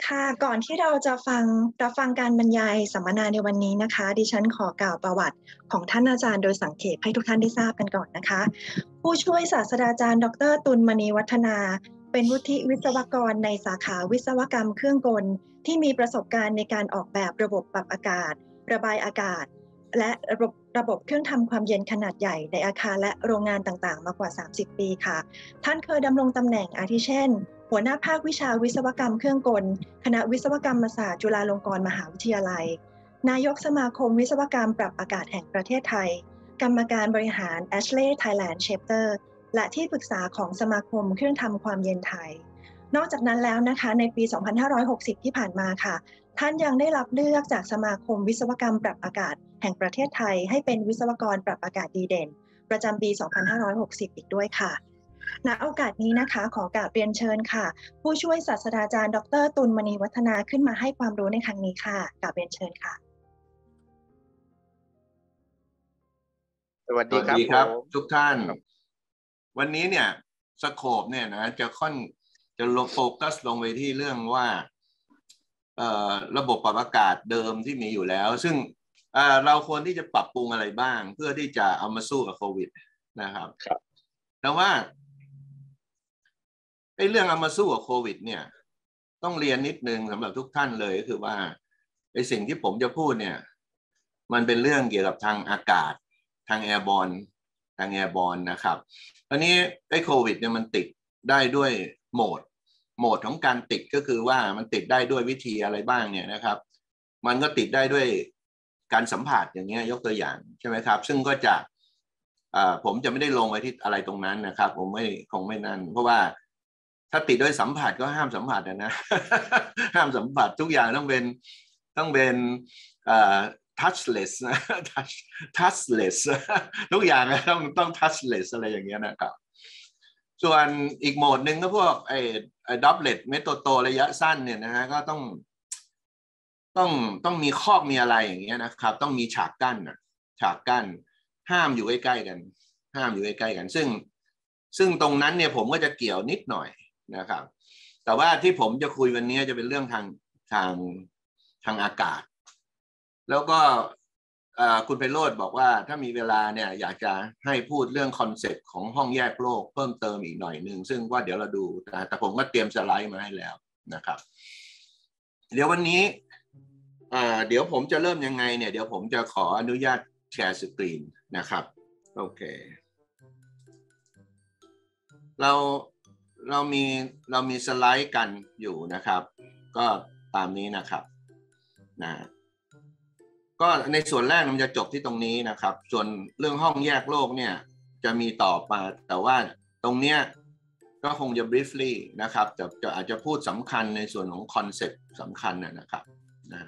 ค่ะก่อนที่เราจะรับฟังการบรรยายสัมมนาในวันนี้นะคะดิฉันขอกล่าวประวัติของท่านอาจารย์โดยสังเขปให้ทุกท่านได้ทราบกันก่อนนะคะผู้ช่วยศาสตราจารย์ดรตุลมณีวัฒนาเป็นวุฒิวิศวกรในสาขาวิศวกรรมเครื่องกลที่มีประสบการณ์ในการออกแบบระบบปรับอากาศระบายอากาศและระบบเครื่องทำความเย็นขนาดใหญ่ในอาคารและโรงงานต่างๆมากว่า30ปีค่ะท่านเคยดำรงตำแหน่งอาทิเช่นหัวหน้าภาควิชาวิศวกรรมเครื่องกลคณะวิศวกรรมศาสตร์จุฬาลงกรณ์มหาวิทยาลัยนายกสมาคมวิศวกรรมปรับอากาศแห่งประเทศไทยกรรมการบริหาร Ashley Thailand Chapter และที่ปรึกษาของสมาคมเครื่องทำความเย็นไทยนอกจากนั้นแล้วนะคะในปี 2560 ที่ผ่านมาค่ะท่านยังได้รับเลือกจากสมาคมวิศวกรรมปรับอากาศแห่งประเทศไทยให้เป็นวิศวกรปรับอากาศดีเด่นประจำปี 2560 อีกด้วยค่ะณโอกาสนี้นะคะขอกราบเรียนเชิญค่ะผู้ช่วยศาสตราจารย์ดรตุลมณีวัฒนาขึ้นมาให้ความรู้ในครั้งนี้ค่ะกราบเรียนเชิญค่ะสวัสดีครับทุกท่านวันนี้เนี่ยสโคปเนี่ยนะจะลงโฟกัสลงไปที่เรื่องว่าระบบปรับอากาศเดิมที่มีอยู่แล้วซึ่งเราควรที่จะปรับปรุงอะไรบ้างเพื่อที่จะเอามาสู้กับโควิดนะครับแต่ว่าไอ้เรื่องเอามาสู้กับโควิดเนี่ยต้องเรียนนิดนึงสำหรับทุกท่านเลยก็คือว่าไอ้สิ่งที่ผมจะพูดเนี่ยมันเป็นเรื่องเกี่ยวกับทางอากาศทางแอร์บอลนะครับตอนนี้ไอ้โควิดเนี่ยมันติดได้ด้วยโหมดของการติดก็คือว่ามันติดได้ด้วยวิธีอะไรบ้างเนี่ยนะครับมันก็ติดได้ด้วยการสัมผัสอย่างเงี้ยยกตัวอย่างใช่ไหมครับซึ่งก็จะผมจะไม่ได้ลงไปที่อะไรตรงนั้นนะครับผมคงไม่นั่นเพราะว่าถ้าติดด้วยสัมผัสก็ห้ามสัมผัสนะ ห้ามสัมผัสทุกอย่างต้องเป็นtouchless นะ touchless ทุกอย่างต้อง touchless อะไรอย่างเงี้ยนะครับส่วนอีกโหมดหนึ่งก็พวกดับเบิลเมโทโตระยะสั้นเนี่ยนะฮะก็ต้องมีคอกมีอะไรอย่างเงี้ยนะครับต้องมีฉากกั้นห้ามอยู่ใกล้ๆกันซึ่งตรงนั้นเนี่ยผมก็จะเกี่ยวนิดหน่อยนะครับแต่ว่าที่ผมจะคุยวันนี้จะเป็นเรื่องทางอากาศแล้วก็คุณไพโรจน์บอกว่าถ้ามีเวลาเนี่ยอยากจะให้พูดเรื่องคอนเซ็ปต์ของห้องแยกโลกเพิ่มเติมอีกหน่อยนึงซึ่งว่าเดี๋ยวเราดูแต่ผมก็เตรียมสไลด์มาให้แล้วนะครับเดี๋ยววันนี้เดี๋ยวผมจะเริ่มยังไงเนี่ยเดี๋ยวผมจะขออนุญาตแชร์สกรีนนะครับโอเคเรามีสไลด์กันอยู่นะครับก็ตามนี้นะครับนะก็ในส่วนแรกมันจะจบที่ตรงนี้นะครับส่วนเรื่องห้องแยกโลกเนี่ยจะมีต่อมาแต่ว่าตรงเนี้ยก็คงจะ briefly นะครับจะอาจจะพูดสำคัญในส่วนของคอนเซ็ปต์สำคัญนะครับนะ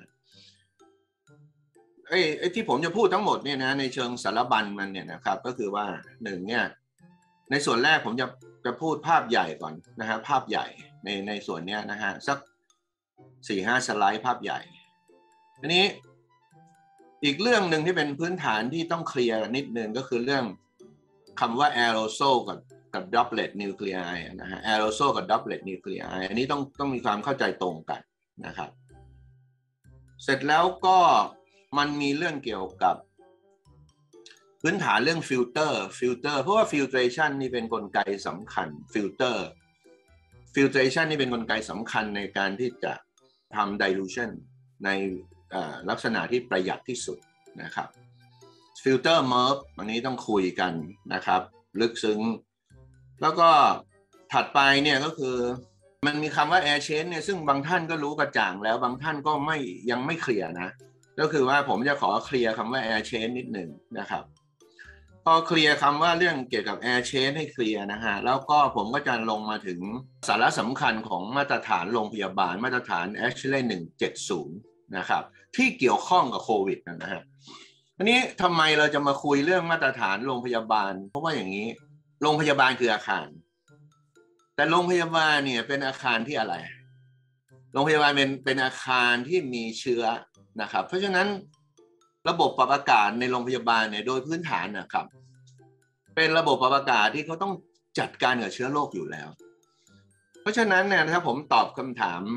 ไอ้ที่ผมจะพูดทั้งหมดเนี่ยนะในเชิงสารบัญมันเนี่ยนะครับก็คือว่าหนึ่งเนี่ยในส่วนแรกผมจะพูดภาพใหญ่ก่อนนะฮะภาพใหญ่ในส่วนเนี้ยนะฮะสัก 4-5 สไลด์ภาพใหญ่ทีนี้อีกเรื่องหนึ่งที่เป็นพื้นฐานที่ต้องเคลียร์นิดนึงก็คือเรื่องคำว่า aerosol กับ droplet nuclei นะฮะ aerosol กับ droplet nuclei อันนี้ต้องมีความเข้าใจตรงกันนะครับเสร็จแล้วก็มันมีเรื่องเกี่ยวกับพื้นฐานเรื่องฟิลเตอร์เพราะว่า filtration นี่เป็นกลไกสำคัญfiltration นี่เป็นกลไกสำคัญในการที่จะทำ dilution ในลักษณะที่ประหยัดที่สุดนะครับฟิลเตอร์เมิร์ฟอันนี้ต้องคุยกันนะครับลึกซึ้งแล้วก็ถัดไปเนี่ยก็คือมันมีคำว่า air change เนี่ยซึ่งบางท่านก็รู้กระจ่างแล้วบางท่านก็ยังไม่เคลียร์นะก็คือว่าผมจะขอเคลียร์คำว่า air change นิดหนึ่งนะครับพอเคลียร์คำว่าเรื่องเกี่ยวกับ air change ให้เคลียร์นะฮะแล้วก็ผมก็จะลงมาถึงสาระสำคัญของมาตรฐานโรงพยาบาลมาตรฐาน Ashley 170นะครับที่เกี่ยวข้องกับโควิดนะฮะอันนี้ทำไมเราจะมาคุยเรื่องมาตรฐานโรงพยาบาลเพราะว่าอย่างนี้โรงพยาบาลคืออาคารแต่โรงพยาบาลเนี่ยเป็นอาคารที่อะไรโรงพยาบาลเป็นอาคารที่มีเชื้อนะครับเพราะฉะนั้นระบบปรับอากาศในโรงพยาบาลเนี่ยโดยพื้นฐานนะครับเป็นระบบปรับอากาศที่เขาต้องจัดการกับเชื้อโรคอยู่แล้วเพราะฉะนั้นเนี่ยถ้าผมตอบคำถาม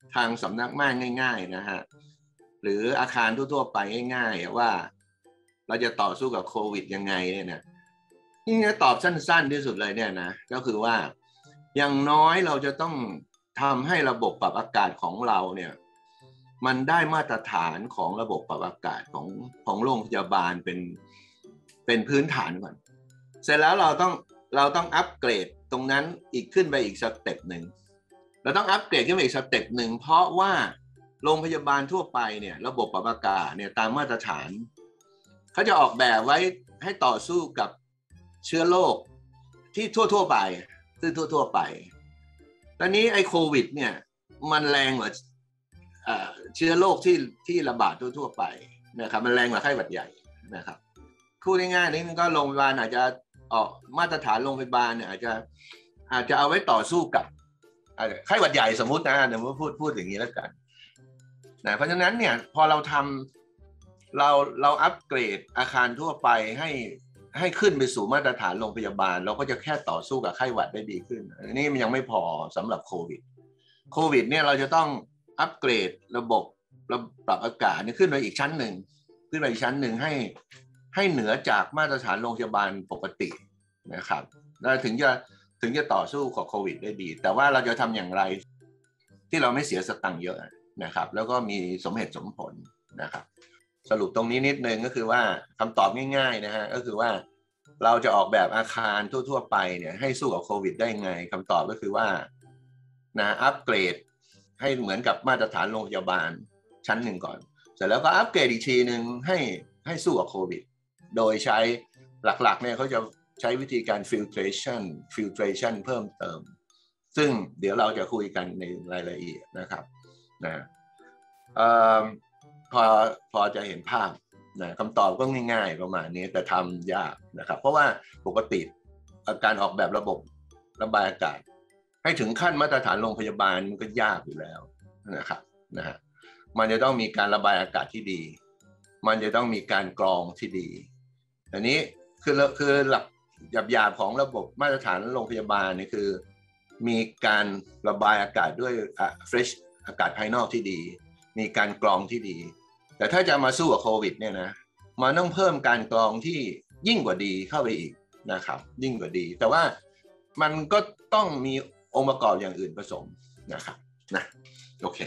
ทางสำนักม่านง่ายๆนะฮะหรืออาคารทั่วๆไปง่ายๆว่าเราจะต่อสู้กับโควิดยังไงเนี่ยนะนี่จะตอบสั้นๆที่สุดเลยเนี่ยนะก็คือว่าอย่างน้อยเราจะต้องทำให้ระบบปรับอากาศของเราเนี่ยมันได้มาตรฐานของระบบปรับอากาศของโรงพยาบาลเป็นพื้นฐานก่อนเสร็จแล้วเราต้องอัปเกรดตรงนั้นอีกขึ้นไปอีกสเต็ปหนึ่งเราต้องอัปเกรดขึ้นไปอีกสเต็ปหนึ่งเพราะว่าโรงพยาบาลทั่วไปเนี่ยระบบปรับอากาศเนี่ยตามมาตรฐานเขาจะออกแบบไว้ให้ต่อสู้กับเชื้อโรคที่ทั่วไปซึ่งทั่วไปตอนนี้ไอ้โควิดเนี่ยมันแรงกว่าเชื้อโรคที่ระบาดทั่วไปนะครับมันแรงกว่าไข้หวัดใหญ่นะครับพูดง่ายๆนี่ก็โรงพยาบาลอาจจะออกมาตรฐานโรงพยาบาลเนี่ยอาจจะเอาไว้ต่อสู้กับไข้หวัดใหญ่สมมุตินะเดี๋ยวพูดอย่างนี้แล้วกันนะเพราะฉะนั้นเนี่ยพอเราทำเราอัปเกรดอาคารทั่วไปให้ขึ้นไปสู่มาตรฐานโรงพยาบาลเราก็จะแค่ต่อสู้กับไข้หวัดได้ดีขึ้นอันนี้มันยังไม่พอสำหรับโควิดเนี่ยเราจะต้องอัปเกรดระบบปรับอากาศขึ้นไปอีกชั้นหนึ่งให้เหนือจากมาตรฐานโรงพยาบาลปกตินะครับแล้วถึงจะต่อสู้กับโควิดได้ดีแต่ว่าเราจะทำอย่างไรที่เราไม่เสียสตังค์เยอะนะครับแล้วก็มีสมเหตุสมผลนะครับสรุปตรงนี้นิดนึงก็คือว่าคำตอบง่ายๆนะฮะก็คือว่าเราจะออกแบบอาคารทั่วๆไปเนี่ยให้สู้กับโควิดได้ไงคำตอบก็คือว่านะอัปเกรดให้เหมือนกับมาตรฐานโรงพยาบาลชั้นหนึ่งก่อนเสร็จแล้วก็อัปเกรดอีกทีหนึ่งให้สู้กับโควิดโดยใช้หลักๆเนี่ยเขาจะใช้วิธีการ filtration เพิ่มเติมซึ่งเดี๋ยวเราจะคุยกันในรายละเอียดนะครับนะพอจะเห็นภาพนะคำตอบก็ง่ายๆประมาณนี้แต่ทำยากนะครับเพราะว่าปกติการออกแบบระบบระบายอากาศให้ถึงขั้นมาตรฐานโรงพยาบาลมันก็ยากอยู่แล้วนะครับนะฮะมันจะต้องมีการระบายอากาศที่ดีมันจะต้องมีการกรองที่ดีอันนี้คือหลักหยาบๆของระบบมาตรฐานโรงพยาบาลนี่คือมีการระบายอากาศด้วยfresh อากาศภายนอกที่ดีมีการกรองที่ดีแต่ถ้าจะมาสู้กับโควิดเนี่ยนะมันต้องเพิ่มการกรองที่ยิ่งกว่าดีเข้าไปอีกนะครับยิ่งกว่าดีแต่ว่ามันก็ต้องมีองค์ประกอบอย่างอื่นผสมนะครับนะโอเค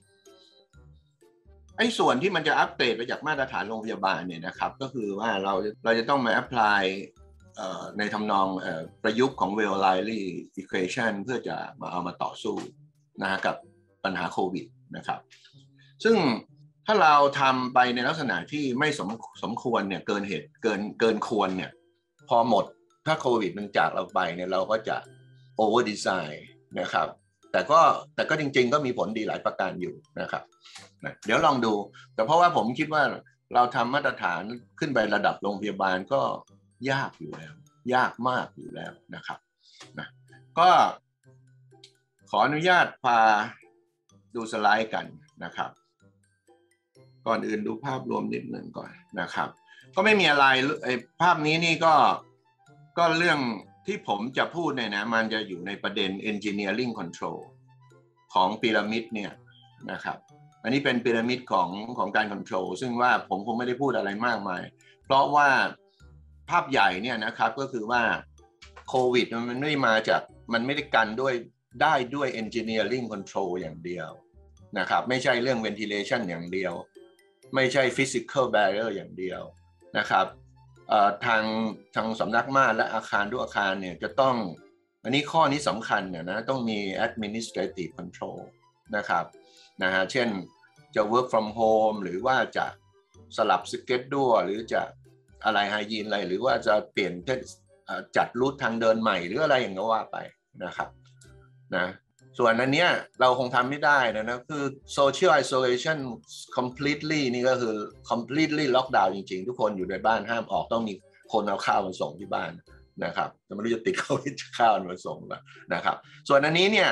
ไอ้ส่วนที่มันจะอัปเกรดไปจากมาตรฐานโรงพยาบาลเนี่ยนะครับก็คือว่าเราจะต้องมา apply ในทำนองประยุกต์ของ Weyl-Riley equation เพื่อจะเอามาต่อสู้นะกับปัญหาโควิดนะครับซึ่งถ้าเราทำไปในลักษณะที่ไม่สมควรเนี่ยเกินเหตุเกินควรเนี่ยพอหมดถ้าโควิดมันจากเราไปเนี่ยเราก็จะ over design นะครับแต่ก็จริงๆก็มีผลดีหลายประการอยู่นะครับเดี๋ยวลองดูแต่เพราะว่าผมคิดว่าเราทำมาตรฐานขึ้นไประดับโรงพยาบาลก็ยากอยู่แล้วยากมากอยู่แล้วนะครับนะก็ขออนุญาตพาดูสไลด์กันนะครับก่อนอื่นดูภาพรวมนิดหนึ่งก่อนนะครับก็ไม่มีอะไรภาพนี้นี่ก็เรื่องที่ผมจะพูดเนี่ยนะมันจะอยู่ในประเด็น engineering control ของพีระมิดเนี่ยนะครับอันนี้เป็นพีระมิดของการ control ซึ่งว่าผมคงไม่ได้พูดอะไรมากมายเพราะว่าภาพใหญ่เนี่ยนะครับก็คือว่าโควิดมันไม่ได้กันด้วย engineering control อย่างเดียวนะครับไม่ใช่เรื่อง ventilation อย่างเดียวไม่ใช่ physical barrier อย่างเดียวนะครับทางสำนักม่านและอาคารทุกอาคารเนี่ยจะต้องอันนี้ข้อนี้สำคัญเนี่ยนะต้องมี administrative control นะครับนะฮะเช่นจะ work from home หรือว่าจะสลับ schedule หรือจะอะไรไฮยีนอะไรหรือว่าจะเปลี่ยนจัดรูททางเดินใหม่หรืออะไรอย่างนี้ว่าไปนะครับนะส่วนอันเนี้ยเราคงทำไม่ได้นะคือ social isolation completely นี่ก็คือ completely lockdown จริงๆทุกคนอยู่ในบ้านห้ามออกต้องมีคนเอาข้าวมาส่งที่บ้านนะครับจะไม่รู้จะติดโควิดข้าวมาส่งนะครับส่วนอันนี้เนี่ย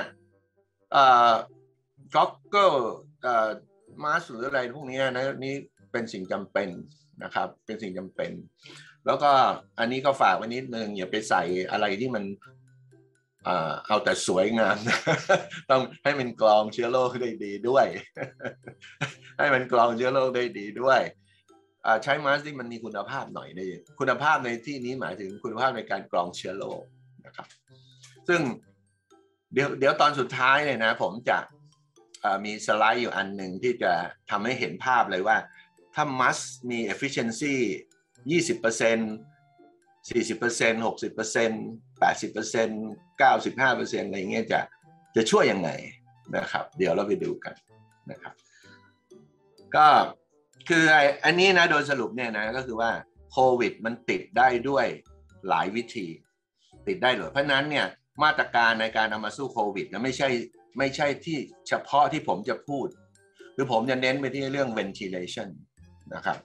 goggle mask หรืออะไรพวกนี้นะนี่เป็นสิ่งจำเป็นนะครับเป็นสิ่งจำเป็นแล้วก็อันนี้ก็ฝากไว้นิดนึงอย่าไปใส่อะไรที่มันเอาแต่สวยงาม ต้องให้มันกรองเชื้อโรคได้ดีด้วย ให้มันกรองเชื้อโรคได้ดีด้วยใช้มาสก์ที่มันมีคุณภาพหน่อยได้คุณภาพในที่นี้หมายถึงคุณภาพในการกรองเชื้อโรคนะครับซึ่งเดี๋ยวตอนสุดท้ายเนี่ยนะผมจะมีสไลด์อยู่อันหนึ่งที่จะทำให้เห็นภาพเลยว่าถ้ามัสมี efficiency 20% 40% 60% 80% 95% อะไรเงี้ยจะช่วยยังไงนะครับเดี๋ยวเราไปดูกันนะครับก็คืออันนี้นะโดยสรุปเนี่ยนะก็คือว่าโควิดมันติดได้ด้วยหลายวิธีติดได้เลยเพราะนั้นเนี่ยมาตรการในการเอามาสู้โควิดนะไม่ใช่ที่เฉพาะที่ผมจะพูดคือผมจะเน้นไปที่เรื่อง ventilation นะครับ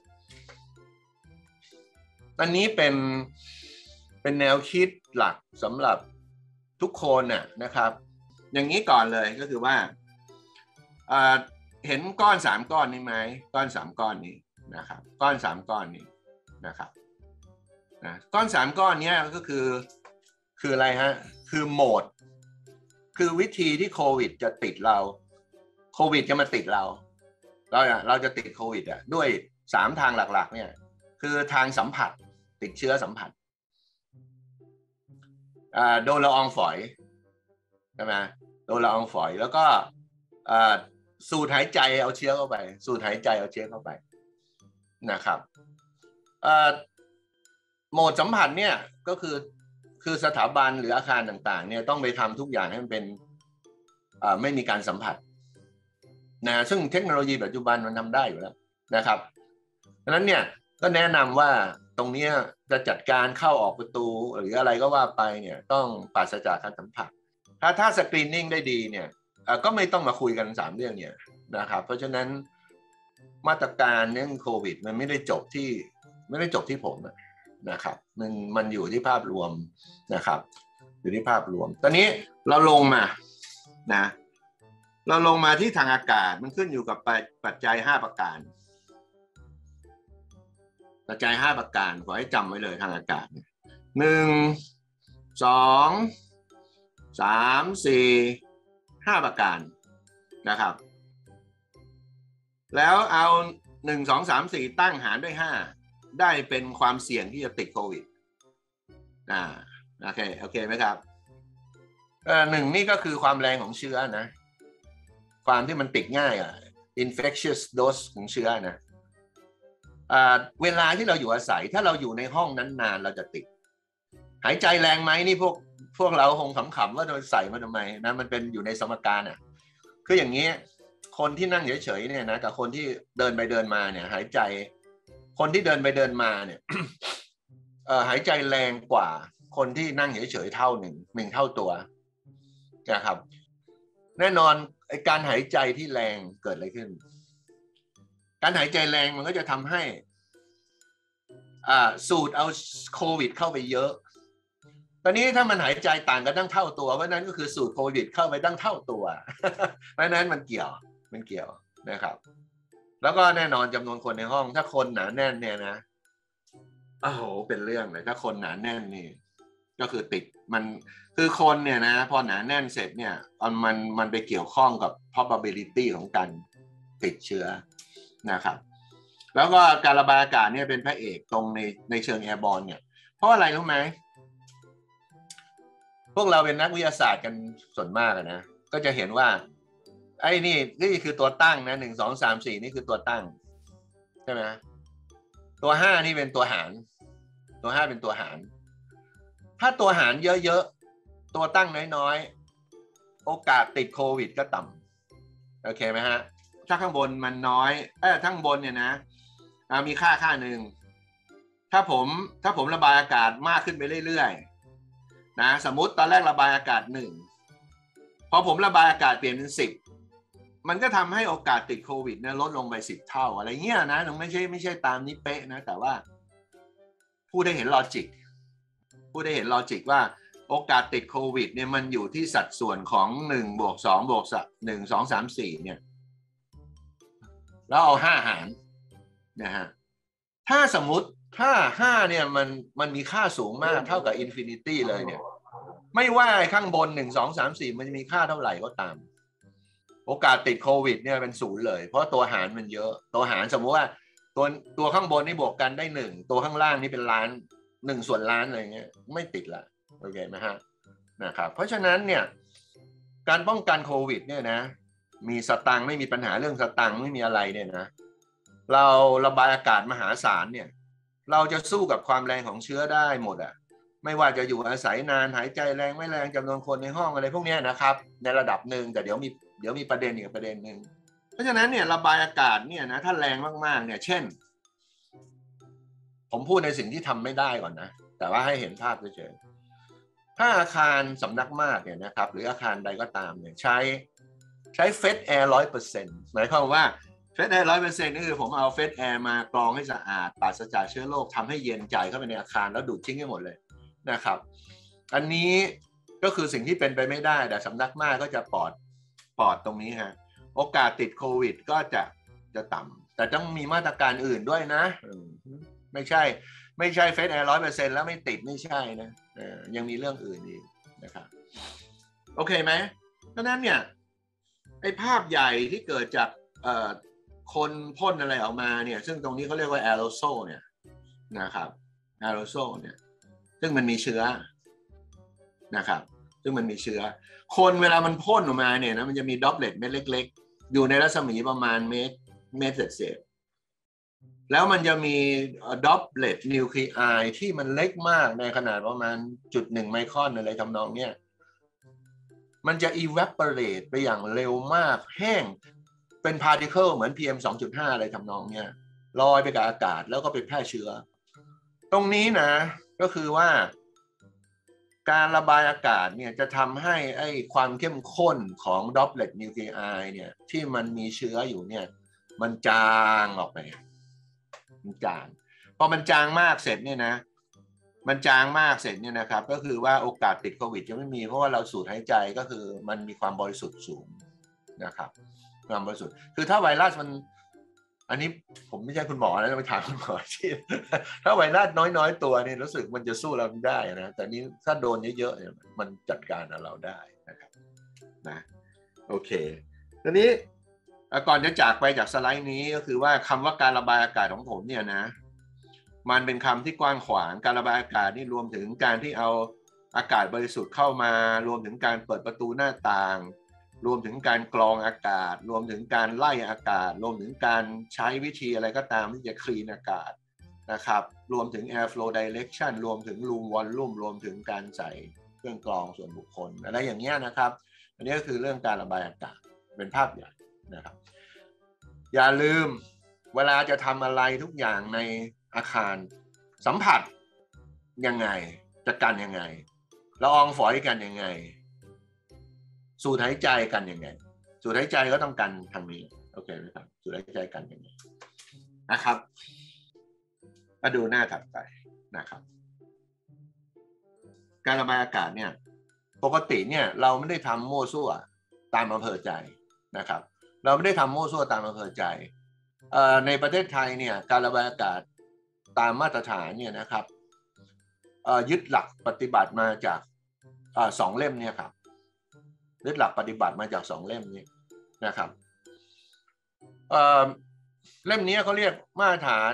อันนี้เป็นแนวคิดหลักสำหรับทุกคนนะครับอย่างนี้ก่อนเลยก็คือว่าเห็นก้อน3ก้อนนี้ไหมก้อน3ก้อนนี้นะครับก้อน3ก้อนนี้นะครับก้อน3ก้อนนี้ก็คืออะไรฮะคือโหมดคือวิธีที่โควิดจะติดเราโควิดจะมาติดเราจะติดโควิดด้วย3ทางหลักๆเนี่ยคือทางสัมผัสติดเชื้อสัมผัสโดนละอองฝอยใช่ไหมโดนละอองฝอยแล้วก็สูดหายใจเอาเชื้อเข้าไปสูดหายใจเอาเชื้อเข้าไปนะครับโหมดสัมผัสเนี่ยก็คือสถาบันหรืออาคารต่างๆเนี่ยต้องไปทำทุกอย่างให้มันเป็นไม่มีการสัมผัสนะซึ่งเทคโนโลยีปัจจุบันมันทำได้อยู่แล้วนะครับดังนั้นเนี่ยก็แนะนำว่าตรงนี้จะจัดการเข้าออกประตูหรืออะไรก็ว่าไปเนี่ยต้องปราศจากการสัมผัสถ้าสกรีนนิ่งได้ดีเนี่ยก็ไม่ต้องมาคุยกัน3เรื่องเนี่ยนะครับเพราะฉะนั้นมาตรการเรื่องโควิดมันไม่ได้จบที่ผมนะครับมันอยู่ที่ภาพรวมนะครับอยู่ที่ภาพรวมตอนนี้เราลงมานะเราลงมาที่ทางอากาศมันขึ้นอยู่กับปัจจัย5ประการปัจจัย5ประการขอให้จำไว้เลยทางอากาศ1 2 3 4 5ประการนะครับแล้วเอา1 2 3 4ตั้งหารด้วย5ได้เป็นความเสี่ยงที่จะติดโควิดโอเคไหมครับ1นี่ก็คือความแรงของเชื้อนะความที่มันติดง่าย infectious dose ของเชื้อนะเวลาที่เราอยู่อาศัยถ้าเราอยู่ในห้องนั้นนานเราจะติดหายใจแรงไหมนี่พวกเราคงขำๆว่าโดนใส่มาทำไมนะมันเป็นอยู่ในสมการคืออย่างนี้คนที่นั่งเฉยๆเนี่ยนะกับคนที่เดินไปเดินมาเนี่ยหายใจคนที่เดินไปเดินมาเนี่ย หายใจแรงกว่าคนที่นั่งเฉยๆเท่าหนึ่งเท่าตัวนะครับแน่นอนการหายใจที่แรงเกิดอะไรขึ้นการหายใจแรงมันก็จะทำให้สูดเอาโควิดเข้าไปเยอะตอนนี้ถ้ามันหายใจต่างกันตั้งเท่าตัวเพราะนั้นก็คือสูดโควิดเข้าไปตั้งเท่าตัว เพราะนั้นมันเกี่ยวนะครับแล้วก็แน่นอนจำนวนคนในห้องถ้าคนหนาแน่นเนี่ยนะโอ้โหเป็นเรื่องเลยถ้าคนหนาแน่นนี่ก็คือติดมันคือคนเนี่ยนะพอหนาแน่นเสร็จเนี่ยมันไปเกี่ยวข้องกับ probability ของการติดเชื้อนะครับแล้วก็การระบายอากาศเนี่ยเป็นพระเอกตรงในเชิงแอร์บอลเนี่ยเพราะอะไรรู้ไหมพวกเราเป็นนักวิทยาศาสตร์กันส่วนมากนะก็จะเห็นว่าไอ้นี่คือตัวตั้งนะ1 2 3 4นี่คือตัวตั้งใช่ไหมตัว5นี่เป็นตัวหารตัว5เป็นตัวหารถ้าตัวหารเยอะๆตัวตั้งน้อยๆโอกาสติดโควิดก็ต่ำโอเคไหมฮะถ้าข้างบนมันน้อยข้างบนเนี่ยนะมีค่าหนึ่งถ้าผมระบายอากาศมากขึ้นไปเรื่อยๆนะสมมุติตอนแรกระบายอากาศ1พอผมระบายอากาศเปลี่ยนเป็น10มันก็ทำให้โอกาสติดโควิดเนี่ยลดลงไป10เท่าอะไรเงี้ยนะไม่ใช่ตามนี้เป๊ะนะแต่ว่าผู้ได้เห็นลอจิกว่าโอกาสติดโควิดเนี่ยมันอยู่ที่สัดส่วนของ1+2+1 2 3 4เนี่ยแล้วเอา5หารนะฮะถ้าสมมุติถ้า5เนี่ยมันมีค่าสูงมากเท่ากับอินฟินิตี้เลยเนี่ยไม่ว่าข้างบน1 2 3 4มันจะมีค่าเท่าไหร่ก็ตามโอกาสติดโควิดเนี่ยเป็น0เลยเพราะตัวหารมันเยอะตัวหารสมมติว่าตัวข้างบนนี่บวกกันได้1ตัวข้างล่างนี่เป็นล้าน1 ส่วนล้านอะไรเงี้ยไม่ติดละโอเคไหมฮะนะครับเพราะฉะนั้นเนี่ยการป้องกันโควิดเนี่ยนะมีสตังค์ไม่มีปัญหาเรื่องสตังค์ไม่มีอะไรเนี่ยนะเราระบายอากาศมหาศาลเนี่ยเราจะสู้กับความแรงของเชื้อได้หมดอะไม่ว่าจะอยู่อาศัยนานหายใจแรงไม่แรงจำนวนคนในห้องอะไรพวกนี้นะครับในระดับหนึ่งแต่เดี๋ยวมีประเด็นอีกประเด็นหนึ่งเพราะฉะนั้นเนี่ยระบายอากาศเนี่ยนะถ้าแรงมากๆเนี่ยเช่นผมพูดในสิ่งที่ทำไม่ได้ก่อนนะแต่ว่าให้เห็นภาพเฉยๆถ้าอาคารสำนักมากเนี่ยนะครับหรืออาคารใดก็ตามเนี่ยใช้เฟสแอร์100%หมายความว่าเฟสแอร์100%นี่คือผมเอาเฟสแอร์มากรองให้สะอาดปราศจากเชื้อโรคทำให้เย็นใจเข้าไปในอาคารแล้วดูดทิ้งให้หมดเลยนะครับอันนี้ก็คือสิ่งที่เป็นไปไม่ได้แต่สำนักมากก็จะปลอดตรงนี้ฮะโอกาสติดโควิดก็จะต่ำแต่ต้องมีมาตรการอื่นด้วยนะไม่ใช่เฟสแอร์100%แล้วไม่ติดไม่ใช่นะยังมีเรื่องอื่นอีกนะครับโอเคไหมเพราะนั้นเนี่ยไอ้ภาพใหญ่ที่เกิดจากคนพ่นอะไรออกมาเนี่ยซึ่งตรงนี้เขาเรียกว่าแอโรโซลเนี่ยนะครับแอโรโซลเนี่ยซึ่งมันมีเชื้อนะครับซึ่งมันมีเชื้อคนเวลามันพ่นออกมาเนี่ยนะมันจะมีดรอปเลตเม็ดเล็กๆอยู่ในรัศมีประมาณเมตรเศษแล้วมันจะมีดรอปเลตนิวคลีไอที่มันเล็กมากในขนาดประมาณ0.1 ไมครอนอะไรทำนองเนี้ยมันจะ evaporate ไปอย่างเร็วมากแห้งเป็นพาร์ติเคิลเหมือน PM 2.5 อะไรทำนองเนี้ยลอยไปกับอากาศแล้วก็ไปแพร่เชื้อตรงนี้นะก็คือว่าการระบายอากาศเนี่ยจะทำให้ไอ้ความเข้มข้นของ droplet nuclei เนี่ยที่มันมีเชื้ออยู่เนี่ยมันจางออกไปมันจางพอมันจางมากเสร็จเนี่ยนะมันจางมากเสร็จเนี่ยนะครับก็คือว่าโอกาสติดโควิดจะไม่มีเพราะว่าเราสูดหายใจก็คือมันมีความบริสุทธิ์สูงนะครับความบริสุทธิ์คือถ้าไวรัสมันอันนี้ผมไม่ใช่คุณหมอนะไปถามคุณหมอที่ถ้าไวรัสน้อยตัวนี่รู้สึกมันจะสู้เราได้นะแต่นี้ถ้าโดนเยอะๆเนี่ยมันจัดการเราได้นะครับนะโอเคทีนี้ก่อนจะจากไปจากสไลด์นี้ก็คือว่าคำว่าการระบายอากาศของผมเนี่ยนะมันเป็นคำที่กว้างขวางการระบายอากาศนี่รวมถึงการที่เอาอากาศบริสุทธิ์เข้ามารวมถึงการเปิดประตูหน้าต่างรวมถึงการกรองอากาศรวมถึงการไล่อากาศรวมถึงการใช้วิธีอะไรก็ตามที่จะคลีนอากาศนะครับรวมถึง air flow direction รวมถึง room volume รวมถึงการใส่เครื่องกรองส่วนบุคคลอะไรอย่างเงี้ยนะครับอันนี้ก็คือเรื่องการระบายอากาศเป็นภาพใหญ่นะครับอย่าลืมเวลาจะทำอะไรทุกอย่างในอาคารสัมผัสยังไงจะกันยังไงละอองฝอยกันยังไงสูดหายใจกันยังไงสูดหายใจก็ต้องกันทางนี้โอเคไหมครับสูดหายใจกันยังไงนะครับมาดูหน้าถัดไปนะครับการระบายอากาศเนี่ยปกติเนี่ยเราไม่ได้ทำมั่วซั่วตามอำเภอใจนะครับเราไม่ได้ทำมั่วซั่วตามอำเภอใจในประเทศไทยเนี่ยการระบายอากาศตามมาตรฐานเนี่ยนะครับยึดหลักปฏิบัติมาจาก2 เล่มเนี่ยครับยึดหลักปฏิบัติมาจาก2 เล่มนี้นะครับเล่มนี้เขาเรียกมาตรฐาน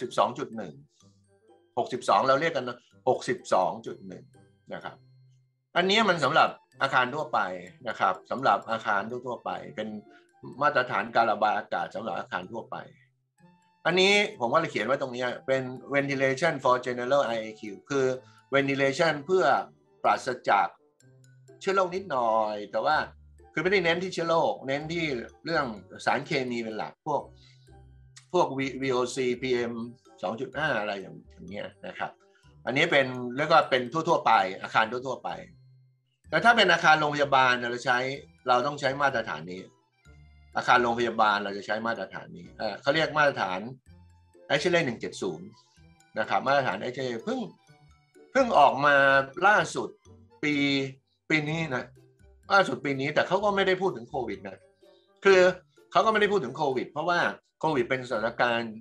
62.1 62เราเรียกกัน 62.1 นะครับอันนี้มันสำหรับอาคารทั่วไปนะครับสำหรับอาคารทั่วไปเป็นมาตรฐานการระบายอากาศสำหรับอาคารทั่วไปอันนี้ผมก็เลยเขียนไว้ตรงนี้เป็น ventilation for general IAQ คือ ventilation เพื่อปราศจากเชื้อโรคนิดหน่อยแต่ว่าคือไม่ได้เน้นที่เชื้อโรคเน้นที่เรื่องสารเคมีเป็นหลักพวก VOC PM 2.5 อะไรอย่างเงี้ยนะครับอันนี้เป็นเรียกว่าเป็นทั่วไปอาคารทั่วไปแต่ถ้าเป็นอาคารโรงพยาบาลเราต้องใช้มาตรฐานนี้อาคารโรงพยาบาลเราจะใช้มาตรฐานนี้เขาเรียกมาตรฐาน HLA 170นะครับมาตรฐาน HLA เพิ่งออกมาล่าสุดปีนี้นะล่าสุดปีนี้แต่เขาก็ไม่ได้พูดถึงโควิดนะคือเขาก็ไม่ได้พูดถึงโควิดเพราะว่าโควิดเป็นสถานการณ์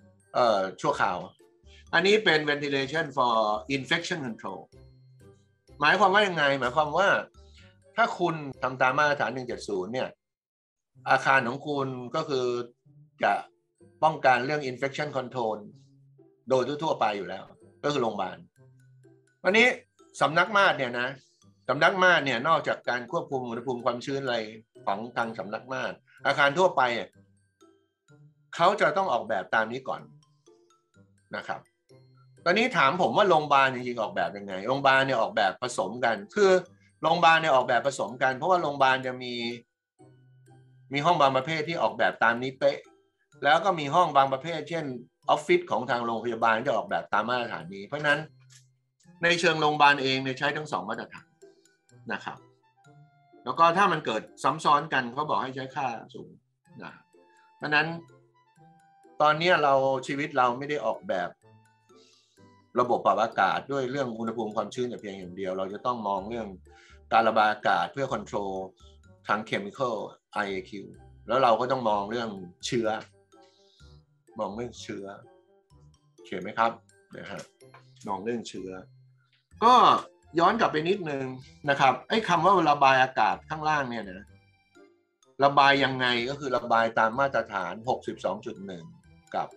ชั่วคราวอันนี้เป็น ventilation for infection control หมายความว่ายังไงหมายความว่าถ้าคุณทำตามมาตรฐาน170เนี่ยอาคารของคุณก็คือจะป้องกันเรื่อง infection control โดยทั่วไปอยู่แล้วก็คือโรงพยาบาลวันนี้สำนักมาตรเนี่ยนะสำนักมาตรเนี่ยนอกจากการควบคุมอุณหภูมิความชื้นอะไรของทางสำนักมาตรอาคารทั่วไปเขาจะต้องออกแบบตามนี้ก่อนนะครับตอนนี้ถามผมว่าโรงพยาบาลจริงๆออกแบบยังไงโรงพยาบาลเนี่ยออกแบบผสมกันคือโรงพยาบาลเนี่ยออกแบบผสมกันเพราะว่าโรงพยาบาลจะมีห้องบางประเภทที่ออกแบบตามนี้เป๊ะแล้วก็มีห้องบางประเภทเช่นออฟฟิศของทางโรงพยาบาลจะออกแบบตามมาตรฐานนี้เพราะนั้นในเชิงโรงพยาบาลเองเนี่ยใช้ทั้ง2มาตรฐานนะครับแล้วก็ถ้ามันเกิดซ้ำซ้อนกันเขาบอกให้ใช้ค่าสูงนะเพราะนั้นตอนนี้ชีวิตเราไม่ได้ออกแบบระบบปรับอากาศด้วยเรื่องอุณหภูมิความชื้นแต่เพียงอย่างเดียวเราจะต้องมองเรื่องการระบายอากาศเพื่อคอนโทรลทางเคมีคอล IAQ แล้วเราก็ต้องมองเรื่องเชื้อมองเรื่องเชื้อเขียนไหมครับนะฮะมองเรื่องเชื้อก็ย้อนกลับไปนิดนึงนะครับไอ้คำว่าระบายอากาศข้างล่างเนี่ยนะระบายยังไงก็คือระบายตามมาตรฐาน 62.1 กับ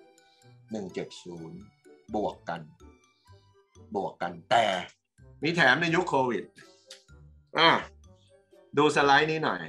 170 บวกกันแต่มีแถมในยุคโควิดดูสไลด์นี้หน่อย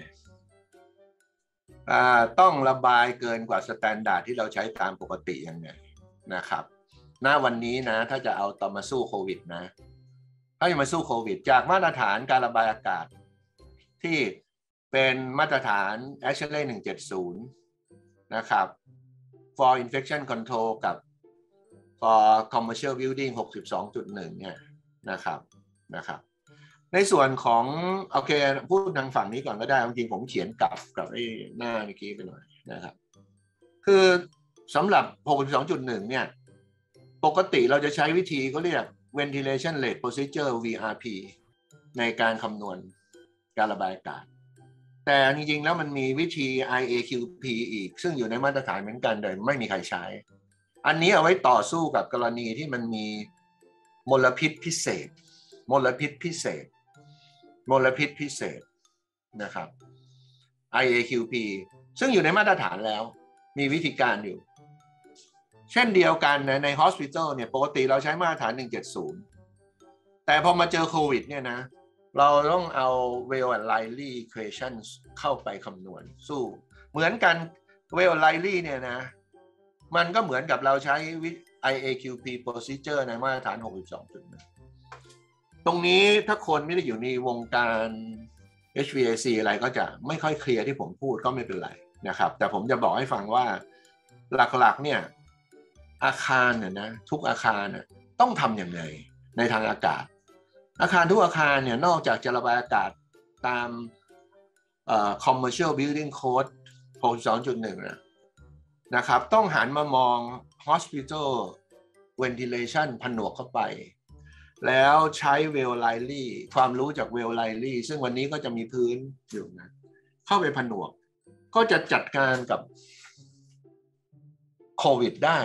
ต้องระบายเกินกว่าสแตนดาร์ดที่เราใช้ตามปกติยังไงนะครับณวันนี้นะถ้าจะเอาต่อมาสู้โควิดนะถ้าจะมาสู้โควิดจากมาตรฐานการระบายอากาศที่เป็นมาตรฐาน ASHRAE 170นะครับ for infection control กับ for commercial building 62.1 เนี่ยนะครับในส่วนของโอเคพูดทางฝั่งนี้ก่อนก็ได้จริงๆผมเขียนกับไอ้หน้าเมื่อกี้ไปหน่อยนะครับคือสำหรับ 62.1 เนี่ยปกติเราจะใช้วิธีเขาเรียก ventilation rate procedure VRP ในการคำนวณการระบายอากาศแต่จริงๆแล้วมันมีวิธี IAQP อีกซึ่งอยู่ในมาตรฐานเหมือนกันแต่ไม่มีใครใช้อันนี้เอาไว้ต่อสู้กับกรณีที่มันมีมลพิษพิเศษนะครับ IAQP ซึ่งอยู่ในมาตรฐานแล้วมีวิธีการอยู่เช่นเดียวกันใน hospital เนี่ยปกติเราใช้มาตรฐาน170แต่พอมาเจอโควิดเนี่ยนะเราต้องเอา Weil and Riley equations เข้าไปคำนวณสู้เหมือนกัน Weil and Riley เนี่ยนะมันก็เหมือนกับเราใช้ IAQP procedure ในมาตรฐาน 62.1 ตรงนี้ถ้าคนไม่ได้อยู่ในวงการ HVAC อะไรก็จะไม่ค่อยเคลียร์ที่ผมพูดก็ไม่เป็นไรนะครับแต่ผมจะบอกให้ฟังว่าหลักๆเนี่ยอาคารเนี่ยนะทุกอาคารน่ะต้องทำอย่างไรในทางอากาศอาคารทุกอาคารเนี่ยนอกจากจะระบายอากาศตามcommercial building code 62.1 นะครับต้องหันมามอง hospital ventilation ผนวกเข้าไปแล้วใช้ Weil Riley ความรู้จาก Weil Riley ซึ่งวันนี้ก็จะมีพื้นอยู่นะเข้าไปผนวกก็จะจัดการกับโควิดได้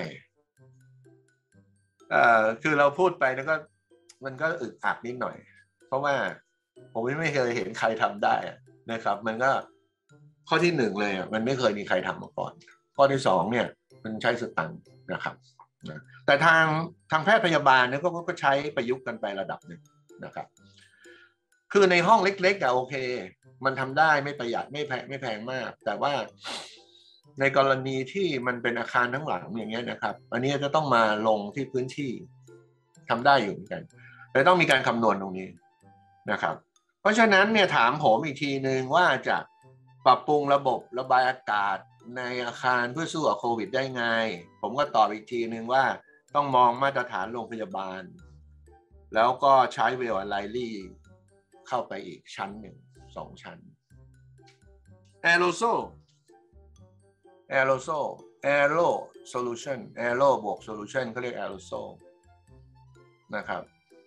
คือเราพูดไปแล้วก็มันก็อึดอัดนิดหน่อยเพราะว่าผมไม่เคยเห็นใครทำได้นะครับมันก็ข้อที่1เลยมันไม่เคยมีใครทำมาก่อนข้อที่2เนี่ยมันใช้สตังค์นะครับแต่ทางแพทย์พยาบาลเนี่ยก็ใช้ประยุกต์กันไประดับหนึ่งนะครับคือในห้องเล็กๆโอเคมันทำได้ไม่ประหยัดไม่แพงมากแต่ว่าในกรณีที่มันเป็นอาคารทั้งหลังอย่างเงี้ยนะครับอันนี้จะต้องมาลงที่พื้นที่ทำได้อยู่เหมือนกันแต่ต้องมีการคำนวณตรงนี้นะครับเพราะฉะนั้นเนี่ยถามผมอีกทีนึงว่าจะปรับปรุงระบบระบายอากาศในอาคารเพื่อสู้กับโควิดได้ไงผมก็ตอบอีกทีนึงว่าต้องมองมาตรฐานโรงพยาบาลแล้วก็ใช้ Weil and Riley เข้าไปอีกชั้นหนึ่ง2 ชั้น Aerosol solution Aero บวก solution เขาเรียก Aerosol นะครับ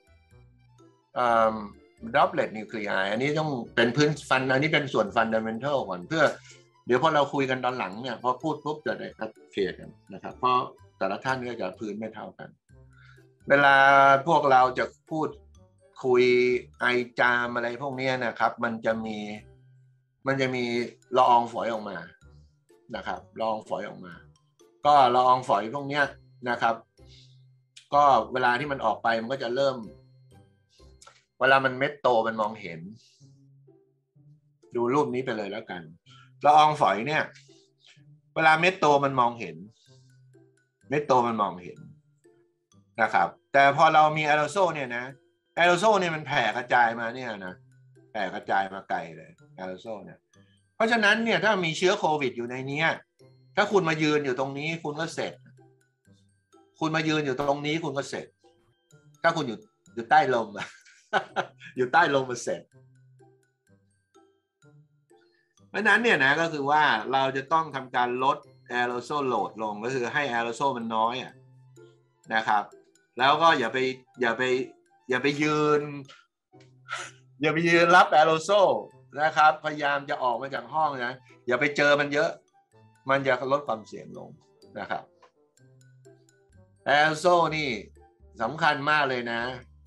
droplet nuclei อันนี้ต้องเป็นพื้นฟันอันนี้เป็นส่วน fundamental ก่อนเพื่อเดี๋ยวพอเราคุยกันตอนหลังเนี่ยพอพูดปุ๊บจะได้เคลียร์กันนะครับเพราะแต่ละท่านก็จะพื้นไม่เท่ากันเวลาพวกเราจะพูดคุยไอจามอะไรพวกนี้นะครับมันจะมีละอองฝอยออกมานะครับละอองฝอยออกมาก็ละอองฝอยพวกนี้นะครับก็เวลาที่มันออกไปมันก็จะเริ่มเวลามันเม็ดโตมันมองเห็นดูรูปนี้ไปเลยแล้วกันละอองฝอยเนี่ยเวลาเม็ดโตมันมองเห็นเม็ดโตมันมองเห็นนะครับแต่พอเรามีแอโรโซลเนี่ยนะแอโรโซลเนี่ยมันแผ่กระจายมาเนี่ยนะแผ่กระจายมาไกลเลยแอโรโซลเนี่ยเพราะฉะนั้นเนี่ยถ้ามีเชื้อโควิดอยู่ในนี้ถ้าคุณมายืนอยู่ตรงนี้คุณก็เสร็จคุณมายืนอยู่ตรงนี้คุณก็เสร็จถ้าคุณอยู่ใต้ลม อยู่ใต้ลมมาเสร็จเพราะนั้นเนี่ยนะก็คือว่าเราจะต้องทำการลดแอโรโซลโหลดลงก็คือให้แอโรโซลมันน้อยนะครับแล้วก็อย่าไปยืนรับแอโรโซลนะครับพยายามจะออกมาจากห้องนะอย่าไปเจอมันเยอะมันจะลดความเสี่ยงลงนะครับแอโรโซลนี่สำคัญมากเลยนะ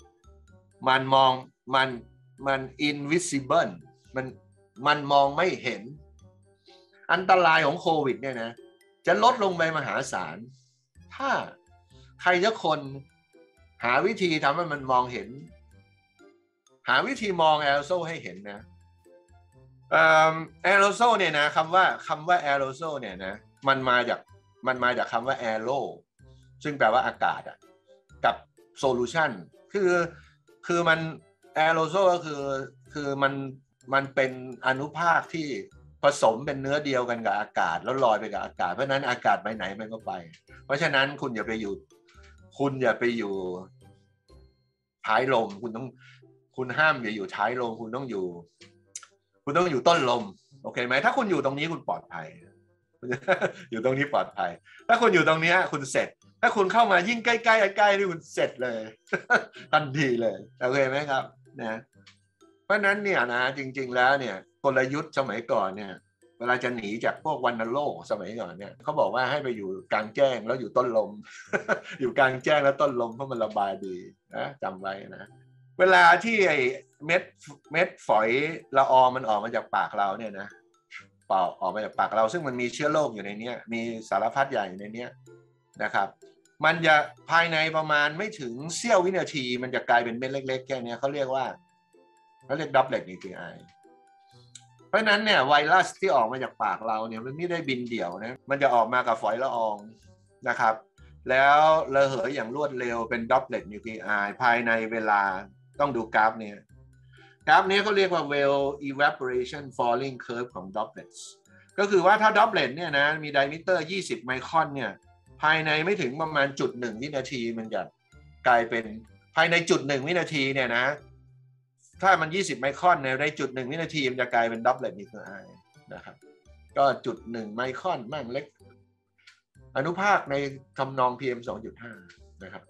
มัน invisible มันมองไม่เห็นอันตรายของโควิดเนี่ยนะจะลดลงไปมหาศาลถ้าใครสักคนหาวิธีทำให้มันมองเห็นหาวิธีมองแอโรโซลให้เห็นนะแอโรโซลเนี่ยนะคำว่าแอโรโซลเนี่ยนะมันมาจากคำว่าแอโรซึ่งแปลว่าอากาศกับโซลูชันคือมันแอโรโซลก็คือมันเป็นอนุภาคที่ผสมเป็นเนื้อเดียวกันกับอากาศแล้วลอยไปกับอากาศเพราะฉะนั้นอากาศไปไหนมันก็ไปเพราะฉะนั้นคุณอย่าไปอยู่ท้ายลมคุณห้ามอย่าอยู่ท้ายลมคุณต้องอยู่ต้นลมโอเคไหมถ้าคุณอยู่ตรงนี้คุณปลอดภัย อยู่ตรงนี้ปลอดภัยถ้าคุณอยู่ตรงนี้คุณเสร็จถ้าคุณเข้ามายิ่งใกล้ๆนี่คุณเสร็จเลย ทันทีเลยโอเคไหมครับนะเพราะนั้นเนี่ยนะจริงๆแล้วเนี่ยกลยุทธ์สมัยก่อนเนี่ยเวลาจะหนีจากพวกวัณโรคสมัยก่อนเนี่ยเขาบอกว่าให้ไปอยู่กลางแจ้งแล้วอยู่ต้นลม อยู่กลางแจ้งแล้วต้นลมเพราะมันระบายดีนะจำไว้นะเวลาที่ไอ้เม็ดฝอยละอองมันออกมาจากปากเราเนี่ยนะออกมาจากปากเราซึ่งมันมีเชื้อโรคอยู่ในนี้มีสารพัดอย่างอยู่ในนี้นะครับมันจะภายในประมาณไม่ถึงเสี้ยววินาทีมันจะกลายเป็นเม็ดเล็กๆแค่นี้เขาเรียกดับเบิลนิวคลีไอเพราะนั้นเนี่ยไวรัสที่ออกมาจากปากเราเนี่ยมันไม่ได้บินเดี่ยวนะมันจะออกมากับฝอยละอองนะครับแล้วระเหยอย่างรวดเร็วเป็นดับเบิลนิวคลีไอภายในเวลาต้องดูกราฟนี้เขาเรียกว่า well evaporation falling curve ของ droplets ก็คือว่าถ้า droplet เนี่ยนะมี diameter 20 ไมครอนเนี่ยภายในไม่ถึงประมาณ0.1 วินาทีมันจะกลายเป็นภายใน0.1 วินาทีเนี่ยนะถ้ามัน20 ไมครอนใน0.1 วินาทีมันจะกลายเป็น droplet nuclei นะครับก็0.1 ไมครอนมั่งเล็กอนุภาคในทำนอง PM 2.5 นะครับ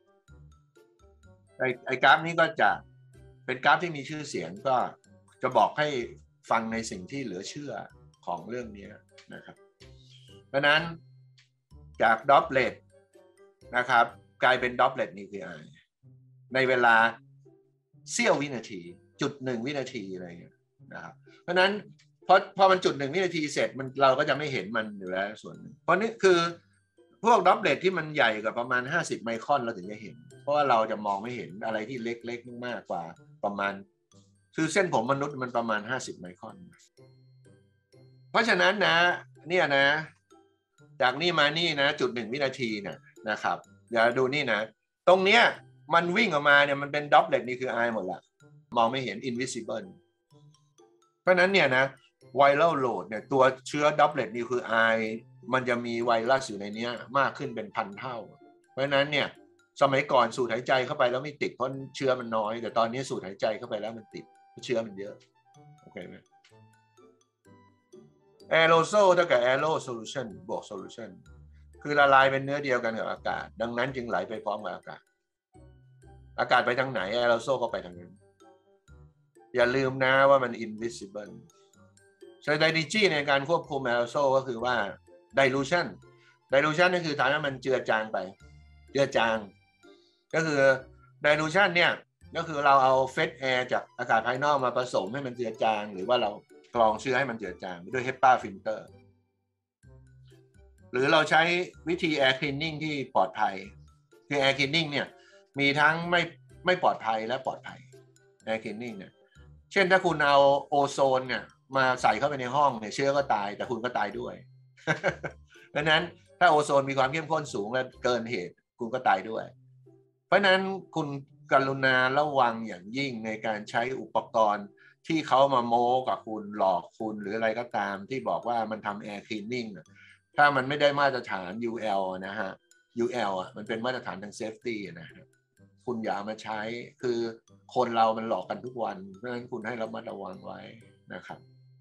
ไอ้กราฟนี้ก็จะเป็นกราฟที่มีชื่อเสียงก็จะบอกให้ฟังในสิ่งที่เหลือเชื่อของเรื่องนี้นะครับเพราะนั้นจากดอปเลตนะครับกลายเป็นดอปเลตนิวคลีไอในเวลาเสี้ยววินาที0.1 วินาทีอะไรเงี้ยนะครับเพราะนั้นพอมัน0.1 วินาทีเสร็จเราก็จะไม่เห็นมันอยู่แล้วส่วนหนึ่งเพราะนี่คือพวกดอปเลตที่มันใหญ่กว่าประมาณ50 ไมครอนเราถึงจะเห็นเพราะว่าเราจะมองไม่เห็นอะไรที่เล็กๆมากกว่าประมาณคือเส้นผมมนุษย์มันประมาณ50 ไมครอนเพราะฉะนั้นนะเนี่ยนะจากนี่มานี่นะ0.1 วินาทีนะครับเดี๋ยวดูนี่นะตรงเนี้ยมันวิ่งออกมาเนี่ยมันเป็นดอปเลตนี่คือไอหมดละมองไม่เห็น invisible เพราะนั้นเนี่ยนะไวรัลโหลดเนี่ยตัวเชื้อดอปเลตนี่คือไอมันจะมีไวรัสอยู่ในนี้มากขึ้นเป็น1,000 เท่าเพราะนั้นเนี่ยสมัยก่อนสูดหายใจเข้าไปแล้วไม่ติดเพราะเชื้อมันน้อยแต่ตอนนี้สูดหายใจเข้าไปแล้วมันติดเพราะเชื้อมันเยอะโอเคไหมแอโรโซลเท่ากับแอโรโซลูชันบวกโซลูชันคือละลายเป็นเนื้อเดียวกันกับอากาศดังนั้นจึงไหลไปพร้อมกับอากาศไปทางไหนแอโรโซลก็ไปทางนั้นอย่าลืมนะว่ามัน invisible strategy ในการควบคุมแอโรโซลก็คือว่า dilution ก็คือทำให้มันเจือจางไปเจือจางก็คือ dilution เนี่ยก็คือเราเอาเฟสแอร์จากอากาศภายนอกมาผสมให้มันเจือจางหรือว่าเรากรองเชื้อให้มันเจือจางด้วย HEPA filter หรือเราใช้วิธี air cleaning ที่ปลอดภัยคือ air cleaning เนี่ยมีทั้งไม่ปลอดภัยและปลอดภัย air cleaning เนี่ยเช่นถ้าคุณเอาโอโซนเนี่ยมาใส่เข้าไปในห้องเนี่ยเชื้อก็ตายแต่คุณก็ตายด้วย ดังนั้นถ้าโอโซนมีความเข้มข้นสูงและเกินเหตุคุณก็ตายด้วยเพราะนั้นคุณกรุณาระวังอย่างยิ่งในการใช้อุปกรณ์ที่เขามาโม้กับคุณหลอกคุณหรืออะไรก็ตามที่บอกว่ามันทำ air cleaning ถ้ามันไม่ได้มาตรฐาน UL นะฮะ UL อ่ะมันเป็นมาตรฐานทาง safety นะฮะคุณอย่ามาใช้คือคนเรามันหลอกกันทุกวันเพราะฉะนั้นคุณให้ระมัดระวังไว้นะครับ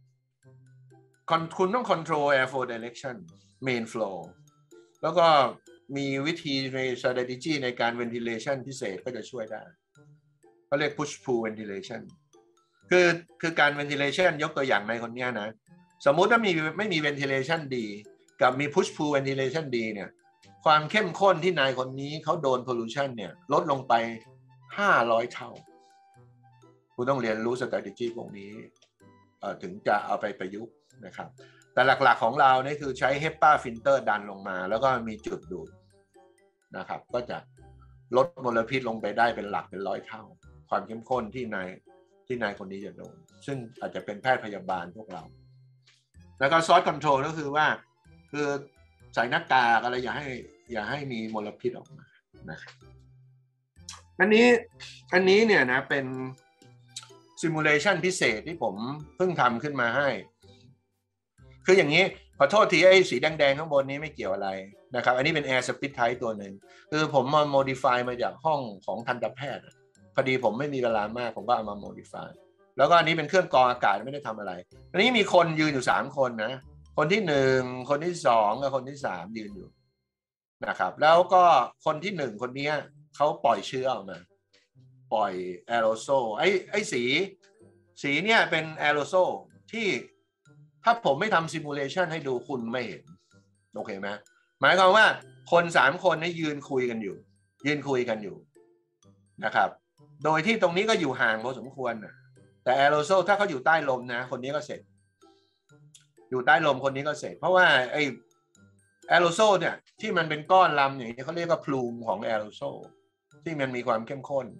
คุณต้อง control airflow direction main flow แล้วก็มีวิธีใน strategy ในการ ventilation พิเศษก็จะช่วยได้เขาเรียก push pull ventilation คือการ ventilation ยกตัวอย่างในคนนี้นะสมมุติว่าไม่มี ventilation ดีกับมี push pull ventilation ดีเนี่ยความเข้มข้นที่นายคนนี้เขาโดน pollution เนี่ยลดลงไป500 เท่าคุณต้องเรียนรู้ strategy พวกนี้ถึงจะเอาไปประยุกต์นะครับแต่หลักๆของเราเนี่ยคือใช้ HEPA filter ดันลงมาแล้วก็มีจุดดูดนะครับก็จะลดมลพิษลงไปได้เป็นหลักเป็น100 เท่าความเข้มข้นที่นายคนนี้จะโดนซึ่งอาจจะเป็นแพทย์พยาบาลพวกเราแล้วก็ source control ก็คือว่าคือใส่หน้ากากอะไรอย่าให้มีมลพิษออกมานะครับอันนี้เนี่ยนะเป็น simulation พิเศษที่ผมเพิ่งทำขึ้นมาให้คืออย่างนี้ขอโทษทีไอ้สีแดงๆข้างบนนี้ไม่เกี่ยวอะไรนะครับอันนี้เป็น air split type ตัวหนึ่งคือผมมา modify มาจากห้องของทันตแพทย์พอดีผมไม่มีเวลามากผมก็เอามา modify แล้วก็อันนี้เป็นเครื่องกรองอากาศไม่ได้ทำอะไรอันนี้มีคนยืนอยู่3 คนนะคนที่1คนที่2กับคนที่3ยืนอยู่นะครับแล้วก็คนที่1คนนี้เขาปล่อยเชื้อออกมาปล่อยแอโรโซลไอ้สีเนี่ยเป็นแอโรโซลที่ถ้าผมไม่ทำซิมูเลชันให้ดูคุณไม่เห็นโอเคไหมหมายความว่าคน3 คนนี่ยืนคุยกันอยู่นะครับโดยที่ตรงนี้ก็อยู่ห่างพอสมควรแต่แอโรโซลถ้าเขาอยู่ใต้ลมนะคนนี้ก็เสร็จอยู่ใต้ลมคนนี้ก็เสร็จเพราะว่าไอแอโรโซลเนี่ยที่มันเป็นก้อนลำอย่างนี้เขาเรียกว่าพลูมของแอโรโซลที่มันมีความเข้มข้น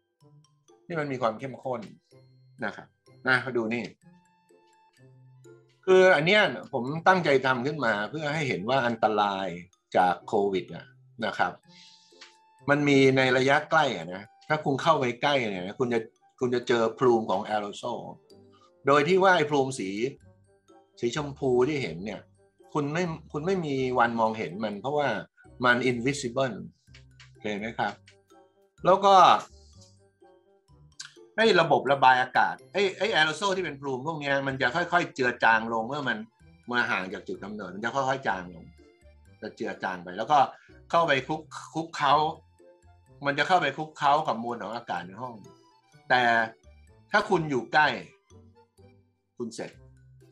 นะครับมาดูนี่คืออันเนี้ยผมตั้งใจทำขึ้นมาเพื่อให้เห็นว่าอันตรายจากโควิดนะครับมันมีในระยะใกล้นะถ้าคุณเข้าไปใกล้เนี่ยคุณจะเจอพลูมของแอโรโซลโดยที่ว่าไอ้พลูมสีชมพูที่เห็นเนี่ยคุณไม่มีวันมองเห็นมันเพราะว่ามัน invisible เห็นไหมครับแล้วก็ไอ้ระบบระบายอากาศไอ้แอโรโซลที่เป็นพลูมพวกนี้มันจะค่อยๆเจือจางลงเมื่อมันมาห่างจากจุดกำเนิดมันจะค่อยๆจางลงจะเจือจางไปแล้วก็เข้าไปคลุกเขามันจะเข้าไปคลุกเขากับมวลของอากาศในห้องแต่ถ้าคุณอยู่ใกล้คุณเสร็จ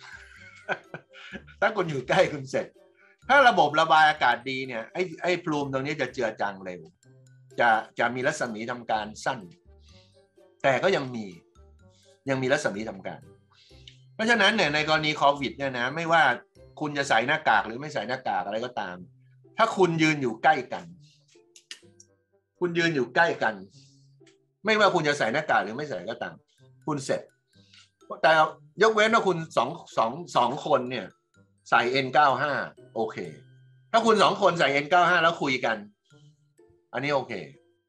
ถ้าคุณอยู่ใกล้คุณเสร็จถ้าระบบระบายอากาศดีเนี่ยไอ้พลูมตรงนี้จะเจือจางเร็วจะมีรัศมีทำการสั้นแต่ก็ยังมีรัศมีทำการเพราะฉะนั้นเนี่ยในกรณีโควิดเนี่ยนะไม่ว่าคุณจะใส่หน้ากากหรือไม่ใส่หน้ากากอะไรก็ตามถ้าคุณยืนอยู่ใกล้กันไม่ว่าคุณจะใส่หน้ากากหรือไม่ใส่ก็ตามคุณเสร็จแต่ยกเว้นว่าคุณสองคนเนี่ยใส่ N95 โอเคถ้าคุณ2 คนใส่ N95 แล้วคุยกันอันนี้โอเค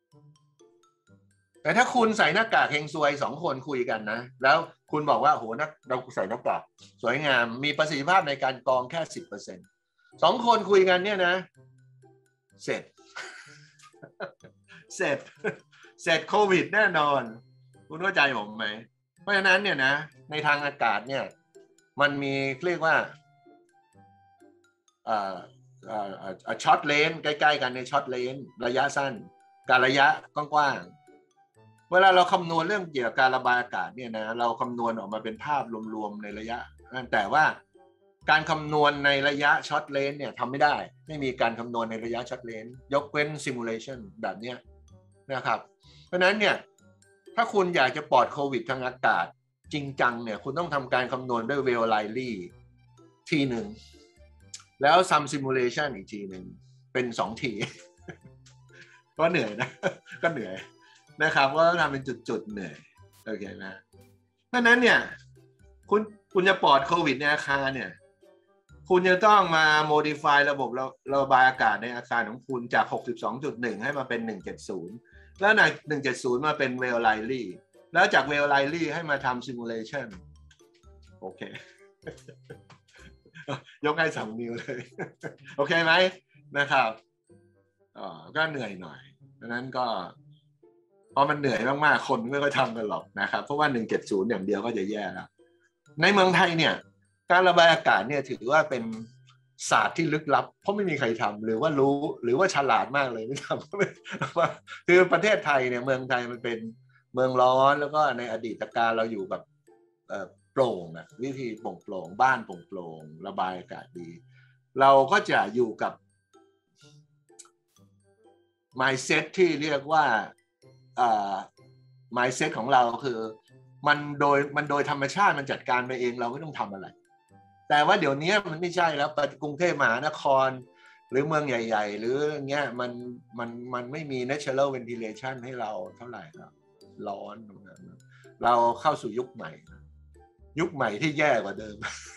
แต่ถ้าคุณใส่หน้ากากเฮงซวย2 คนคุยกันนะแล้วคุณบอกว่าโหเราใส่หน้ากากสวยงามมีประสิทธิภาพในการกรองแค่ 10% 2 คนคุยกันเนี่ยนะเสร็จโควิดแน่นอนคุณเข้าใจผมไหมเพราะฉะนั้นเนี่ยนะในทางอากาศเนี่ยมันมีเรียกว่าช็อตเลนใกล้ๆกันในช็อตเลนระยะสั้นกับระยะกว้างเวลาเราคำนวณเรื่องเกี่ยวกับการระบายอากาศเนี่ยนะเราคำนวณออกมาเป็นภาพรวมๆในระยะแต่ว่าการคำนวณในระยะช็อตเลนเนี่ยทำไม่มีการคำนวณในระยะช็อตเลนยกเว้นซิมูเลชันแบบนี้นะครับเพราะนั้นเนี่ยถ้าคุณอยากจะปลอดโควิดทางอากาศจริงจังเนี่ยคุณต้องทำการคำนวณด้วยเวลไลลี่ทีหนึ่งแล้วซัมซิมูเลชันอีกทีหนึ่งเป็น2 ทีก็เหนื่อยนะก็เหนื่อยนะครับว่าทำเป็นจุดๆเหนื่อยโอเคนะเพราะนั้นเนี่ยคุณจะปลอดโควิดในอาคารเนี่ยคุณจะต้องมา modify ระบบระบายอากาศในอาคารของคุณจาก 62.1 ให้มาเป็น 170 แล้วใน 170 มาเป็นเวลไลลี่แล้วจากเวลไลลี่ให้มาทำ simulation โอเค ยกให้2 นิ้วเลยโอเคไหมนะครับก็เหนื่อยหน่อยดังนั้นก็พอมันเหนื่อยมากๆคนไม่ค่อยทำกันหรอกนะครับเพราะว่า 170 อย่างเดียวก็จะแย่แล้วในเมืองไทยเนี่ยการระบายอากาศเนี่ยถือว่าเป็นศาสตร์ที่ลึกลับเพราะไม่มีใครทำหรือว่ารู้หรือว่าฉลาดมากเลยไม่ทำคือประเทศไทยเนี่ยเมืองไทยมันเป็นเมืองร้อนแล้วก็ในอดีตการเราอยู่แบบโปร่งนะวิธีโปร่งบ้านโปร่งระบายอากาศดีเราก็จะอยู่กับ mindset ที่เรียกว่าmindset ของเราคือมันโดยธรรมชาติมันจัดการไปเองเราไม่ต้องทำอะไรแต่ว่าเดี๋ยวนี้มันไม่ใช่แล้วกรุงเทพมหานครหรือเมืองใหญ่ๆหรือเงี้ยมันไม่มี natural ventilation ให้เราเท่าไหร่ครับร้อนตรงนั้นเราเข้าสู่ยุคใหม่ที่แย่กว่าเดิม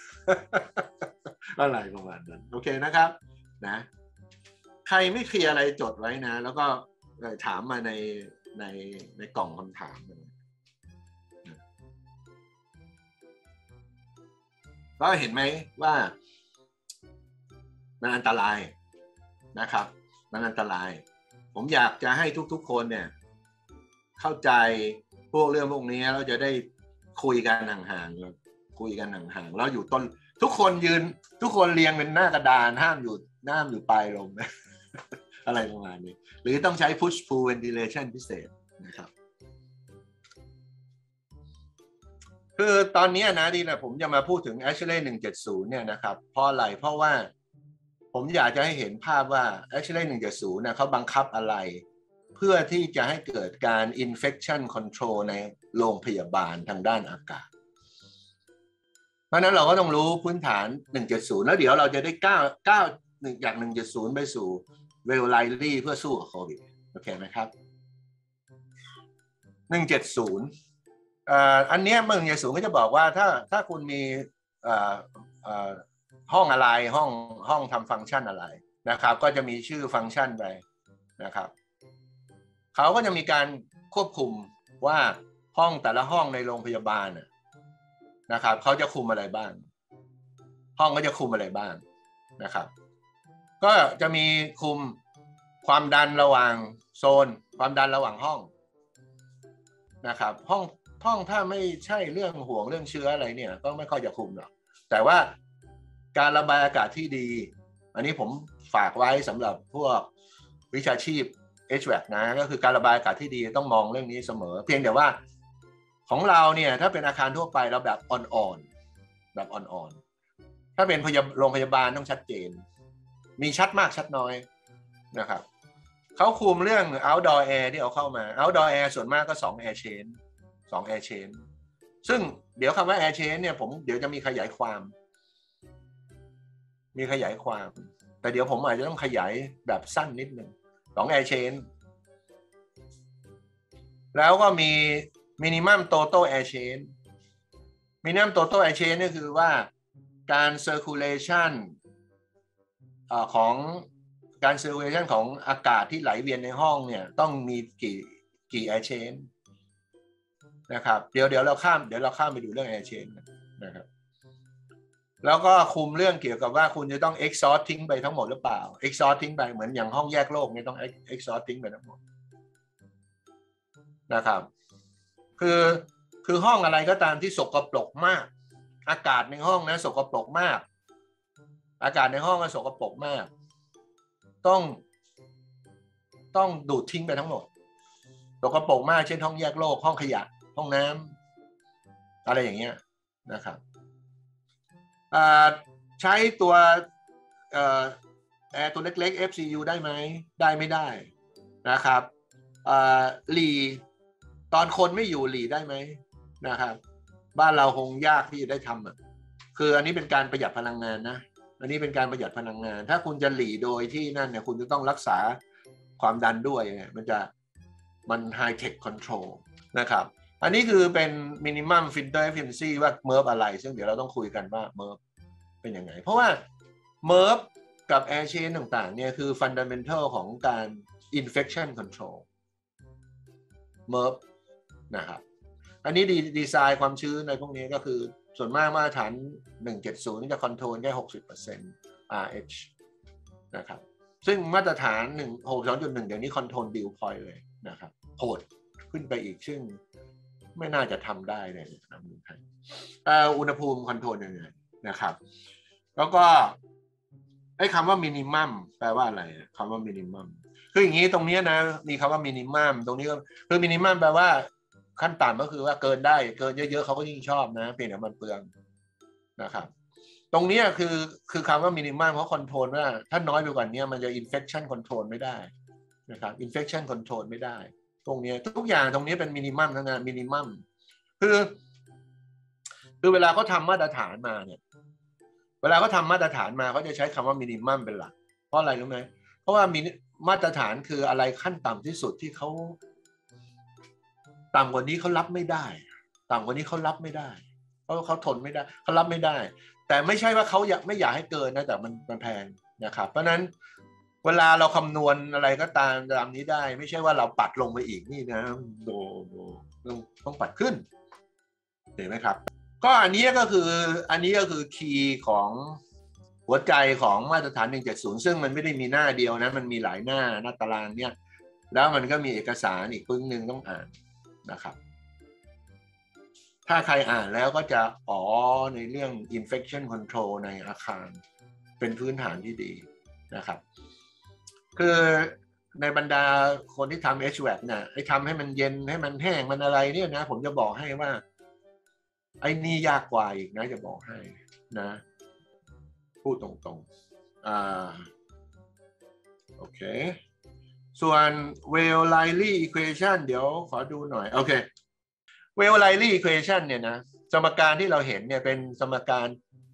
อะไรประมาณนั้นโอเคนะครับนะใครไม่เคลียร์อะไรจดไว้นะแล้วก็ถามมาในกล่องคำถามก็เห็นไหมว่ามันอันตรายนะครับมันอันตรายผมอยากจะให้ทุกๆคนเนี่ยเข้าใจพวกเรื่องพวกนี้เราจะได้คุยกันห่างๆแล้วอยู่ต้นทุกคนเรียงเป็นหน้ากระดานห้ามอยู่ปลายลมนะ อะไรประมาณนี้หรือต้องใช้ push pull ventilation พิเศษนะครับคือตอนนี้นะดีนะผมจะมาพูดถึง Ashley 170เนี่ยนะครับเพราะอะไรเพราะว่าผมอยากจะให้เห็นภาพว่า Ashley 170เนี่ยเขาบังคับอะไรเพื่อที่จะให้เกิดการ infection control ในโรงพยาบาลทางด้านอากาศเพราะนั้นเราก็ต้องรู้พื้นฐาน 170 แล้วเดี๋ยวเราจะได้ก้าวจาก 170 ไปสู่เวลไลลี่เพื่อสู้กับโควิดโอเคไหมครับ 170 อันนี้เมือง170ก็จะบอกว่าถ้าคุณมีห้องอะไรห้องทำฟังก์ชันอะไรนะครับก็จะมีชื่อฟังก์ชันไปนะครับเขาก็จะมีการควบคุมว่าห้องแต่ละห้องในโรงพยาบาลนะครับเขาจะคุมอะไรบ้างห้องก็จะคุมอะไรบ้างนะครับก็จะมีคุมความดันระหว่างโซนความดันระหว่างห้องนะครับห้องถ้าไม่ใช่เรื่องห่วงเรื่องเชื้ออะไรเนี่ยก็ไม่ค่อยจะคุมหรอกแต่ว่าการระบายอากาศที่ดีอันนี้ผมฝากไว้สำหรับพวกวิชาชีพ HVAC นะก็คือการระบายอากาศที่ดีต้องมองเรื่องนี้เสมอเพียงแต่ว่าของเราเนี่ยถ้าเป็นอาคารทั่วไปเราแบบอ่อนๆถ้าเป็นโรงพยาบาลต้องชัดเจนมีชัดมากชัดน้อยนะครับเขาคุมเรื่อง outdoor air ที่เอาเข้ามา outdoor air ส่วนมากก็2 air chain ซึ่งเดี๋ยวคำว่า air chain เนี่ยเดี๋ยวจะมีขยายความแต่เดี๋ยวผมอาจจะต้องขยายแบบสั้นนิดนึง2 air chain แล้วก็มี minimum total air chain minimum total air chain นี่คือว่าการ circulation ของอากาศที่ไหลเวียนในห้องเนี่ยต้องมีกี่ air chain นะครับเดี๋ยวเราข้ามไปดูเรื่อง air chain นะครับแล้วก็คุมเรื่องเกี่ยวกับว่าคุณจะต้อง exhaust ทิ้งไปทั้งหมดหรือเปล่า exhaust ทิ้งไปเหมือนอย่างห้องแยกโลกเนี่ยต้อง exhaust ทิ้งไปทั้งหมดนะครับคือห้องอะไรก็ตามที่สกปรกมากอากาศในห้องนะสกปรกมากอากาศในห้องก็สกปรกมากต้องดูดทิ้งไปทั้งหมดสกปรกมากเช่นห้องแยกโลกห้องขยะห้องน้ำอะไรอย่างเงี้ยนะครับใช้ตัวแอร์ตัวเล็กๆ FCU ได้ไหมได้ไม่ได้นะครับตอนคนไม่อยู่หลีได้ไหมนะครับบ้านเราคงยากที่จะได้ทำอ่ะคืออันนี้เป็นการประหยัดพลังงานนะอันนี้เป็นการประหยัดพลังงานถ้าคุณจะหลีโดยที่นั่นเนี่ยคุณจะต้องรักษาความดันด้วยมัน high tech control นะครับอันนี้คือเป็น minimum filter efficiency ว่า MERV อะไรซึ่งเดี๋ยวเราต้องคุยกันว่า MERV เป็นยังไงเพราะว่า MERV กับ air chain ต่างๆเนี่ยคือ fundamental ของการ infection control MERV นะครับอันนี้ดีไซน์ความชื้นในพวกนี้ก็คือส่วนมากมาตรฐาน 170 จะคอนโทรลแค่ 60% RH นะครับซึ่งมาตรฐาน 162.1 เดี๋ยวนี้คอนโทรลดิวพอยต์เลยนะครับโหดขึ้นไปอีกซึ่งไม่น่าจะทำได้ในเมืองไทยอุณหภูมิคอนโทรลยังไงนะครับแล้วก็ไอ้คำว่ามินิมัมแปลว่าอะไรคำว่ามินิมัมคืออย่างนี้ตรงนี้นะมีคำว่ามินิมัมตรงนี้ก็คือมินิมัมแปลว่าขั้นต่ำก็คือว่าเกินได้เกินเยอะๆเขาก็ยิ่งชอบนะเปลี่ยนแต่มันเปลืองนะครับตรงนี้คือคำว่ามินิมัมเพราะคอนโทรลว่าถ้าน้อยไปกว่านี้มันจะอินเฟคชันคอนโทรลไม่ได้นะครับอินเฟคชันคอนโทรลไม่ได้ตรงนี้ทุกอย่างตรงนี้เป็นมินิมัมทั้งนั้นมินิมัมคือเวลาเขาทำมาตรฐานมาเนี่ยเวลาเขาทำมาตรฐานมาเขาจะใช้คำว่ามินิมัมเป็นหลักเพราะอะไรรู้ไหมเพราะว่ามาตรฐานคืออะไรขั้นต่ำที่สุดที่เขาต่ำกว่านี้เขารับไม่ได้ต่ำกว่านี้เขารับไม่ได้เพราะเขาทนไม่ได้เขารับไม่ได้แต่ไม่ใช่ว่าเขาไม่อยากให้เกินนะแต่มันแพงนะครับเพราะนั้นเวลาเราคำนวณอะไรก็ตามนี้ได้ไม่ใช่ว่าเราปัดลงไปอีกนี่นะต้องปัดขึ้นเห็นไหมครับก็อันนี้ก็คือคีย์ของหัวใจของมาตรฐาน 170 ซึ่งมันไม่ได้มีหน้าเดียวนะมันมีหลายหน้าตารางเนี่ยแล้วมันก็มีเอกสารอีกปึ้งหนึ่งต้องอ่านนะครับถ้าใครอ่านแล้วก็จะในเรื่อง infection control ในอาคารเป็นพื้นฐานที่ดีนะครับคือในบรรดาคนที่ทำ HVAC เนี่ยให้ทำให้มันเย็นให้มันแห้งมันอะไรเนี่ยนะผมจะบอกให้ว่าไอ้นี่ยากกว่าอีกนะจะบอกให้นะพูดตรงๆโอเคส่วน Weil-Rayleigh equation เดี๋ยวขอดูหน่อยโอเค Weil-Rayleigh equation เนี่ยนะสมการที่เราเห็นเนี่ยเป็นสมการ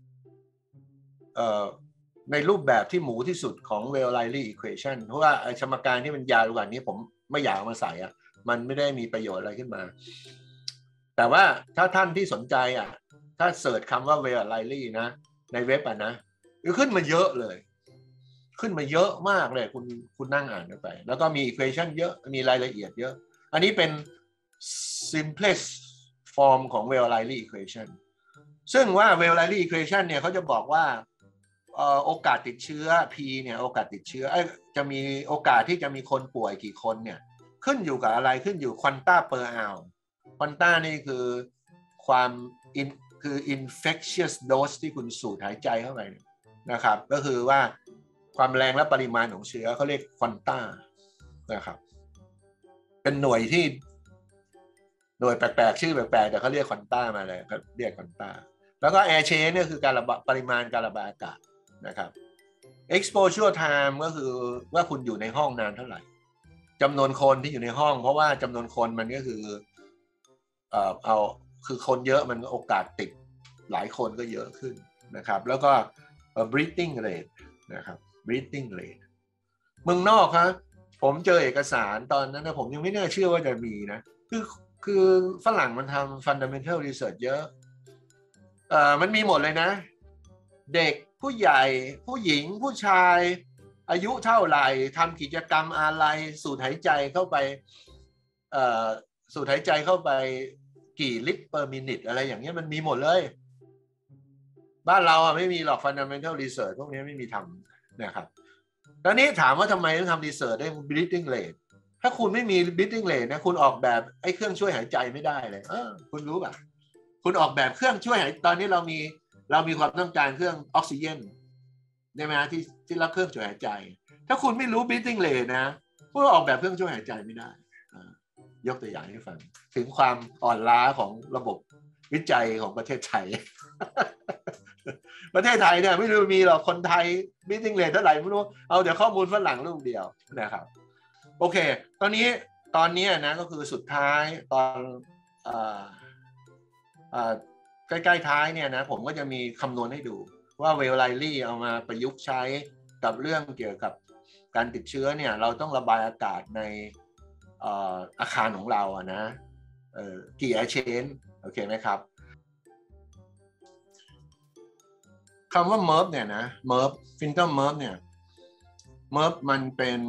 ในรูปแบบที่หมูที่สุดของ Weil-Rayleigh equation เพราะว่าไอ้สมการที่มันยาวกว่านี้ผมไม่อยากเอามาใส่อ่ะมันไม่ได้มีประโยชน์อะไรขึ้นมาแต่ว่าถ้าท่านที่สนใจอ่ะถ้าเสิร์ชคำว่า Weil-Rayleigh นะในเว็บอ่ะนะขึ้นมาเยอะเลยขึ้นมาเยอะมากเลยคุณนั่งอ่านไปแล้วก็มี equation เยอะมีรายละเอียดเยอะอันนี้เป็น simplest form ของ Weil-Rayleigh equation ซึ่งว่า Weil-Rayleigh equation เนี่ยเขาจะบอกว่าโอกาสติดเชื้อ P เนี่ยโอกาสติดเชื้อจะมีโอกาสที่จะมีคนป่วยกี่คนเนี่ยขึ้นอยู่กับอะไรขึ้นอยู่ควอนต้าเปอร์อัลควอนต้านี่คือความคือ infectious dose ที่คุณสูดหายใจเข้าไปนะครับก็คือว่าความแรงและปริมาณของเชื้อเขาเรียกควอนต้านะครับเป็นหน่วยแปลกๆชื่อแปลกๆแต่เขาเรียกควอนต้ามาเลยเขาเรียกควอนต้าแล้วก็ air chain เนี่ยคือปริมาณการระบายอากาศนะครับ exposure time ก็คือว่าคุณอยู่ในห้องนานเท่าไหร่จำนวนคนที่อยู่ในห้องเพราะว่าจำนวนคนมันก็คือคือคนเยอะมันโอกาสติดหลายคนก็เยอะขึ้นนะครับแล้วก็ breathing rate นะครับ breathing rate เมืองนอกครับผมเจอเอกสารตอนนั้นนะผมยังไม่น่าเชื่อว่าจะมีนะคือฝรั่งมันทำ fundamental research เยอะมันมีหมดเลยนะเด็กผู้ใหญ่ผู้หญิงผู้ชายอายุเท่าไหร่ทำกิจกรรมอะไรสูดหายใจเข้าไปสูดหายใจเข้าไปกี่ลิตร per minute อะไรอย่างเงี้ยมันมีหมดเลยบ้านเราไม่มีหรอก fundamental research พวกนี้ไม่มีทำนะครับตอนนี้ถามว่าทำไมต้องทำ research ได้ breathing rate ถ้าคุณไม่มี breathing rate นะคุณออกแบบไอ้เครื่องช่วยหายใจไม่ได้เลยคุณรู้ป่ะคุณออกแบบเครื่องช่วยหายตอนนี้เรามีความต้องการเครื่องออกซิเจนได้ไหมที่รับเครื่องช่วยหายใจถ้าคุณไม่รู้ breathing rate นะคุณออกแบบเครื่องช่วยหายใจไม่ได้ยกตัวอย่างให้ฟังถึงความอ่อนล้าของระบบวิจัยของประเทศไทย ประเทศไทยเนี่ยไม่รู้มีหรอกคนไทย breathing rate เท่าไหร่ไม่รู้เอาเดี๋ยวข้อมูลฝรั่งลูกเดียวนะครับโอเคตอนนี้ตอนนี้นะก็คือสุดท้ายตอนใกล้ๆท้ายเนี่ยนะผมก็จะมีคำนวณให้ดูว่าเวลไลลี่เอามาประยุกต์ใช้กับเรื่องเกี่ยวกับการติดเชื้อเนี่ยเราต้องระบายอากาศในอาคารของเราอะนะกี่แอร์เชนโอเคไหมครับคำว่า MERV เนี่ยนะ MERV filter MERV เนี่ย MERV มันเป็น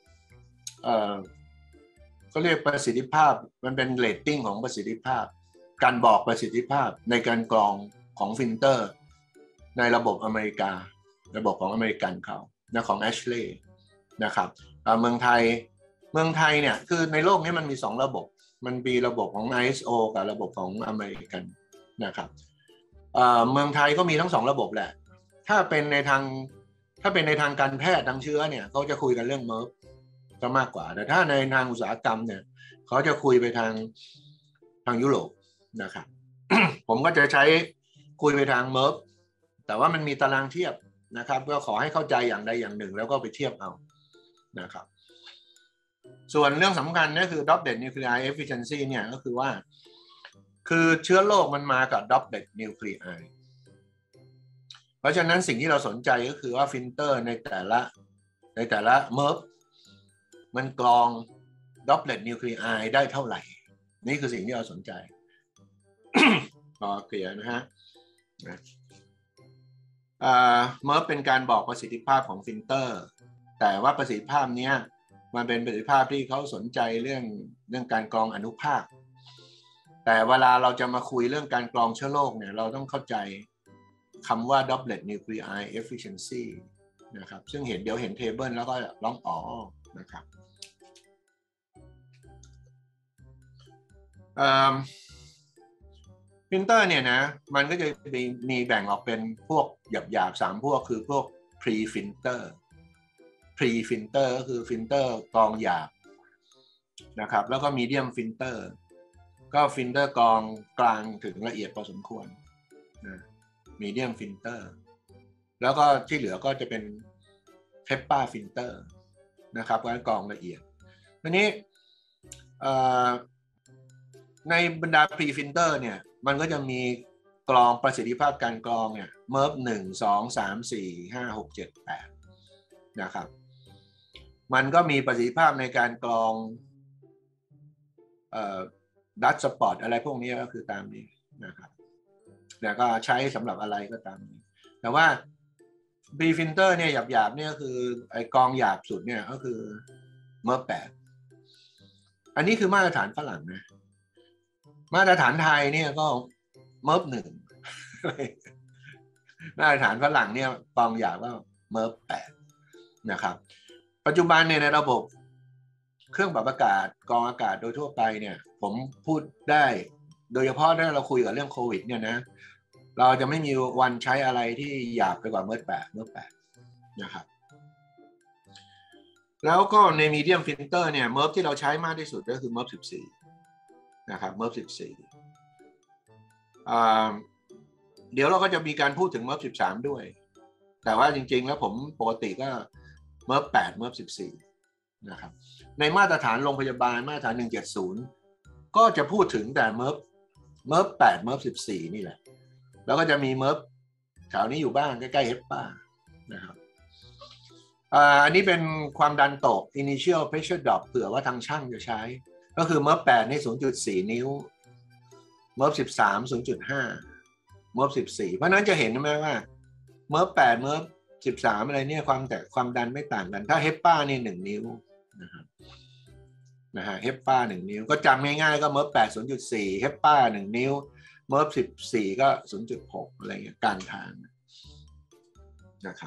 เขาเรียกประสิทธิภาพมันเป็นเรตติ้งของประสิทธิภาพการบอกประสิทธิภาพในการกรองของฟิลเตอร์ในระบบอเมริการะบบของอเมริกันเขานะของ Ashley นะครับเมืองไทยเนี่ยคือในโลกนี้มันมี2ระบบมันมีระบบของ ISO กับระบบของอเมริกันนะครับเมืองไทยก็มีทั้ง2ระบบแหละถ้าเป็นในทางการแพทย์ทางเชื้อเนี่ยเขาจะคุยกันเรื่อง MERV ก็มากกว่าแต่ถ้าในทางอุตสาหกรรมเนี่ยเขาจะคุยไปทางยุโรปนะครับ ผมก็จะใช้คุยไปทาง MERV แต่ว่ามันมีตารางเทียบนะครับก็ขอให้เข้าใจอย่างใดอย่างหนึ่งแล้วก็ไปเทียบเอานะครับส่วนเรื่องสำคัญก็คือ Droplet Nuclei Efficiency เนี่ยก็คือว่าคือเชื้อโรคมันมากับ Droplet Nuclei เพราะฉะนั้นสิ่งที่เราสนใจก็คือว่าฟิลเตอร์ในแต่ละ MERV มันกรอง Droplet Nuclei ได้เท่าไหร่นี่คือสิ่งที่เราสนใจ พอเคลียร์นะฮะMERV เป็นการบอกประสิทธิภาพของฟิลเตอร์แต่ว่าประสิทธิภาพนี้มันเป็นประสิทธิภาพที่เขาสนใจเรื่องการกรองอนุภาคแต่เวลาเราจะมาคุยเรื่องการกรองเชื้อโรคเนี่ยเราต้องเข้าใจคำว่า Droplet Nuclei Efficiency นะครับซึ่งเดี๋ยวเห็นเทเบิลแล้วก็ร้องอ๋อนะครับฟิลเตอร์เนี่ยนะมันก็จะมีแบ่งออกเป็นพวกหยาบๆ3พวกคือพวก pre filter ก็คือฟิลเตอร์กรองหยาบนะครับแล้วก็ medium filter ก็ฟิลเตอร์กรองกลางถึงละเอียดพอสมควรนะ medium filter แล้วก็ที่เหลือก็จะเป็น HEPA filter นะครับการกรองละเอียดทีนี้ในบรรดา pre filter เนี่ยมันก็จะมีกรองประสิทธิภาพการกรองเนี่ย MERV 1 2 3 4 5 6 7 8นะครับมันก็มีประสิทธิภาพในการกรองดัชสปอตอะไรพวกนี้ก็คือตามนี้นะครับแล้วก็ใช้สำหรับอะไรก็ตามนี้แต่ว่า pre filter เนี่ยหยาบๆเนี่ยก็คือไอกรองหยาบสุดเนี่ยก็คือ MERV 8อันนี้คือมาตรฐานฝรั่งนะมาตรฐานไทยเนี่ยก็MERV 1มาตรฐานฝรั่งเนี่ยกรองหยาบก็MERV 8นะครับปัจจุบันเนี่ยในระบบเครื่องปรับอากาศกรองอากาศโดยทั่วไปเนี่ยผมพูดได้โดยเฉพาะถ้าเราคุยกับเรื่องโควิดเนี่ยนะเราจะไม่มีวันใช้อะไรที่หยาบไปกว่าMERV 8นะครับแล้วก็ใน medium filter เนี่ย MERV ที่เราใช้มากที่สุดก็คือ MERV 14นะครับMERV 14เดี๋ยวเราก็จะมีการพูดถึงMERV 13ด้วยแต่ว่าจริงๆแล้วผมปกติก็MERV 8 MERV 14นะครับในมาตรฐานโรงพยาบาลมาตรฐาน170ก็จะพูดถึงแต่MERV 8 MERV 14นี่แหละแล้วก็จะมีMERVแถวนี้อยู่บ้างใกล้ๆ HEPA นะครับอันนี้เป็นความดันตก initial pressure drop เผื่อว่าทางช่างจะใช้ก็คือMERV 8นี่ 0.4 นิ้วMERV 13 0.5 MERV 14เพราะนั้นจะเห็นไหมว่าMERV 8 MERV 13อะไรเนี่ยความดันไม่ต่างกันถ้า HEPA นี่1นิ้วนะครับHEPA 1นิ้วก็จำง่ายๆก็MERV 8 0.4 HEPA 1นิ้วMERV 14ก็ 0.6 อะไรเงี้ยกลางทางนะครับ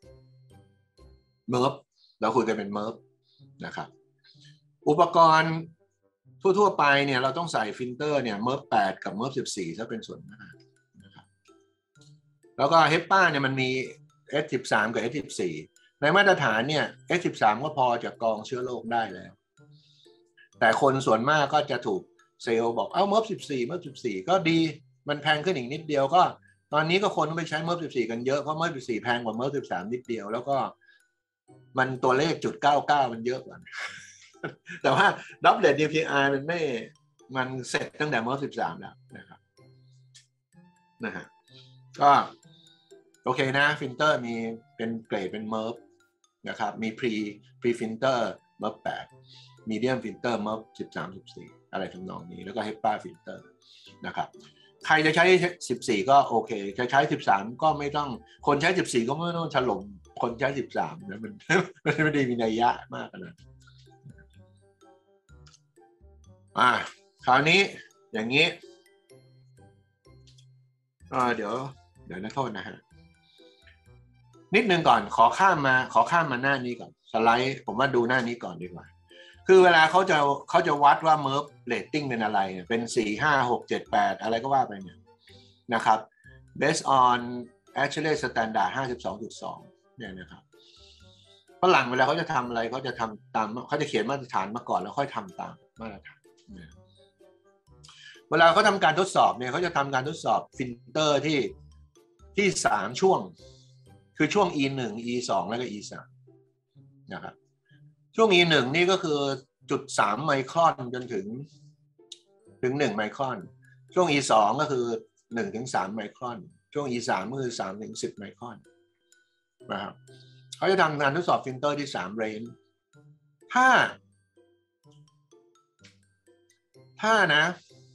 MERV เราคุยกันเป็นMERVนะครับอุปกรณ์ทั่วๆไปเนี่ยเราต้องใส่ฟิลเตอร์เนี่ยMERV 8กับMERV 14ซะเป็นส่วนมากนะครับแล้วก็ HEPA เนี่ยมันมี S13 กับ S14 ในมาตรฐานเนี่ย S13 ก็พอจะกรองเชื้อโรคได้แล้วแต่คนส่วนมากก็จะถูกเซลล์บอกMERV 14ก็ดีมันแพงขึ้นอีกนิดเดียวก็ตอนนี้ก็คนไปใช้MERV 14กันเยอะเพราะMERV 14แพงกว่าMERV 13นิดเดียวแล้วก็มันตัวเลข.99มันเยอะกว่าแต่ว่าดับเบิลDPI มันเสร็จตั้งแต่เมอร์13แล้วนะครับนะฮะก็โอเคนะฟิลเตอร์มีเป็นเกรดเป็นเมอร์นะครับมีพรีฟิลเตอร์เมอร์8มีเดียมฟิลเตอร์เมอร์13-14อะไรทำนองนี้แล้วก็เฮปปาฟิลเตอร์นะครับใครจะใช้14ก็โอเคจะใช้13ก็ไม่ต้องคนใช้14ก็ไม่ต้องถล่มคนใช้13นะมันไม่ได้มีนัยยะมากนะคราวนี้อย่างนี้เดี๋ยวนะโทษนะฮะนิดนึงก่อนขอข้ามมาหน้านี้ก่อนสไลด์ผมว่าดูหน้านี้ก่อนดีกว่าคือเวลาเขาจะวัดว่าเมิร์ฟเรตติ้งเป็นอะไรเนี่ยเป็น4 5 6 7 8อะไรก็ว่าไปเนี่ยนะครับ based on actually standard 52.2 เนี่ยนะครับฝรั่งเวลาเขาจะทำอะไรเขาจะทำตามเขาจะเขียนมาตรฐานมาก่อนแล้วค่อยทำตามมาตรฐานเวลาเขาทำการทดสอบเนี่ยเขาจะทำการทดสอบฟิลเตอร์ที่3ช่วงคือช่วง E1 E2 แล้วก็ E3 นะครับช่วง E1 นี่ก็คือ0.3 ไมครอนจนถึง1 ไมครอนช่วง E2 ก็คือ1 ถึง 3 ไมครอนช่วง E3 ก็คือ3 ถึง 10 ไมครอนนะครับเขาจะทำการทดสอบฟิลเตอร์ที่3เรนจ์ถ้านะ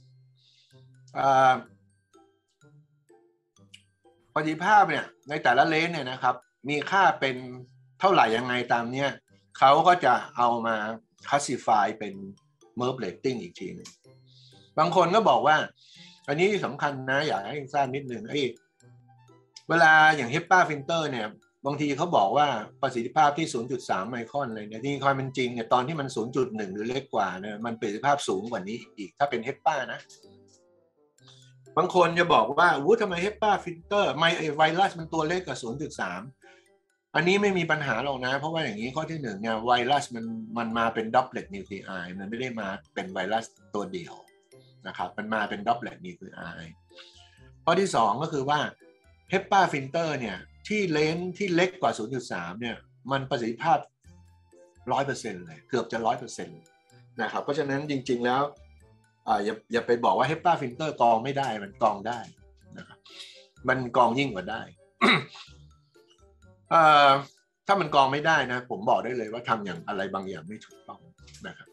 ประสิทธิภาพเนี่ยในแต่ละเลนเนี่ยนะครับมีค่าเป็นเท่าไหร่ยังไงตามเนี้ยเขาก็จะเอามา classify เป็น MERP rating อีกทีนึงบางคนก็บอกว่าอันนี้สำคัญนะอยากให้ทราบนิดนึงเวลาอย่าง HEPA filter เนี่ยบางทีเขาบอกว่าประสิทธิภาพที่ 0.3 ไมครอนอะไรเนี่ยที่ความเป็นจริงเนี่ยตอนที่มัน 0.1 หรือเล็กกว่าเนี่ยมันประสิทธิภาพสูงกว่านี้อีกถ้าเป็น HEPA นะบางคนจะบอกว่าทำไม HEPA filter ไวรัสมันตัวเล็กกว่า 0.3 อันนี้ไม่มีปัญหาหรอกนะเพราะว่าอย่างนี้ข้อที่1เนี่ยไวรัสมันมาเป็นดับเบิลนิวคลีไอมันไม่ได้มาเป็นไวรัสตัวเดียวนะครับมันมาเป็นดับเบิลนิวคลีไอข้อที่2ก็คือว่า HEPA filter เนี่ยที่เลนส์ที่เล็กกว่า 0.3 เนี่ยมันประสิทธิภาพ 100% เลยเกือบจะ 100% นะครับเพราะฉะนั้นจริงๆแล้วอย่าไปบอกว่า HEPA filter กรองไม่ได้มันกรองได้นะครับมันกรองยิ่งกว่าได้ ถ้ามันกรองไม่ได้นะผมบอกได้เลยว่าทำอย่างอะไรบางอย่างไม่ถูกต้องนะครับ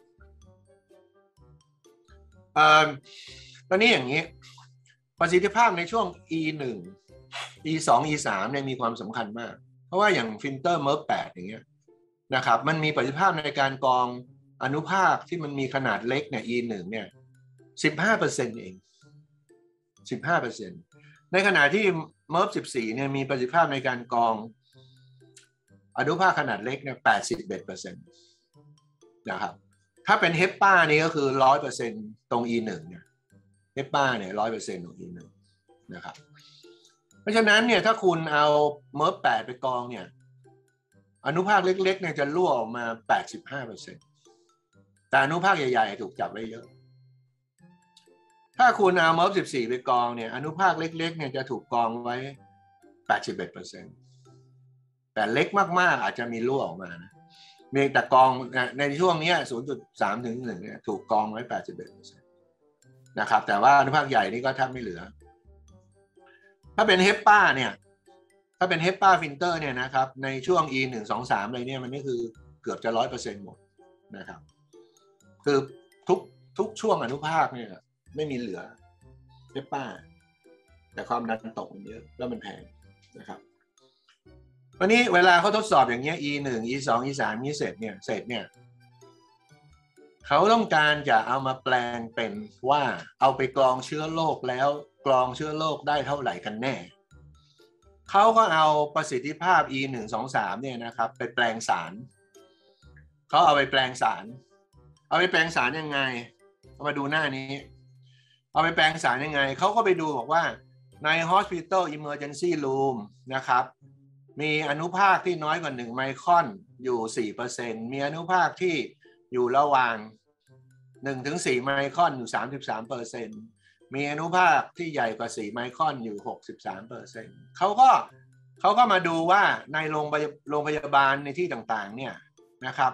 ตอนนี้อย่างนี้ประสิทธิภาพในช่วง E1 E2 E3 เนี่ยมีความสำคัญมากเพราะว่าอย่างฟิลเตอร์ MERP 8อย่างเงี้ยนะครับมันมีประสิทธิภาพในการกรองอนุภาคที่มันมีขนาดเล็กเนี่ย E1 เนี่ย 15% เอง 15% ในขณะที่ MERP 14เนี่ยมีประสิทธิภาพในการกรองอนุภาคขนาดเล็กเนี่ย 81% นะครับถ้าเป็น HEPA นี่ก็คือ 100% ตรง E1 เนี่ย HEPA เนี่ย 100% ตรง E1 นะครับเพราะฉะนั้นเนี่ยถ้าคุณเอา MERP 8ไปกรองเนี่ยอนุภาคเล็กๆเนี่ยจะรั่วออกมา 85% แต่อนุภาคใหญ่ๆถูกจับไว้เยอะถ้าคุณเอา MERP 14ไปกรองเนี่ยอนุภาคเล็กๆเนี่ยจะถูกกรองไว้ 81%แต่เล็กมากๆอาจจะมีรั่วออกมานะมีแต่กรองในช่วงนี้ 0.3 ถึง 1เนี่ยถูกกรองไว้ 81% นะครับแต่ว่าอนุภาคใหญ่นี่ก็แทบไม่เหลือถ้าเป็น HEPA เนี่ยถ้าเป็น HEPA filter เนี่ยนะครับในช่วง E1 2 3อะไรเนี่ยมันนี่คือเกือบจะ 100% หมดนะครับคือทุกช่วงอนุภาคเนี่ยไม่มีเหลือ HEPA แต่ความดันตกมันเยอะแล้วมันแพงนะครับวันนี้เวลาเขาทดสอบอย่างเงี้ย E1 E2 E3 นี้เสร็จเนี่ยเขาต้องการจะเอามาแปลงเป็นว่าเอาไปกรองเชื้อโรคแล้วกรองเชื้อโรคได้เท่าไหร่กันแน่เขาก็เอาประสิทธิภาพ E1 2 3เนี่ยนะครับไปแปลงสารเขาเอาไปแปลงสารยังไงเอามาดูหน้านี้เอาไปแปลงสารยังไงเขาก็ไปดูบอกว่าใน Hospital Emergency Room นะครับมีอนุภาคที่น้อยกว่า1 ไมครอนอยู่ 4% มีอนุภาคที่อยู่ระหว่าง 1-4 ไมครอนอยู่ 33% มีอนุภาคที่ใหญ่กว่า4 ไมครอนอยู่ 63% เขาก็มาดูว่าในโรงพยาบาลในที่ต่างๆเนี่ยนะครับ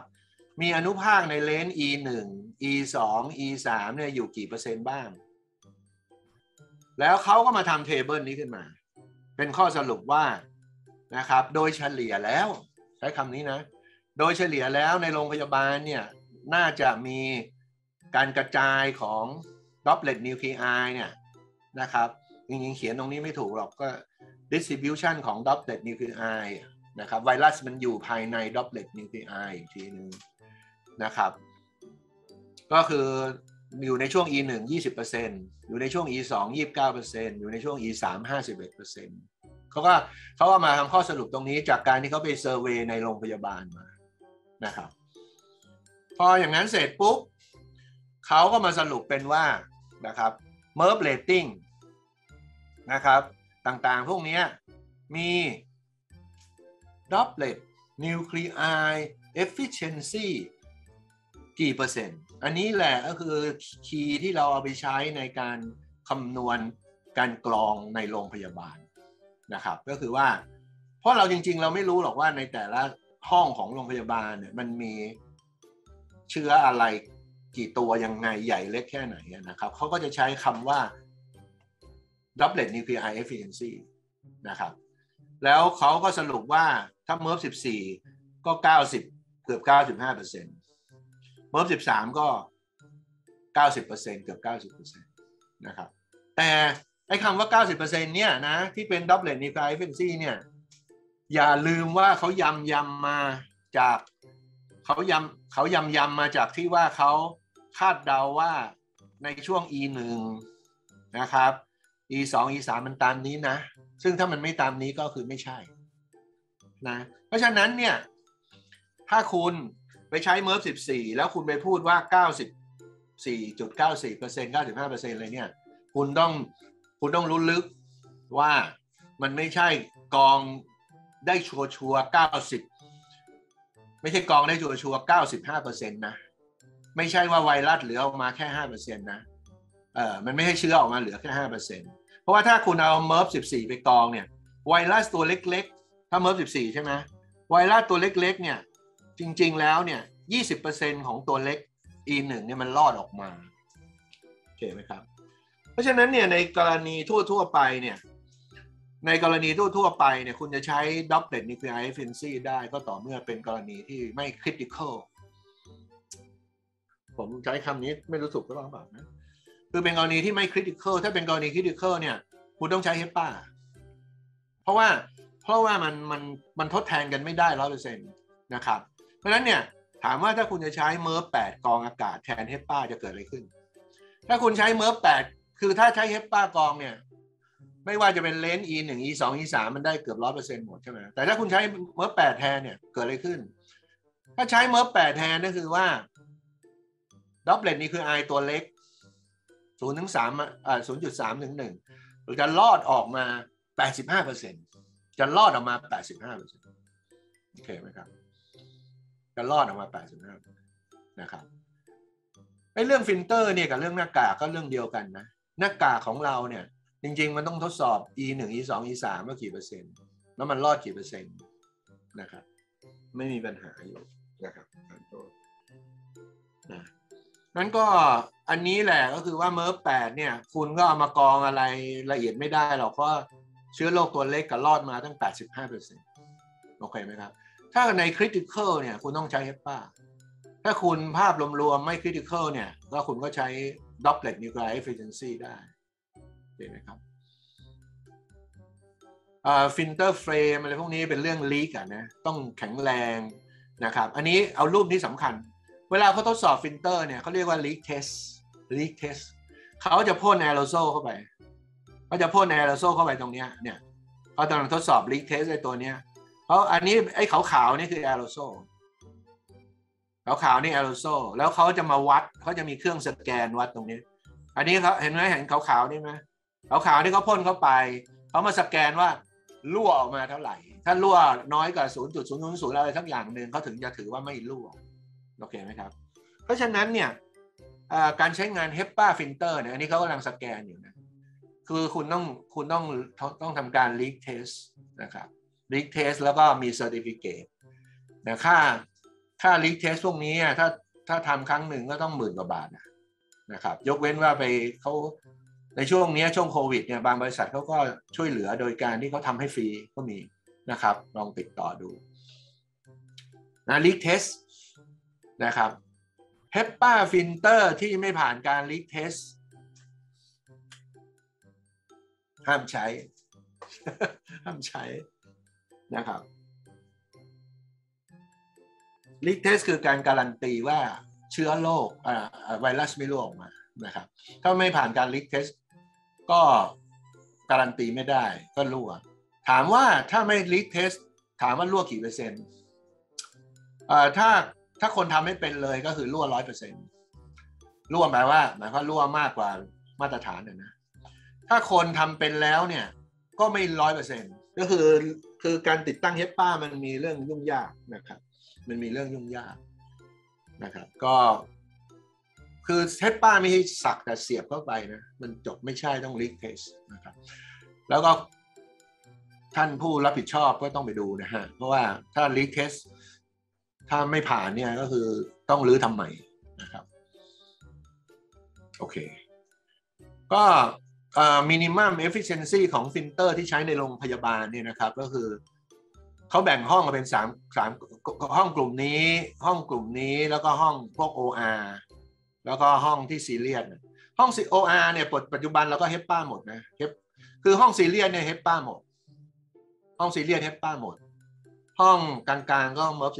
มีอนุภาคในเลนส์ E1 E2 E3 เนี่ยอยู่กี่เปอร์เซ็นต์บ้างแล้วเขาก็มาทำเทเบิลนี้ขึ้นมาเป็นข้อสรุปว่านะครับโดยเฉลี่ยแล้วใช้คำนี้นะโดยเฉลี่ยแล้วในโรงพยาบาลเนี่ยน่าจะมีการกระจายของด็อปเลตนิวคลีไอเนี่ยนะครับจริงๆเขียนตรงนี้ไม่ถูกหรอกก็ distribution ของด็อปเลตนิวคลีไอนะครับไวรัสมันอยู่ภายในด็อปเลตนิวคลีไออีกทีนึงนะครับก็คืออยู่ในช่วง E1 20% อยู่ในช่วง E2 29% อยู่ในช่วง E3 51%เขาก็มาทำข้อสรุปตรงนี้จากการที่เขาไปเซอร์เวย์ในโรงพยาบาลมานะครับพออย่างนั้นเสร็จปุ๊บเขาก็มาสรุปเป็นว่านะครับ MERV rating นะครับต่างๆพวกนี้มี droplet nuclei efficiency กี่เปอร์เซ็นต์อันนี้แหละก็คือคีย์ที่เราเอาไปใช้ในการคำนวณการกรองในโรงพยาบาลนะครับก็คือว่าเพราะเราจริงๆเราไม่รู้หรอกว่าในแต่ละห้องของโรงพยาบาลเนี่ยมันมีเชื้ออะไรกี่ตัวยังไงใหญ่เล็กแค่ไหนนะครับเขาก็จะใช้คำว่า droplet nuclei efficiency นะครับแล้วเขาก็สรุปว่าถ้า MERV 14ก็90เกือบ 95% MERV 13ก็ 90% เกือบ 90% นะครับแต่ไอ้คำว่า 90% เนี่ยนะที่เป็น droplet nuclei efficiency เนี่ยอย่าลืมว่าเขายำมาจากเขายำมาจากที่ว่าเขาคาดเดาว่าในช่วง E1 นะครับ E2 E3 มันตามนี้นะซึ่งถ้ามันไม่ตามนี้ก็คือไม่ใช่นะเพราะฉะนั้นเนี่ยถ้าคุณไปใช้ MERV 14แล้วคุณไปพูดว่า 94.94% 95% เลยเนี่ยคุณต้องรู้ลึกว่ามันไม่ใช่กองได้ชัวร์90ไม่ใช่กองได้ชัวร์ 95% นะไม่ใช่ว่าไวรัสเหลือออกมาแค่ 5% นะมันไม่ให้เชื้อออกมาเหลือแค่ 5% เพราะว่าถ้าคุณเอา MERV 14ไปกองเนี่ยไวรัสตัวเล็กๆถ้า MERV 14ใช่ไหมไวรัสตัวเล็กๆเนี่ยจริงๆแล้วเนี่ย 20% ของตัวเล็ก E1 เนี่ยมันรอดออกมาโอเคไหมครับเพราะฉะนั้นเนี่ยในกรณีทั่วๆไปเนี่ยคุณจะใช้ droplet nuclei efficiency ได้ก็ต่อเมื่อเป็นกรณีที่ไม่ critical ผมใช้คำนี้ไม่รู้สึกก็ต้องแบบนะคือเป็นกรณีที่ไม่ critical ถ้าเป็นกรณี critical เนี่ยคุณต้องใช้ HEPA เพราะว่ามันทดแทนกันไม่ได้ 100% นะครับเพราะฉะนั้นเนี่ยถามว่าถ้าคุณจะใช้ MERV 8กองอากาศแทน HEPA จะเกิดอะไรขึ้นถ้าคุณใช้ MERV 8คือถ้าใช้ HEPA กองเนี่ยไม่ว่าจะเป็นเลนส์ E1 E2 E3 มันได้เกือบ 100% หมดใช่ไหมแต่ถ้าคุณใช้ MERV 8แทนเนี่ยเกิดอะไรขึ้นถ้าใช้ MERV 8แทนก็คือว่าdroplet นี่คือ I ตัวเล็ก0 ถึง 3 0.3 ถึง 1หรือจะรอดออกมา 85% จะรอดออกมา 85% โอเคไหมครับจะรอดออกมา 85% นะครับไอ้เรื่องฟิลเตอร์เนี่ยกับเรื่องหน้ากากก็เรื่องเดียวกันนะหน้ากากของเราเนี่ยจริงๆมันต้องทดสอบ E1 E2 E3 ว่ากี่เปอร์เซ็นต์แล้วมันรอดกี่เปอร์เซ็นต์นะครับไม่มีปัญหาอยู่นะครับนะนั้นก็อันนี้แหละก็คือว่า MERV 8เนี่ยคุณก็เอามากองอะไรละเอียดไม่ได้หรอกเพราะเชื้อโรคตัวเล็กกับรอดมาตั้ง 85% โอเคไหมครับถ้าใน critical เนี่ยคุณต้องใช้ HEPA ถ้าคุณภาพรวมๆไม่ critical เนี่ยก็คุณก็ใช้ droplet nuclei efficiency ได้เห็นไหมครับfilter frame อะไรพวกนี้เป็นเรื่อง leak อ่ะนะต้องแข็งแรงนะครับอันนี้เอารูปนี้สำคัญเวลาเขาทดสอบฟิลเตอร์เนี่ยเขาเรียกว่า leak test เขาจะพ่นแอโรโซลเข้าไปตรงนี้เนี่ยเขากำลังทดสอบ leak test ในตัวเนี้ยเพราะอันนี้ไอ้ขาวๆนี่คือแอโรโซลขาวๆนี่แอโรโซลแล้วเขาจะมาวัดเขาจะมีเครื่องสแกนวัดตรงนี้อันนี้เขาเห็นขาวๆนี่ไหมขาวๆที่เขาพ่นเข้าไปเขามาสแกนว่ารั่วออกมาเท่าไหร่ถ้ารั่วน้อยกว่า 0.000 อะไรสักอย่างหนึ่งเขาถึงจะถือว่าไม่รั่วโอเคไหมครับเพราะฉะนั้นเนี่ยการใช้งาน HEPA filter เนี่ยอันนี้เขากำลังสแกนอยู่นะคือคุณต้องทำการ leak test นะครับ leak test แล้วก็มี certificate นะค่า leak test พวกนี้ถ้าทำครั้งหนึ่งก็ต้อง10,000 กว่าบาทนะครับยกเว้นว่าไปเขาในช่วงนี้ช่วงโควิดเนี่ยบางบริษัทเขาก็ช่วยเหลือโดยการที่เขาทำให้ฟรีก็มีนะครับลองติดต่อดูนะ leak test นะครับ HEPA filter ที่ไม่ผ่านการ leak test ห้ามใช้ ห้ามใช้นะครับ leak test คือการการันตีว่าเชื้อโรคไวรัสไม่รั่วออกมานะครับถ้าไม่ผ่านการ leak test ก็การันตีไม่ได้ก็รั่วถามว่าถ้าไม่ leak test ถามว่ารั่วกี่เปอร์เซ็นต์ถ้าคนทำไม่เป็นเลยก็คือรั่ว 100% รั่วหมายความรั่วมากกว่ามาตรฐานนะถ้าคนทำเป็นแล้วเนี่ยก็ไม่ 100% ก็คือการติดตั้ง HEPA มันมีเรื่องยุ่งยากนะครับมันมีเรื่องยุ่งยากนะครับก็คือ HEPA ไม่ใช่สักแต่เสียบเข้าไปนะมันจบไม่ใช่ต้อง leak test นะครับแล้วก็ท่านผู้รับผิดชอบก็ต้องไปดูนะฮะเพราะว่าถ้า leak test ถ้าไม่ผ่านเนี่ยก็คือต้องรื้อทำใหม่นะครับโอเคก็minimum efficiency ของฟิลเตอร์ที่ใช้ในโรงพยาบาลเนี่ยนะครับก็คือเขาแบ่งห้องเป็น3ห้องกลุ่มนี้ห้องกลุ่มนี้แล้วก็ห้องพวก OR แล้วก็ห้องที่ซีเรียสห้อง OR เนี่ยปัจจุบันเราก็ HEPA หมดนะคือห้องซีเรียสเนี่ย HEPA หมดห้องซีเรียส HEPA หมดห้องกลางๆก็ MERV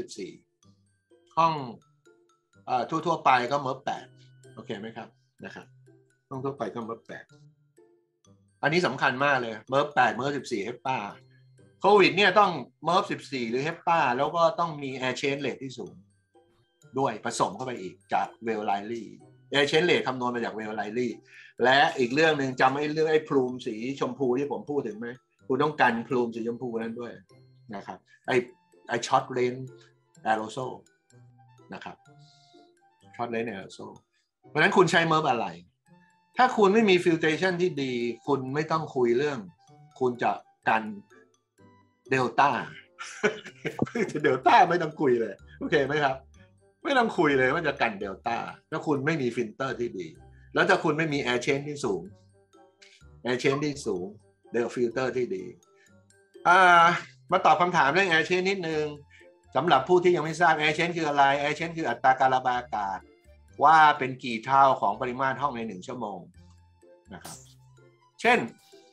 14ห้องทั่วไปก็ MERV 8โอเคไหมครับนะครับห้องทั่วไปก็ MERV 8อันนี้สำคัญมากเลย MERV 8 MERV 14 HEPA โควิดเนี่ยต้อง MERV 14หรือ HEPA แล้วก็ต้องมี Air Change Rate ที่สูงด้วยผสมเข้าไปอีกจาก Well Riley Air Change Rate คำนวณมาจาก Well Riley และอีกเรื่องหนึ่งจำเรื่องไอ้พลูมสีชมพูที่ผมพูดถึงไหมคุณต้องกันพลูมสีชมพูนั้นด้วยนะครับไอ้ช็อตเลนแอโรโซลนะครับช็อตเลนแอโรโซลเพราะฉะนั้นคุณใช้ MERV อะไรถ้าคุณไม่มี filtration ที่ดีคุณไม่ต้องคุยเรื่องคุณจะกันเดลต้าเดลต้าไม่ต้องคุยเลยโอเคไหมครับไม่ต้องคุยเลยว่าจะกันเดลต้าถ้าคุณไม่มีฟิลเตอร์ที่ดีแล้วถ้าคุณไม่มี air change ที่สูง air change ที่สูงเดลฟิลเตอร์ที่ดีมาตอบคำถามเรื่อง air change นิดนึงสำหรับผู้ที่ยังไม่ทราบ air change คืออะไร air change คืออัตราการระบายอากาศว่าเป็นกี่เท่าของปริมาตรห้องใน1 ชั่วโมงนะครับเช่น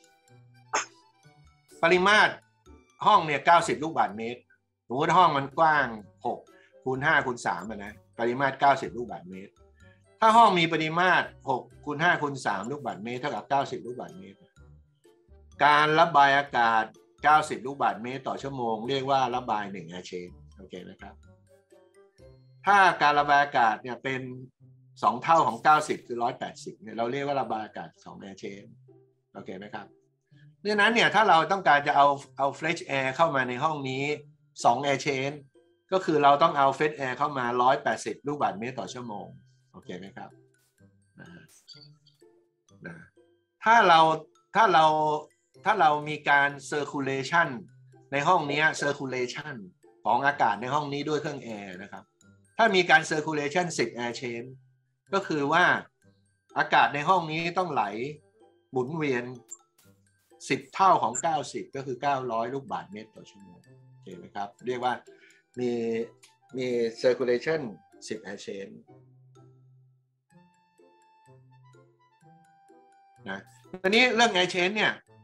ปริมาตรห้องเนี่ย90 ลูกบาศก์เมตรสมมติห้องมันกว้าง6 คูณ 5 คูณ 3นะปริมาตร90 ลูกบาศก์เมตรถ้าห้องมีปริมาตร6 คูณ 5 คูณ 3 ลูกบาศก์เมตรเท่ากับ90 ลูกบาศก์เมตรการระบายอากาศ90 ลูกบาศก์เมตรต่อชั่วโมงเรียกว่าระบาย1 air change โอเคไหมครับถ้าการระบายอากาศเนี่ยเป็น2 เท่าของ90คือ180เนี่ยเราเรียกว่าระบายอากาศ2 air change โอเคไหมครับดังนั้นเนี่ยถ้าเราต้องการจะเอา fresh air เข้ามาในห้องนี้2 air change ก็คือเราต้องเอา fresh air เข้ามา180 ลูกบาศก์เมตรต่อชั่วโมงโอเคไหมครับถ้าเรามีการ circulation ในห้องนี้ circulation ของอากาศในห้องนี้ด้วยเครื่องแอร์นะครับถ้ามีการ circulation 10 air change ก็คือว่าอากาศในห้องนี้ต้องไหลหมุนเวียน10 เท่าของ90ก็คือ900 ลูกบาศก์เมตรต่อชั่วโมงโอเคไหมครับเรียกว่ามี circulation 10 air change นะตอนนี้เรื่อง air change เนี่ย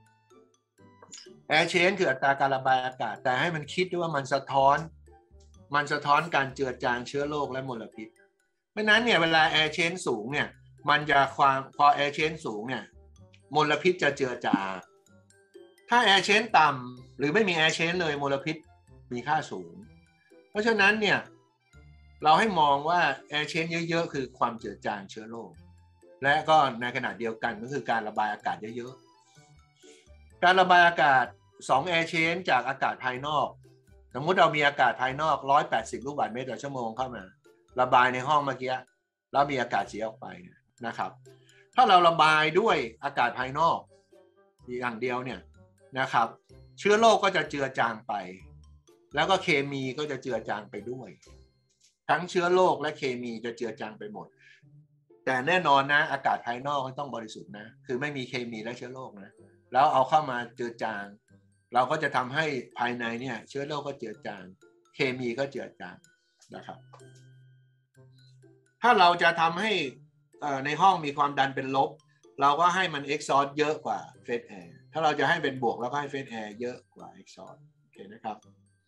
air change คืออัตราการระบายอากาศแต่ให้มันคิดด้วยว่ามันสะท้อนการเจือจางเชื้อโรคและมลพิษเพราะนั้นเนี่ยเวลา air change สูงเนี่ยมันจะพอ air change สูงเนี่ยมลพิษจะเจือจางถ้า air change ต่ำหรือไม่มี air change เลยมลพิษมีค่าสูงเพราะฉะนั้นเนี่ยเราให้มองว่า air change เยอะๆคือความเจือจางเชื้อโรคและก็ในขณะเดียวกันก็คือการระบายอากาศเยอะๆการระบายอากาศ2 air change จากอากาศภายนอกสมมุติเรามีอากาศภายนอก180 ลูกบาศก์เมตรต่อชั่วโมงเข้ามาระบายในห้องเมื่อกี้แล้วมีอากาศเสียออกไปนะครับถ้าเราระบายด้วยอากาศภายนอกอย่างเดียวเนี่ยนะครับเชื้อโรคก็จะเจือจางไปแล้วก็เคมีก็จะเจือจางไปด้วยทั้งเชื้อโรคและเคมีจะเจือจางไปหมดแต่แน่นอนนะอากาศภายนอกต้องบริสุทธิ์นะคือไม่มีเคมีและเชื้อโรคนะแล้วเอาเข้ามาเจือจางเราก็จะทำให้ภายในเนี่ยเชื้อโรคก็เจือจางเคมีก็เจือจางนะครับถ้าเราจะทำให้ในห้องมีความดันเป็นลบเราก็ให้มัน exhaust เยอะกว่า fresh air ถ้าเราจะให้เป็นบวกเราก็ให้ fresh air เยอะกว่า exhaust โอเคนะครับ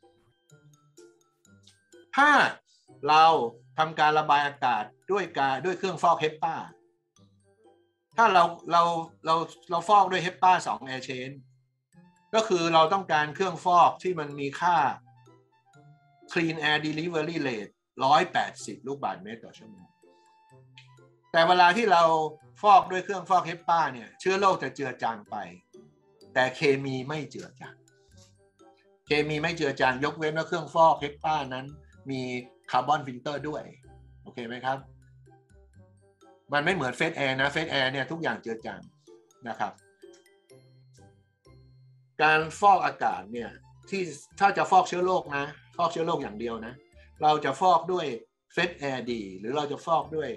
ถ้าเราทำการระบายอากาศด้วยเครื่องฟอก HEPA ถ้าเราฟอกด้วย HEPA 2 air chain ก็คือเราต้องการเครื่องฟอกที่มันมีค่า clean air delivery rate 180 ลูกบาศก์เมตรต่อชั่วโมงแต่เวลาที่เราฟอกด้วยเครื่องฟอก HEPA เนี่ยเชื้อโรคจะเจือจางไปแต่เคมีไม่เจือจางเคมีไม่เจือจางยกเว้นว่าเครื่องฟอก HEPA นั้นมีคาร์บอนฟิลเตอร์ด้วยโอเคไหมครับมันไม่เหมือนเฟสแอร์นะเฟสแอร์เนี่ยทุกอย่างเจือจางนะครับการฟอกอากาศเนี่ยที่ถ้าจะฟอกเชื้อโรคนะฟอกเชื้อโรคอย่างเดียวนะเราจะฟอกด้วยเฟสแอร์ดีหรือเราจะฟอกด้วย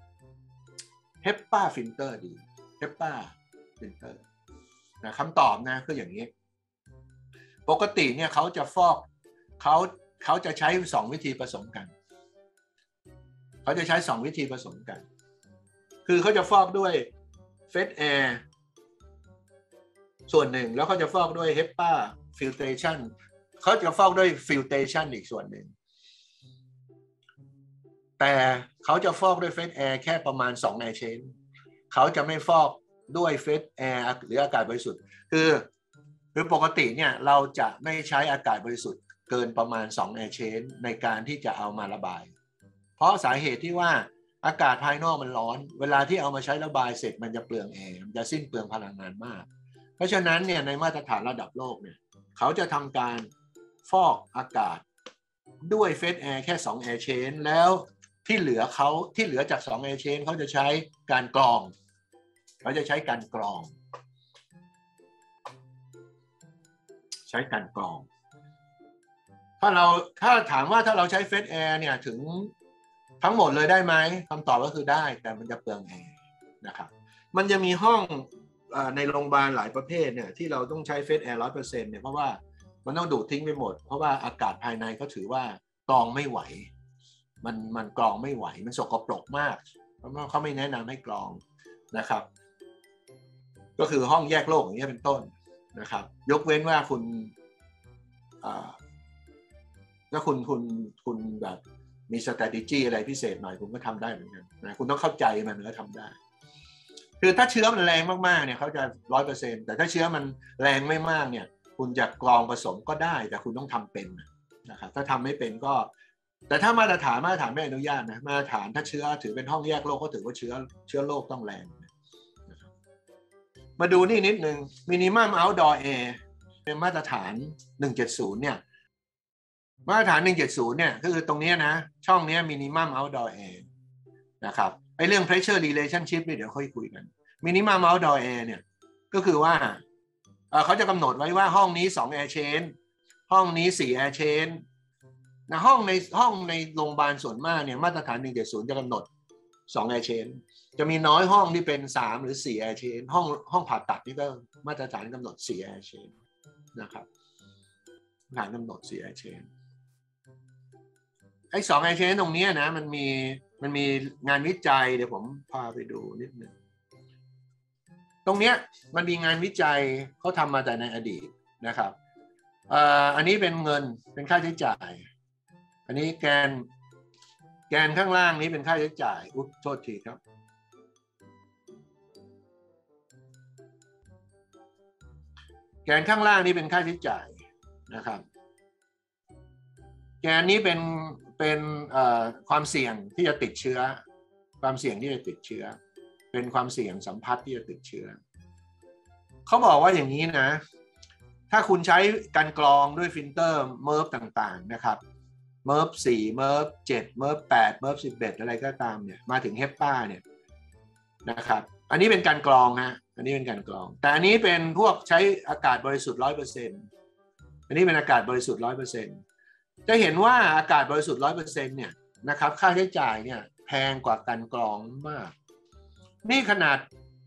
HEPAฟิลเตอร์ดีHEPAฟิลเตอร์นะคำตอบนะคืออย่างนี้ปกติเนี่ยเขาจะฟอกเขาจะใช้2วิธีผสมกันเขาจะใช้2วิธีผสมกันคือเขาจะฟอกด้วยเฟสแอร์ส่วนหนึ่งแล้วเขาจะฟอกด้วย HEPA filtration เขาจะฟอกด้วย filtration อีกส่วนหนึ่งแต่เขาจะฟอกด้วยเฟสแอร์แค่ประมาณ2 air chain เขาจะไม่ฟอกด้วยเฟสแอร์หรืออากาศบริสุทธิ์คือปกติเนี่ยเราจะไม่ใช้อากาศบริสุทธิ์เกินประมาณ2 air chain ในการที่จะเอามาระบายเพราะสาเหตุที่ว่าอากาศภายนอกมันร้อนเวลาที่เอามาใช้ระบายเสร็จมันจะเปลืองแอร์มันจะสิ้นเปลืองพลังงานมากเพราะฉะนั้นเนี่ยในมาตรฐานระดับโลกเนี่ยเขาจะทำการฟอกอากาศด้วยเฟสแอร์แค่2 air chain แล้วที่เหลือจาก2 air chain เขาจะใช้การกรองใช้การกรองถ้าถามว่าถ้าเราใช้เฟสแอร์เนี่ยถึงทั้งหมดเลยได้ไหมคำตอบก็คือได้แต่มันจะเปลืองแอร์นะครับมันจะมีห้องในโรงพยาบาลหลายประเภทเนี่ยที่เราต้องใช้เฟสแอร์ 100% เนี่ยเพราะว่ามันต้องดูดทิ้งไปหมดเพราะว่าอากาศภายในเขาถือว่ากรองไม่ไหวมันกรองไม่ไหวมันสกปรกมากเขาไม่แนะนำให้กรองนะครับก็คือห้องแยกโรคอย่างนี้เป็นต้นนะครับยกเว้นว่าคุณถ้าคุณแบบมี strategy อะไรพิเศษหน่อยคุณก็ทำได้เหมือนกันนะคุณต้องเข้าใจมันแล้วทำได้คือถ้าเชื้อมันแรงมากๆเนี่ยเขาจะ 100% แต่ถ้าเชื้อมันแรงไม่มากเนี่ยคุณจะกรองผสมก็ได้แต่คุณต้องทำเป็นนะครับถ้าทำไม่เป็นก็แต่ถ้ามาตรฐานไม่อนุญาตนะมาตรฐานถ้าเชื้อถือเป็นห้องแยกโรคก็ถือว่าเชื้อโรคต้องแรงนะครับมาดูนี่นิดนึง minimum outdoor air เป็นมาตรฐาน170เนี่ยมาตรฐาน170เนี่ยก็คือตรงนี้นะช่องนี้ minimum outdoor air นะครับไอ้เรื่อง pressure relationship นี่เดี๋ยวค่อยคุยกัน minimum outdoor air เนี่ยก็คือว่าเขาจะกำหนดไว้ว่าห้องนี้2 air chain ห้องนี้4 air chain นะห้องในโรงพยาบาลส่วนมากเนี่ยมาตรฐาน170จะกำหนด2 air chain จะมีน้อยห้องที่เป็น3หรือ4 air chain ห้องผ่าตัดนี่ก็มาตรฐานกำหนด4 air chain นะครับมาตรฐานกำหนด4 air chain ไอ้2 air chain ตรงนี้นะมันมีงานวิจัยเดี๋ยวผมพาไปดูนิดนึงตรงเนี้ยมันมีงานวิจัยเขาทำมาแต่ในอดีตนะครับอันนี้เป็นเงินเป็นค่าใช้จ่ายอันนี้แกนข้างล่างนี้เป็นค่าใช้จ่ายโทษทีครับแกนข้างล่างนี้เป็นค่าใช้จ่ายนะครับแกนนี้เป็นความเสี่ยงที่จะติดเชื้อความเสี่ยงที่จะติดเชื้อเป็นความเสี่ยงสัมผัสที่จะติดเชื้อเขาบอกว่าอย่างนี้นะถ้าคุณใช้การกรองด้วยฟิลเตอร์เมิร์ฟต่างๆนะครับเมิร์ฟ4เมิร์ฟ7เมิร์ฟ8เมิร์ฟ11อะไรก็ตามเนี่ยมาถึง HEPA เนี่ยนะครับอันนี้เป็นการกรองฮะอันนี้เป็นการกรองแต่อันนี้เป็นพวกใช้อากาศบริสุทธิ์ 100% อันนี้เป็นอากาศบริสุทธิ์ 100% จะเห็นว่าอากาศบริสุทธิ์ 100% เนี่ยนะครับค่าใช้จ่ายเนี่ยแพงกว่าการกรองมากนี่ขนาด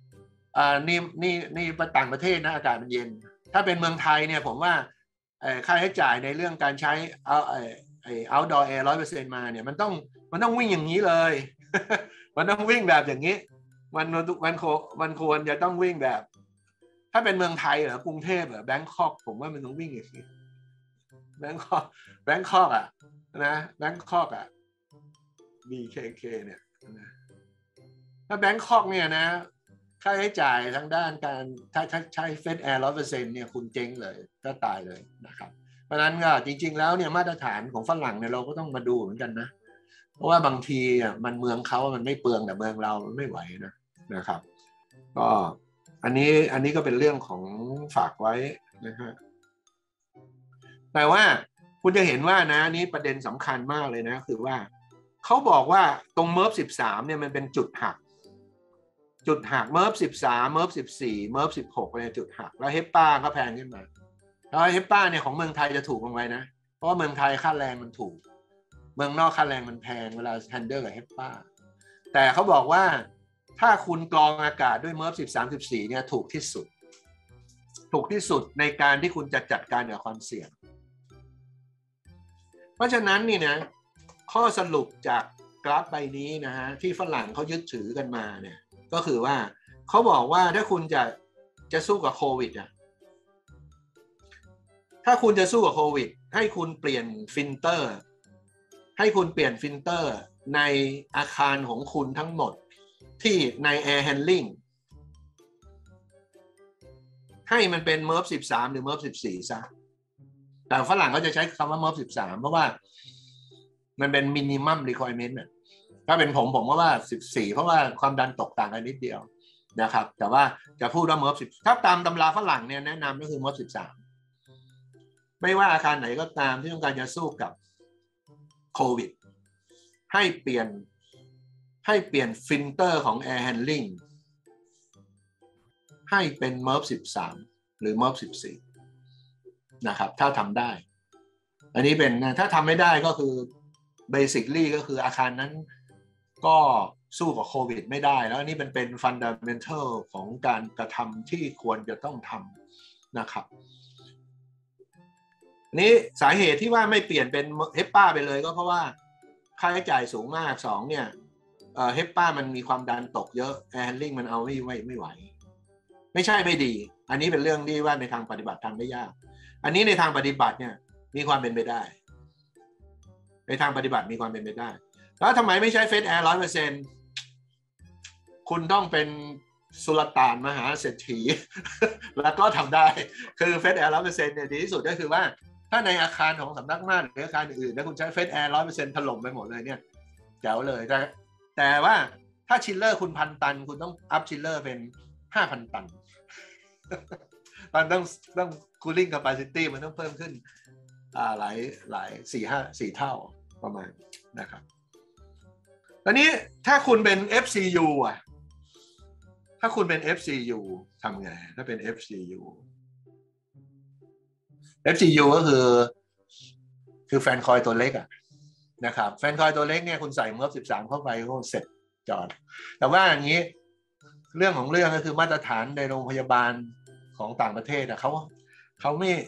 นี่ต่างประเทศนะอากาศมันเย็นถ้าเป็นเมืองไทยเนี่ยผมว่าค่าใช้จ่ายในเรื่องการใช้outdoor air 100%มาเนี่ยมันต้องวิ่งอย่างนี้เลย มันต้องวิ่งแบบอย่างนี้มันควรจะต้องวิ่งแบบถ้าเป็นเมืองไทยเหรอกรุงเทพเหรอแบงคอกผมว่ามันต้องวิ่งอย่างนี้แบงคอกอ่ะนะแบงคอกอ่ะ BKK เนี่ยนะถ้าแบงคอกเนี่ยนะค่าใช้จ่ายทางด้านการถ้าใช้เฟสแอร์ 100% เนี่ยคุณเจ๊งเลยก็ตายเลยนะครับเพราะนั้นก็จริงๆแล้วเนี่ยมาตรฐานของฝรั่งเนี่ยเราก็ต้องมาดูเหมือนกันนะเพราะว่าบางทีมันเมืองเขามันไม่เปลืองแต่เมืองเรามันไม่ไหวนะครับก็อันนี้ก็เป็นเรื่องของฝากไว้นะฮะแต่ว่าคุณจะเห็นว่านะนี้ประเด็นสำคัญมากเลยนะคือว่าเขาบอกว่าตรงเมิร์ฟ13เนี่ยมันเป็นจุดหักเมิร์ฟ13เมิร์ฟ14เมิร์ฟ16เป็นจุดหักแล้วเฮปป้าก็แพงขึ้นมาแล้วเฮปป้าเนี่ยของเมืองไทยจะถูกลงไปนะเพราะว่าเมืองไทยค่าแรงมันถูกเมืองนอกค่าแรงมันแพงเวลาแฮนเดิลกับเฮปป้าแต่เขาบอกว่าถ้าคุณกรองอากาศด้วยเมิร์ฟ13 14เนี่ยถูกที่สุดในการที่คุณจะจัดการกับความเสี่ยงเพราะฉะนั้นนี่นะข้อสรุปจากกราฟใบนี้นะฮะที่ฝรั่งเขายึดถือกันมาเนี่ยก็คือว่าเขาบอกว่าถ้าคุณจะสู้กับโควิดถ้าคุณจะสู้กับโควิดให้คุณเปลี่ยนฟิลเตอร์ในอาคารของคุณทั้งหมดที่ใน Air Handling ให้มันเป็นเมิร์ฟ13หรือเมิร์ฟ14ซะแต่ฝรั่งก็จะใช้คำว่าเมิร์ฟ13เพราะว่ามันเป็น minimum requirement ถ้าเป็นผมก็ว่า14เพราะว่าความดันตกต่างกันนิดเดียวนะครับแต่ว่าจะพูดว่าเมิร์ฟ10ถ้าตามตำราฝรั่งเนี่ยแนะนำก็คือเมิร์ฟ13ไม่ว่าอาคารไหนก็ตามที่ต้องการจะสู้กับโควิดให้เปลี่ยนฟิลเตอร์ของ Air Handling ให้เป็นเมิร์ฟ13หรือเมิร์ฟ14นะครับถ้าทำได้อันนี้เป็นถ้าทำไม่ได้ก็คือbasically ก็คืออาคารนั้นก็สู้กับโควิดไม่ได้แล้วอันนี้เป็น fundamental ของการกระทำที่ควรจะต้องทำนะครับนี้สาเหตุที่ว่าไม่เปลี่ยนเป็นเฮปป้าไปเลยก็เพราะว่าค่าใช้จ่ายสูงมาก2เนี่ยเฮปป้ามันมีความดันตกเยอะ Air Handling มันเอาไม่ไหวไม่ใช่ไม่ดีอันนี้เป็นเรื่องที่ว่าในทางปฏิบัติทำได้ยากอันนี้ในทางปฏิบัติเนี่ยมีความเป็นไปได้ในทางปฏิบัติมีความเป็นไปได้แล้วทำไมไม่ใช้เฟสแอร์ 100% คุณต้องเป็นสุลต่านมหาเศรษฐี แล้วก็ทำได้คือเฟสแอร์ 100% เนี่ยดีที่สุดก็คือว่าถ้าในอาคารของสำนักงานหรืออาคารอื่นๆแล้วคุณใช้เฟสแอร์ 100% ถล่มไปหมดเลยเนี่ยแจ๋วเลยแต่ว่าถ้าชิลเลอร์คุณ1,000 ตันคุณต้องอัพชิลเลอร์เป็น 5,000 ตัน มันต้อง cooling capacity มันต้องเพิ่มขึ้นหลาย4 เท่าประมาณนะครับตอนนี้ถ้าคุณเป็น FCU ถ้าคุณเป็น FCU ทำไงถ้าเป็น FCU ก็คือแฟนคอยตัวเล็กนะครับแฟนคอยตัวเล็กเนี่ยคุณใส่เมิร์ฟ13เข้าไปก็เสร็จจอดแต่ว่าอย่างนี้เรื่องของเรื่องก็คือมาตรฐานในโรงพยาบาลของต่างประเทศเขา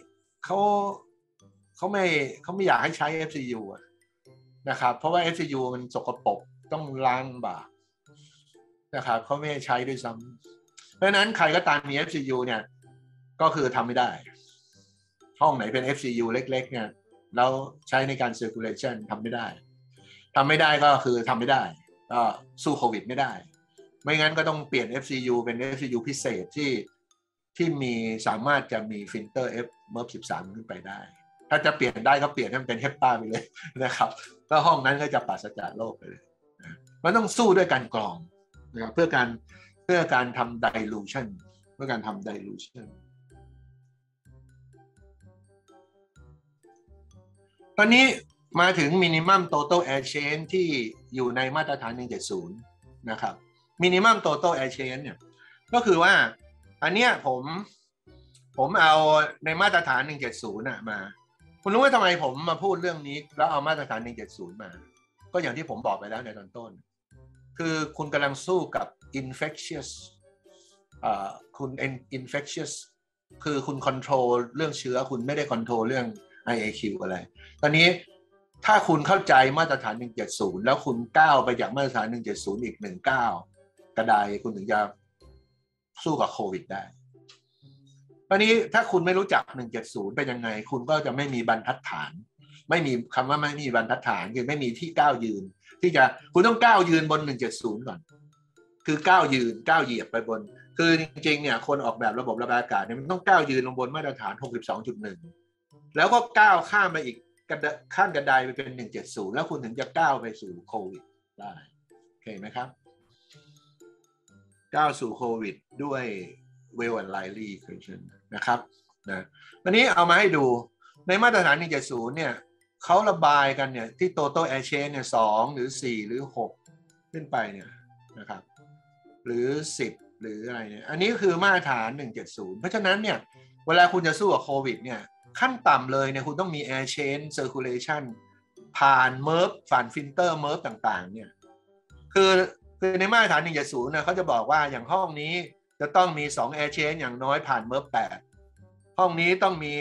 ไม่อยากให้ใช้ FCU นะครับเพราะว่า FCU มันสกปรกต้องล้างบาปนะครับเขาไม่ให้ใช้ด้วยซ้ำเพราะฉะนั้นใครก็ตามมี FCU เนี่ยก็คือทำไม่ได้ห้องไหนเป็น FCU เล็กๆเนี่ยแล้วใช้ในการ circulation ทำไม่ได้ก็คือทำไม่ได้ก็สู้โควิดไม่ได้ไม่งั้นก็ต้องเปลี่ยน FCU เป็น FCU พิเศษที่สามารถจะมีฟิลเตอร์ MERV 13ขึ้นไปได้ถ้าจะเปลี่ยนได้ก็เปลี่ยนให้มันเป็นเฮปป้าไปเลยนะครับก็ห้องนั้นก็จะปราศจากโรคไปเลยมันต้องสู้ด้วยการกรองนะครับเพื่อการทำ dilution ตอนนี้มาถึง minimum total air change ที่อยู่ในมาตรฐาน170นะครับ minimum total air change เนี่ยก็คือว่าอันเนี้ยผมเอาในมาตรฐาน170มาคุณรู้ว่าทำไมผมมาพูดเรื่องนี้แล้วเอามาตรฐาน170มาก็อย่างที่ผมบอกไปแล้วในตอนต้นคือคุณกำลังสู้กับ infectious คุณ infectious คือคุณ control เรื่องเชื้อคุณไม่ได้ control เรื่อง IAQ อะไรตอนนี้ถ้าคุณเข้าใจมาตรฐาน 170 แล้วคุณก้าวไปจากมาตรฐาน 170 อีก1ก้าวกระไดคุณถึงจะสู้กับโควิดได้ตอนนี้ถ้าคุณไม่รู้จัก 170 เป็นยังไงคุณก็จะไม่มีบรรทัดฐานไม่มีคำว่าไม่มีบรรทัดฐานคือไม่มีที่ก้าวยืนที่จะคุณต้องก้าวยืนบน 170 ก่อนคือก้าวยืนก้าวเหยียบไปบนคือจริงๆเนี่ยคนออกแบบระบบระบายอากาศเนี่ยมันต้องก้าวยืนลงบนมาตรฐาน 62.1 แล้วก็ก้าวข้ามไปอีกขั้นกระไดไปเป็น 170 แล้วคุณถึงจะก้าวไปสู่โควิดได้โอเคไหมครับก้าวสู่โควิดด้วย Well and Lively equation นะครับนะวันนี้เอามาให้ดูในมาตรฐาน 170 เนี่ยเขาระบายกันเนี่ยที่ total air change เนี่ย2หรือ4หรือ6ขึ้นไปเนี่ยนะครับหรือ10หรืออะไรเนี่ยอันนี้คือมาตรฐาน 170 เพราะฉะนั้นเนี่ยเวลาคุณจะสู้กับโควิดเนี่ยขั้นต่ำเลยเนี่ยคุณต้องมี air change circulation ผ่าน MERV ผ่าน filter MERV ต่างๆเนี่ยคือในมาตรฐาน 170 นะเขาจะบอกว่าอย่างห้องนี้จะต้องมี2 air change อย่างน้อยผ่าน MERV 8ห้องนี้ต้องมี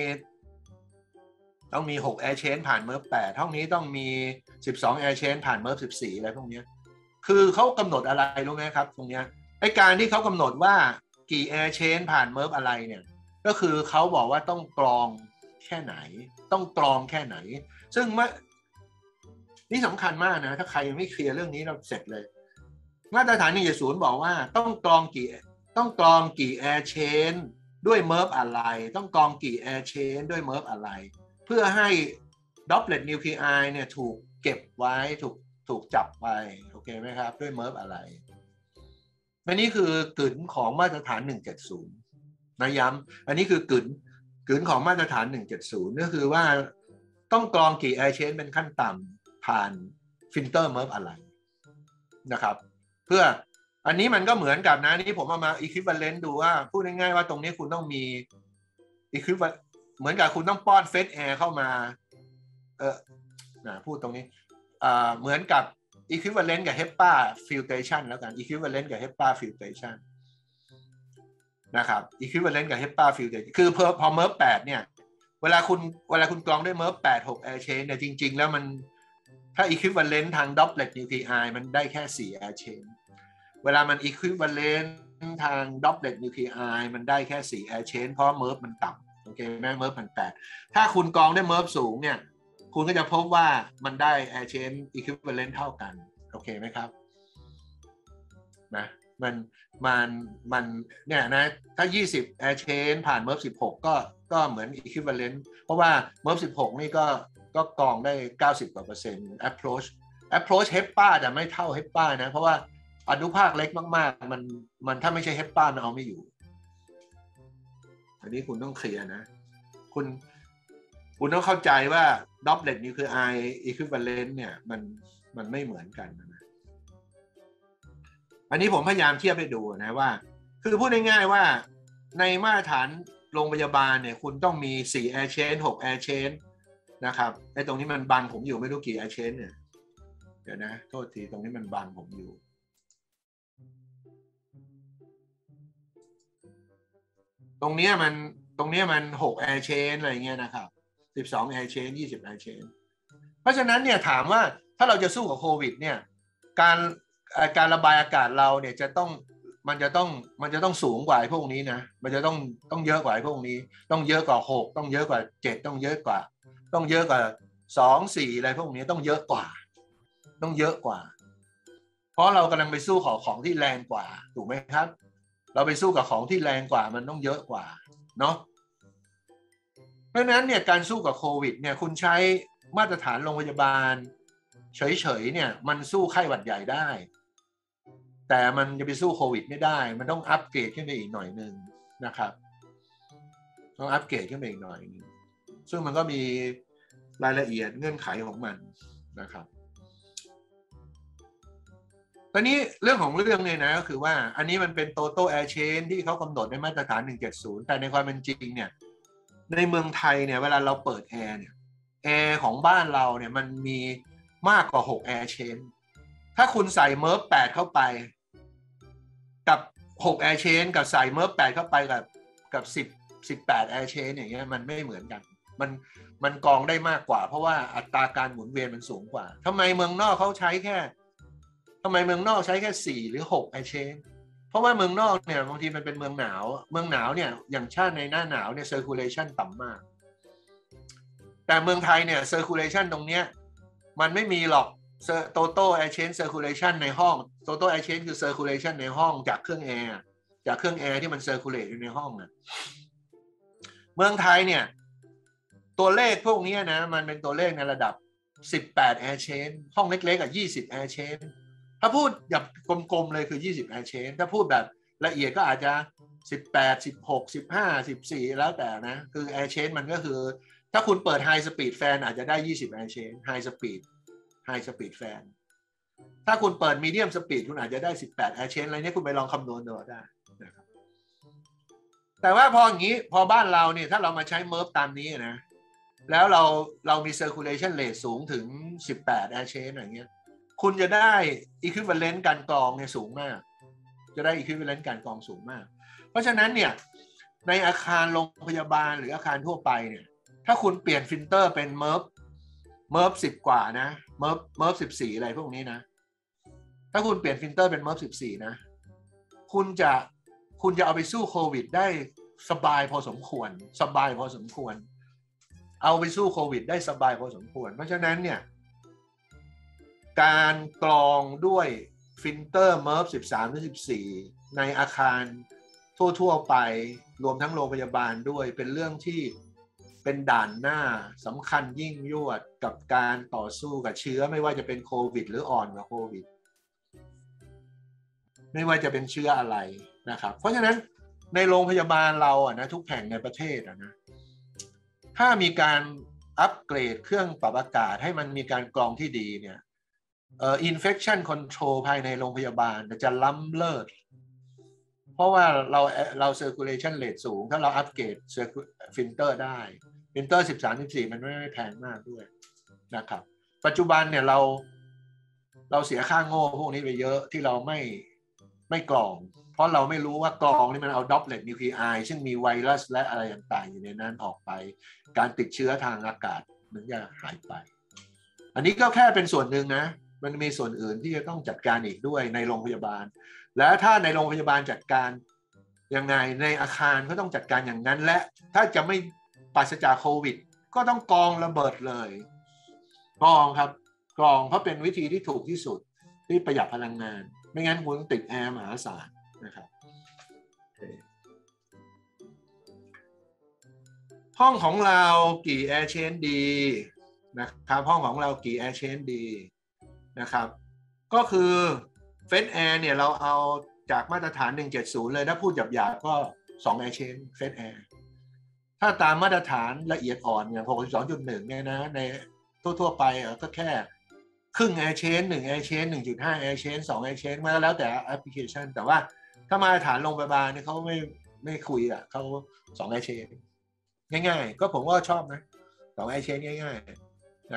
6 air change ผ่าน MERV 8ห้องนี้ต้องมี12 air change ผ่าน MERV 14อะไรพวกนี้คือเขากำหนดอะไรรู้ไหมครับตรงนี้ไอ้การที่เขากำหนดว่ากี่ air change ผ่าน MERV อะไรเนี่ยก็คือเขาบอกว่าต้องกรองแค่ไหนต้องกรองแค่ไหนซึ่งนี่สำคัญมากนะถ้าใครยังไม่เคลียร์เรื่องนี้เราเสร็จเลยมาตรฐาน170บอกว่าต้องกรองกี่ air chain ด้วย MERV อะไรต้องกรองกี่ air chain ด้วย MERV อะไรเพื่อให้ droplet nuclei เนี่ยถูกเก็บไว้ถูกจับไปโอเคไหมครับด้วย MERV อะไรอันนี้คือกึ๋นของมาตรฐาน 170 นะย้ำอันนี้คือกึ๋นของมาตรฐาน 170 ก็คือว่าต้องกรองกี่ air chain เป็นขั้นต่ำผ่าน filter MERV อะไรนะครับเพื่ออันนี้มันก็เหมือนกับนะนี่ผมเอามา equivalent ดูว่าพูดง่ายๆว่าตรงนี้คุณต้องมี equivalent เหมือนกับคุณต้องป้อน fresh air เข้ามาพูดตรงนี้เหมือนกับ equivalent กับ HEPA filtration แล้วกัน equivalent กับ HEPA filtration นะครับ equivalent กับ HEPA filtration คือพอ MERV 8เนี่ยเวลาคุณกรองด้วย MERV 8 6 air chain เนี่ยจริงๆแล้วมันถ้า equivalent ทาง droplet nuclei มันได้แค่4 air chain เวลามัน equivalent ทาง droplet nuclei มันได้แค่4 air chain เพราะ MERV มันต่ำโอเคไหม MERV มัน8ถ้าคุณกรองด้วย MERV สูงเนี่ยคุณก็จะพบว่ามันได้ air chain equivalent เท่ากันโอเคไหมครับนะมันเนี่ยนะถ้า20 air chain ผ่าน MERV 16ก็เหมือน equivalent เพราะว่า MERV 16นี่ก็กรองได้90%approach HEPA แต่ไม่เท่า HEPA นะเพราะว่าอนุภาคเล็กมากๆมันถ้าไม่ใช่ HEPA มันเอาไม่อยู่อันนี้คุณต้องเคลียร์นะคุณต้องเข้าใจว่า droplet nuclei equivalent เนี่ยมันไม่เหมือนกันนะอันนี้ผมพยายามเทียบให้ดูนะว่าคือพูดง่ายๆว่าในมาตรฐานโรงพยาบาลเนี่ยคุณต้องมี4 air chain 6 air chain นะครับไอ้ตรงนี้มันบังผมอยู่ไม่รู้กี่ air chain เนี่ยเดี๋ยวนะโทษทีตรงนี้มันบังผมอยู่ตรงนี้มัน6 air chain อะไรเงี้ยนะครับ12 air chain 20 air chain เพราะฉะนั้นเนี่ยถามว่าถ้าเราจะสู้กับโควิดเนี่ยการระบายอากาศเราเนี่ยมันจะต้องสูงกว่าพวกนี้นะมันจะต้องเยอะกว่าพวกนี้ต้องเยอะกว่า6ต้องเยอะกว่า7ต้องเยอะกว่า2 4อะไรพวกนี้ต้องเยอะกว่าเพราะเรากำลังไปสู้ของที่แรงกว่าถูกไหมครับเราไปสู้กับของที่แรงกว่ามันต้องเยอะกว่าเนาะเพราะฉะนั้นเนี่ยการสู้กับโควิดเนี่ยคุณใช้มาตรฐานโรงพยาบาลเฉยๆเนี่ยมันสู้ไข้หวัดใหญ่ได้แต่มันจะไปสู้โควิดไม่ได้มันต้องอัปเกรดขึ้นไปอีกหน่อยนึงนะครับต้องอัปเกรดขึ้นไปอีกหน่อยนึงซึ่งมันก็มีรายละเอียดเงื่อนไขของมันนะครับตอนนี้เรื่องของเรื่องเนี่ยนะก็คือว่าอันนี้มันเป็น total air chain ที่เขากำหนดในมาตรฐาน 170 แต่ในความเป็นจริงเนี่ยในเมืองไทยเนี่ยเวลาเราเปิดแอร์เนี่ยแอร์ของบ้านเราเนี่ยมันมากกว่า6 Air Chain ถ้าคุณใส่เมิร์ฟ8เข้าไปกับ6 Air Chain กับใส่เมิร์ฟ8เข้าไปกับ18 Air Chain อย่างเงี้ยมันไม่เหมือนกันมันกรองได้มากกว่าเพราะว่าอัตราการหมุนเวียนมันสูงกว่าทำไมเมืองนอกเขาใช้แค่4หรือ6 Air Chain เพราะว่าเมืองนอกเนี่ยบางทีมันเป็นเมืองหนาวเนี่ยอย่างชาติในหน้าหนาวเนี่ย circulation ต่ำมากแต่เมืองไทยเนี่ย circulation ตรงเนี้ยมันไม่มีหรอก total air chain circulation ในห้อง total air chain คือ circulation ในห้องจากเครื่องแอร์ที่มัน circulate อยู่ในห้องนะเมืองไทยเนี่ยตัวเลขพวกนี้นะมันเป็นตัวเลขในระดับ18 air chain ห้องเล็กๆอ่ะ20 air chain ถ้าพูดแบบกลมๆเลยคือ20 air chain ถ้าพูดแบบละเอียดก็อาจจะ18 16 15 14แล้วแต่นะคือ air chain มันก็คือถ้าคุณเปิด high speed fan อาจจะได้20 air chain high speed fan ถ้าคุณเปิด medium speed คุณอาจจะได้18 air chain อะไรนี้คุณไปลองคำนวณดูได้นะครับแต่ว่าพออย่างนี้พอบ้านเราเนี่ยถ้าเรามาใช้ MERV ตามนี้นะแล้วเรามี circulation rate สูงถึง18 air chain อย่างเงี้ยคุณจะได้ equivalent การกรองเนี่ยสูงมากจะได้ equivalent การกรองสูงมากเพราะฉะนั้นเนี่ยในอาคารโรงพยาบาลหรืออาคารทั่วไปเนี่ยถ้าคุณเปลี่ยนฟิลเตอร์เป็น MERV 10 กว่านะ MERV 14อะไรพวกนี้นะถ้าคุณเปลี่ยนฟิลเตอร์เป็น MERV 14นะคุณจะเอาไปสู้โควิดได้สบายพอสมควรเอาไปสู้โควิดได้สบายพอสมควรเพราะฉะนั้นเนี่ยการกรองด้วยฟิลเตอร์ MERV 13 หรือ 14ในอาคารทั่วๆไปรวมทั้งโรงพยาบาลด้วยเป็นเรื่องที่เป็นด่านหน้าสำคัญยิ่งยวดกับการต่อสู้กับเชื้อไม่ว่าจะเป็นโควิดหรืออ่อนกว่าโควิดไม่ว่าจะเป็นเชื้ออะไรนะครับเพราะฉะนั้นในโรงพยาบาลเราอ่ะนะทุกแห่งในประเทศอ่ะนะถ้ามีการอัปเกรดเครื่องปรับอากาศให้มันมีการกรองที่ดีเนี่ยinfection control ภายในโรงพยาบาลจะล้ำเลิศเพราะว่าเรา circulation rate สูงถ้าเราอัปเกรดฟิลเตอร์ได้ฟิลเตอร์13-14มันไม่แพงมากด้วยนะครับปัจจุบันเนี่ยเราเสียค่าโง่พวกนี้ไปเยอะที่เราไม่กรองเพราะเราไม่รู้ว่ากรองนี่มันเอาดรอปเลตนิวคลีไอซึ่งมีไวรัสและอะไรต่างๆอยู่ในนั้นออกไปการติดเชื้อทางอากาศมันจะหายไปอันนี้ก็แค่เป็นส่วนหนึ่งนะมันมีส่วนอื่นที่จะต้องจัดการอีกด้วยในโรงพยาบาลและถ้าในโรงพยาบาลจัดการยังไงในอาคารก็ต้องจัดการอย่างนั้นและถ้าจะไม่ปราศจากโควิดก็ต้องกรองระเบิดเลยกรองครับกรองเพราะเป็นวิธีที่ถูกที่สุดที่ประหยัดพลังงานไม่งั้นคุณติดแอร์มหาศาลนะครับห้องของเรากี่แอร์เชนดีนะครับห้องของเรากี่แอร์เชนดีนะครับก็คือเฟสแอร์เนี่ยเราเอาจากมาตรฐาน170เลยถ้าพูดหยาบๆก็2แอร์เชนเฟสแอร์ถ้าตามมาตรฐานละเอียดอ่อนเนี่ย62.1เนี่ยนะในทั่วๆไปก็แค่ครึ่งแอร์เชน1แอร์เชน 1.5 แอร์เชน2แอร์เชนมาแล้วแต่แอปพลิเคชันแต่ว่าถ้ามาตรฐานโรงพยาบาลเนี่ยเขาไม่คุยอ่ะเขา2แอร์เชนง่ายๆก็ผมก็ชอบนะ2แอร์เชนง่ายๆ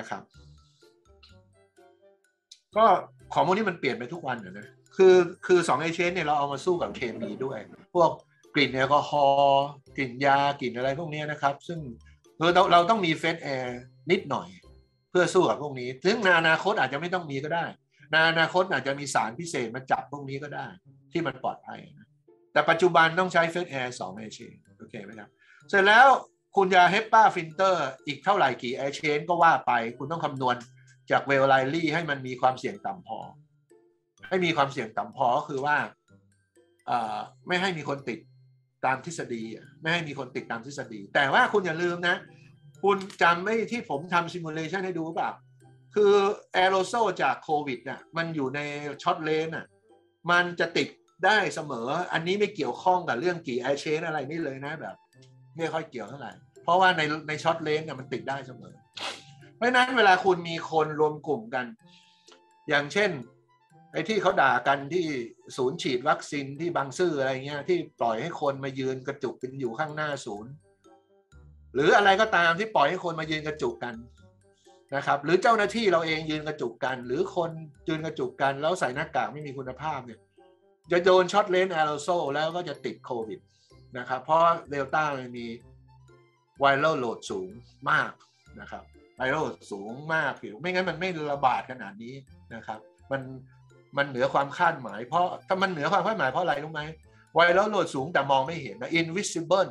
นะครับก็ของพวกนี้มันเปลี่ยนไปทุกวันนะคือ2แอร์เชนเนี่ยเราเอามาสู้กับเคมีด้วยพวกกลิ่นแอลกอฮอล์กลิ่นยากลิ่นอะไรพวกนี้นะครับซึ่งเราต้องมีเฟสแอร์นิดหน่อยเพื่อสู้กับพวกนี้ถึงในอนาคตอาจจะไม่ต้องมีก็ได้ในอนาคตอาจจะมีสารพิเศษมาจับพวกนี้ก็ได้ที่มันปลอดภัยนะแต่ปัจจุบันต้องใช้เฟสแอร์2แอร์เชนโอเคไหมครับเสร็จแล้วคุณจะHEPAฟิลเตอร์อีกเท่าไหร่กี่แอร์เชนก็ว่าไปคุณต้องคำนวณจากเวลไลลี่ให้มันมีความเสี่ยงต่ำพอให้มีความเสี่ยงต่ำพอก็คือว่าไม่ให้มีคนติดตามทฤษฎีไม่ให้มีคนติดตามทฤษฎีแต่ว่าคุณอย่าลืมนะคุณจำไม่ที่ผมทำซิมูเลชันให้ดูเปล่าคือแอโรโซลจากโควิดน่ะมันอยู่ในช็อตเลนน่ะมันจะติดได้เสมออันนี้ไม่เกี่ยวข้องกับเรื่องกี่แอร์เชนอะไรนี่เลยนะแบบไม่ค่อยเกี่ยวเท่าไหร่เพราะว่าในช็อตเลนเนี่ยมันติดได้เสมอเพราะนั้นเวลาคุณมีคนรวมกลุ่มกันอย่างเช่นไอ้ที่เขาด่ากันที่ศูนย์ฉีดวัคซีนที่บางซื่ออะไรเงี้ยที่ปล่อยให้คนมายืนกระจุกเป็นอยู่ข้างหน้าศูนย์หรืออะไรก็ตามที่ปล่อยให้คนมายืนกระจุกกันนะครับหรือเจ้าหน้าที่เราเองยืนกระจุกกันหรือคนยืนกระจุกกันแล้วใส่หน้ากากไม่มีคุณภาพเนี่ยจะโดนช็อตเลนส์แอโรโซลแล้วก็จะติดโควิดนะครับเพราะเดลต้ามันมีไวรัลโหลดสูงมากนะครับไวรัลโหลดสูงมากไม่งั้นมันไม่ระบาดขนาดนี้นะครับมันเหนือความคาดหมายเพราะถ้ามันเหนือความคาดหมายเพราะอะไรรู้ไหมไวรัลโหลดสูงแต่มองไม่เห็นนะ invisible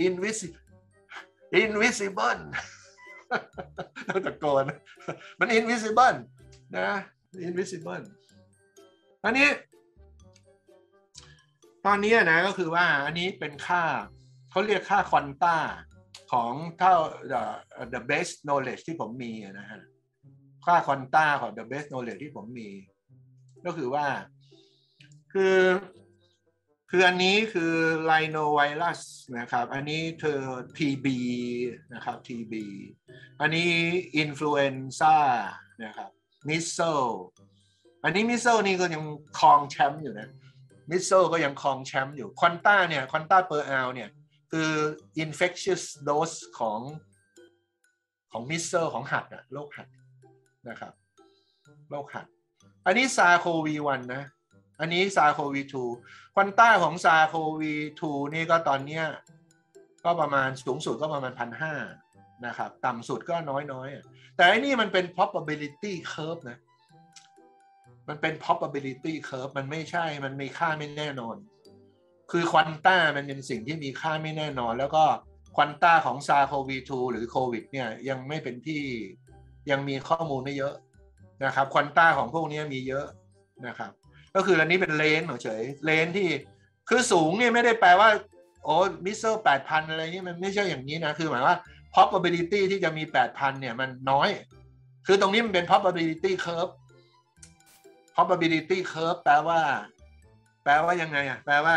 ต้องตะโกนมัน invisible นะ invisible อันนี้ตอนนี้นะก็คือว่าอันนี้เป็นค่าเขาเรียกค่าควอนต้าของเท่า the best knowledge ที่ผมมีนะฮะค่าควอนต้าของ the best knowledge ที่ผมมีก็คือว่าคืออันนี้คือ rhinovirus นะครับอันนี้คือ TB นะครับ TB อันนี้ influenza นะครับ measles อันนี้ measles นี่ก็ยังครองแชมป์อยู่นะmeasles ก็ยังครองแชมป์อยู่ควอนต้าเนี่ยควอนต้าเปอร์อัลเนี่ยคือ infectious dose ของ measles ของหัดอะโรคหัดนะครับโรคหัดอันนี้ SARS-CoV-1 นะอันนี้ SARS-CoV-2 ควอนต้าของ SARS-CoV-2 นี่ก็ตอนนี้ก็ประมาณสูงสุดก็ประมาณ 1,500 นะครับต่ำสุดก็น้อยๆแต่อันนี้มันเป็น probability curve นะมันเป็น probability curve มันไม่ใช่มันมีค่าไม่แน่นอนคือควอนต้ามันเป็นสิ่งที่มีค่าไม่แน่นอนแล้วก็ควอนต้าของ SARS-CoV-2 หรือโควิดเนี่ยยังไม่เป็นที่ยังมีข้อมูลไม่เยอะนะครับควอนต้าของพวกนี้มีเยอะนะครับก็คืออันนี้เป็นเลนเฉยเลนที่คือสูงนี่ไม่ได้แปลว่าโอ้มิสเซล 8,000 อะไรนี่มันไม่ใช่อย่างนี้นะคือหมายว่า probability ที่จะมี 8,000 เนี่ยมันน้อยคือตรงนี้มันเป็น probability curve probability curve แปลว่ายังไงอ่ะแปลว่า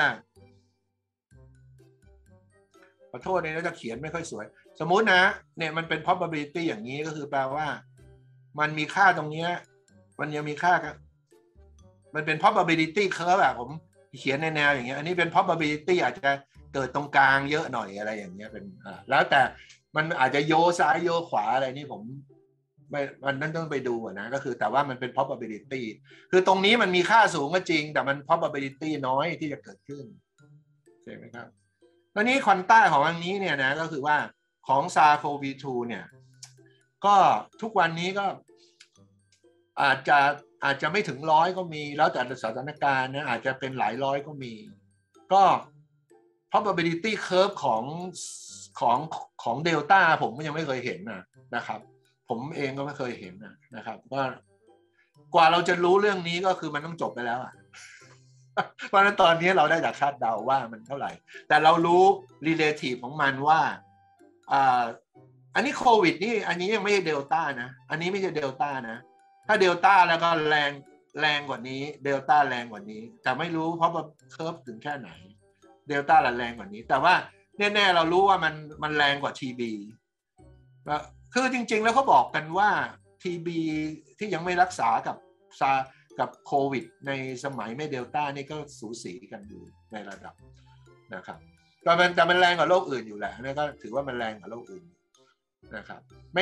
ขอโทษเนี่ยจะเขียนไม่ค่อยสวยสมมุตินะเนี่ยมันเป็น probability อย่างนี้ก็คือแปลว่ามันมีค่าตรงนี้มันยังมีค่ามันเป็น probability curve แบบผมเขียนในแนวอย่างเงี้ยอันนี้เป็น probability อาจจะเกิดตรงกลางเยอะหน่อยอะไรอย่างเงี้ยเป็นแล้วแต่มันอาจจะโยซ้ายโยขวาอะไรนี่ผมไม่มันนั่นต้องไปดูนะก็คือแต่ว่ามันเป็น probability คือตรงนี้มันมีค่าสูงก็จริงแต่มัน probability น้อยที่จะเกิดขึ้นใช่ไหมครับตอนนี้ควอนต้าของอันนี้เนี่ยนะก็คือว่าของ SARS-CoV-2 เนี่ยก็ทุกวันนี้ก็อาจจะไม่ถึง100ก็มีแล้วแต่สถานการณ์นะอาจจะเป็นหลายร้อยก็มีก็ probability curve ของเดลต้าผมก็ยังไม่เคยเห็นนะครับผมเองก็ไม่เคยเห็นนะครับว่ากว่าเราจะรู้เรื่องนี้ก็คือมันต้องจบไปแล้วเพราะฉะนั้นตอนนี้เราได้แต่คาดเดาว่ามันเท่าไหร่แต่เรารู้ relative ของมันว่าอันนี้โควิดนี่อันนี้ยังไม่ใช่เดลต้านะอันนี้ไม่ใช่เดลต้านะถ้าเดลต้าแล้วก็แรงกว่านี้เดลต้าแรงกว่านี้แต่ไม่รู้เพราะว่าเคิร์ฟถึงแค่ไหนเดลต้าแรงกว่านี้แต่ว่าแน่ๆเรารู้ว่ามันแรงกว่า TB คือจริงๆแล้วเขาบอกกันว่า TB ที่ยังไม่รักษากับโควิดในสมัยไม่เดลต้านี่ก็สูสีกันอยู่ในระดับนะครับแต่มันแรงกว่าโรคอื่นอยู่แหละนี่ก็ถือว่ามันแรงกว่าโรคอื่นนะครับ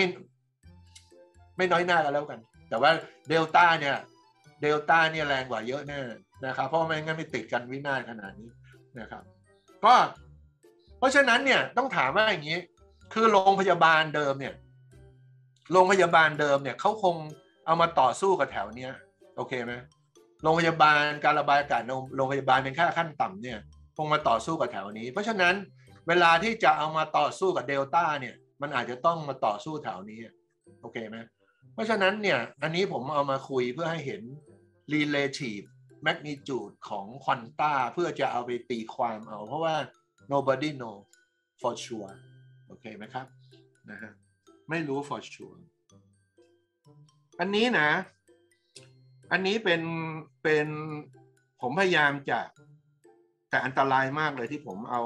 ไม่น้อยหน้ากันแล้วกันแต่ว่าเดลต้าเนี่ยแรงกว่าเยอะแน่นะครับเพราะไม่งั้นไม่ติดกันวินาศขนาดนี้นะครับก็เพราะฉะนั้นเนี่ยต้องถามว่าอย่างนี้คือโรงพยาบาลเดิมเนี่ยเขาคงเอามาต่อสู้กับแถวเนี้ยโอเคไหมโรงพยาบาลการระบายอากาศโรงพยาบาลเป็นค่าขั้นต่ำเนี่ยคงมาต่อสู้กับแถวนี้เพราะฉะนั้นเวลาที่จะเอามาต่อสู้กับเดลต้าเนี่ยมันอาจจะต้องมาต่อสู้แถวนี้โอเคไหมเพราะฉะนั้นเนี่ยอันนี้ผมเอามาคุยเพื่อให้เห็น relative magnitude ของควอนต้าเพื่อจะเอาไปตีความเอาเพราะว่า nobody know for sure โอเคไหมครับนะฮะไม่รู้ for sure อันนี้นะอันนี้เป็นผมพยายามจะแต่อันตรายมากเลยที่ผมเอา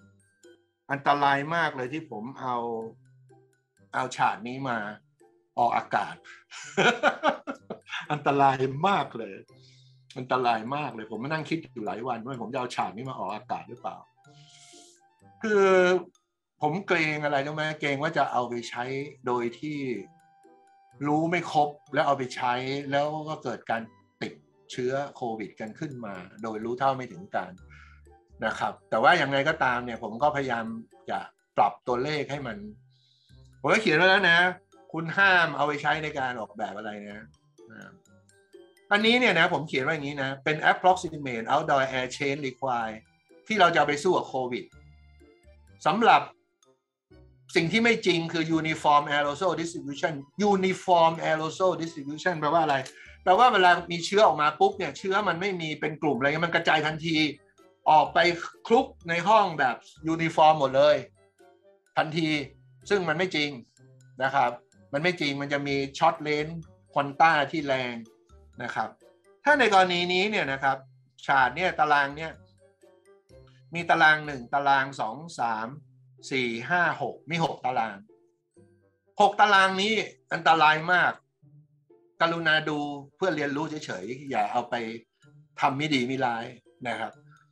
ฉากนี้มาออกอากาศ อันตรายมากเลยผมมานั่งคิดอยู่หลายวันว่าผมจะเอาฉากนี้มาออกอากาศหรือเปล่าคือผมเกรงอะไรรู้ไหมเกรงว่าจะเอาไปใช้โดยที่รู้ไม่ครบแล้วเอาไปใช้แล้วก็เกิดการติดเชื้อโควิดกันขึ้นมาโดยรู้เท่าไม่ถึงการนะครับแต่ว่าอย่างไรก็ตามเนี่ยผมก็พยายามจะปรับตัวเลขให้มันผมก็เขียนไว้แล้วนะคุณห้ามเอาไปใช้ในการออกแบบอะไรนะอันนี้เนี่ยนะผมเขียนไว้อย่างนี้นะเป็น approximate outdoor air change required ที่เราจะไปสู้กับโควิดสำหรับสิ่งที่ไม่จริงคือ uniform aerosol distribution uniform aerosol distribution แปลว่าอะไรแปลว่าเวลามีเชื้อออกมาปุ๊บเนี่ยเชื้อมันไม่มีเป็นกลุ่มอะไรมันกระจายทันทีออกไปคลุกในห้องแบบยูนิฟอร์มหมดเลยทันทีซึ่งมันไม่จริงนะครับมันไม่จริงมันจะมีช็อตเลนส์ควอนต้าที่แรงนะครับถ้าในกรณีนี้เนี่ยนะครับชาร์ตเนี่ยตารางเนี่ยมีตาราง1ตาราง2 3 4 5 6มี6ตาราง6ตารางนี้อันตรายมากกรุณาดูเพื่อเรียนรู้เฉยๆอย่าเอาไปทำไม่ดีไม่ร้ายนะครับ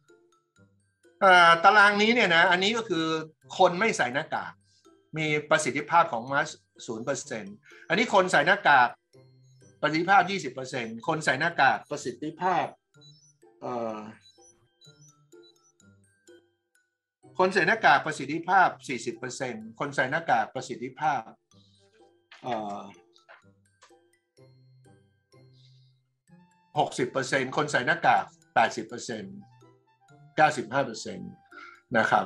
ตารางนี้เนี่ยนะอันนี้ก็คือคนไม่ใส่หน้ากากมีประสิทธิภาพของมาส 0% อันนี้คนใส่หน้ากากประสิทธิภาพ 20% คนใส่หน้ากากประสิทธิภาพคนใส่หน้ากากประสิทธิภาพ 40% คนใส่หน้ากากประสิทธิภาพ60% คนใส่หน้ากาก 80% 95% นะครับ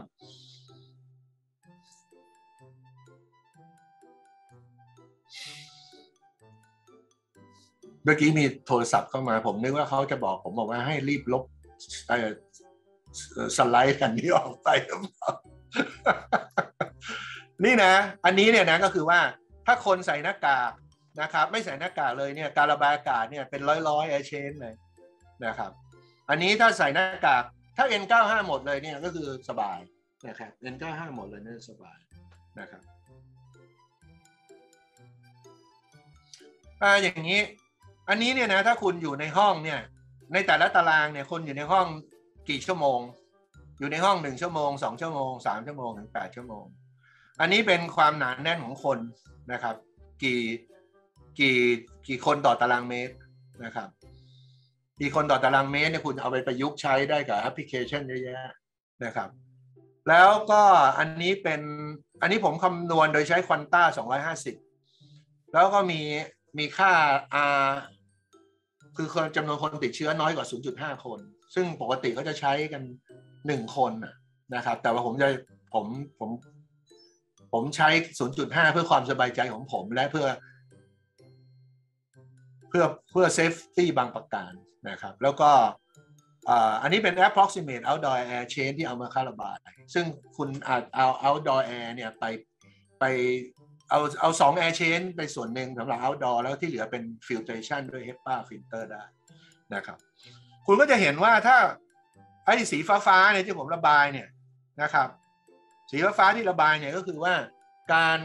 เมื่อกี้มีโทรศัพท์เข้ามาผมนึกว่าเขาจะบอกผมบอกว่าให้รีบลบสไลด์อันนี้ออกไปหรือเปล่า นี่นะอันนี้เนี่ยนะก็คือว่าถ้าคนใส่หน้ากากนะครับไม่ใส่หน้ากากเลยเนี่ยการระบายอากาศเนี่ยเป็นร้อยแอร์เชนเลยนะครับอันนี้ถ้าใส่หน้ากากถ้า N95 หมดเลยเนี่ยก็คือสบายนะครับ N95 หมดเลยเนี่ยสบายนะครับอย่างนี้อันนี้เนี่ยนะถ้าคุณอยู่ในห้องเนี่ยในแต่ละตารางเนี่ยคนอยู่ในห้องกี่ชั่วโมงอยู่ในห้อง1ชั่วโมง2ชั่วโมง3ชั่วโมงถึง8ชั่วโมงอันนี้เป็นความหนาแน่นของคนนะครับกี่คนต่อตารางเมตรนะครับกี่คนต่อตารางเมตรเนี่ยคุณเอาไปประยุกต์ใช้ได้กับแอปพลิเคชันเยอะแยะนะครับแล้วก็อันนี้ผมคำนวณโดยใช้ควอนต้า250แล้วก็มีค่า R คือจำนวนคนติดเชื้อน้อยกว่า 0.5 คนซึ่งปกติเขาจะใช้กัน1คนนะครับแต่ว่าผมใช้ 0.5 เพื่อความสบายใจของผมและเพื่อ safety บางประการนะครับแล้วก็อันนี้เป็น approximate outdoor air change ที่เอามาค่าระบายซึ่งคุณอาจเอา outdoor air เนี่ยไปเอา2 air change ไปส่วนหนึ่งสำหรับ outdoor แล้วที่เหลือเป็น filtration ด้วย HEPA filter ได้นะครับคุณก็จะเห็นว่าถ้าไอ้สีฟ้าเนี่ยที่ผมระบายเนี่ยนะครับสีฟ้าที่ระบายเนี่ยก็คือว่าการ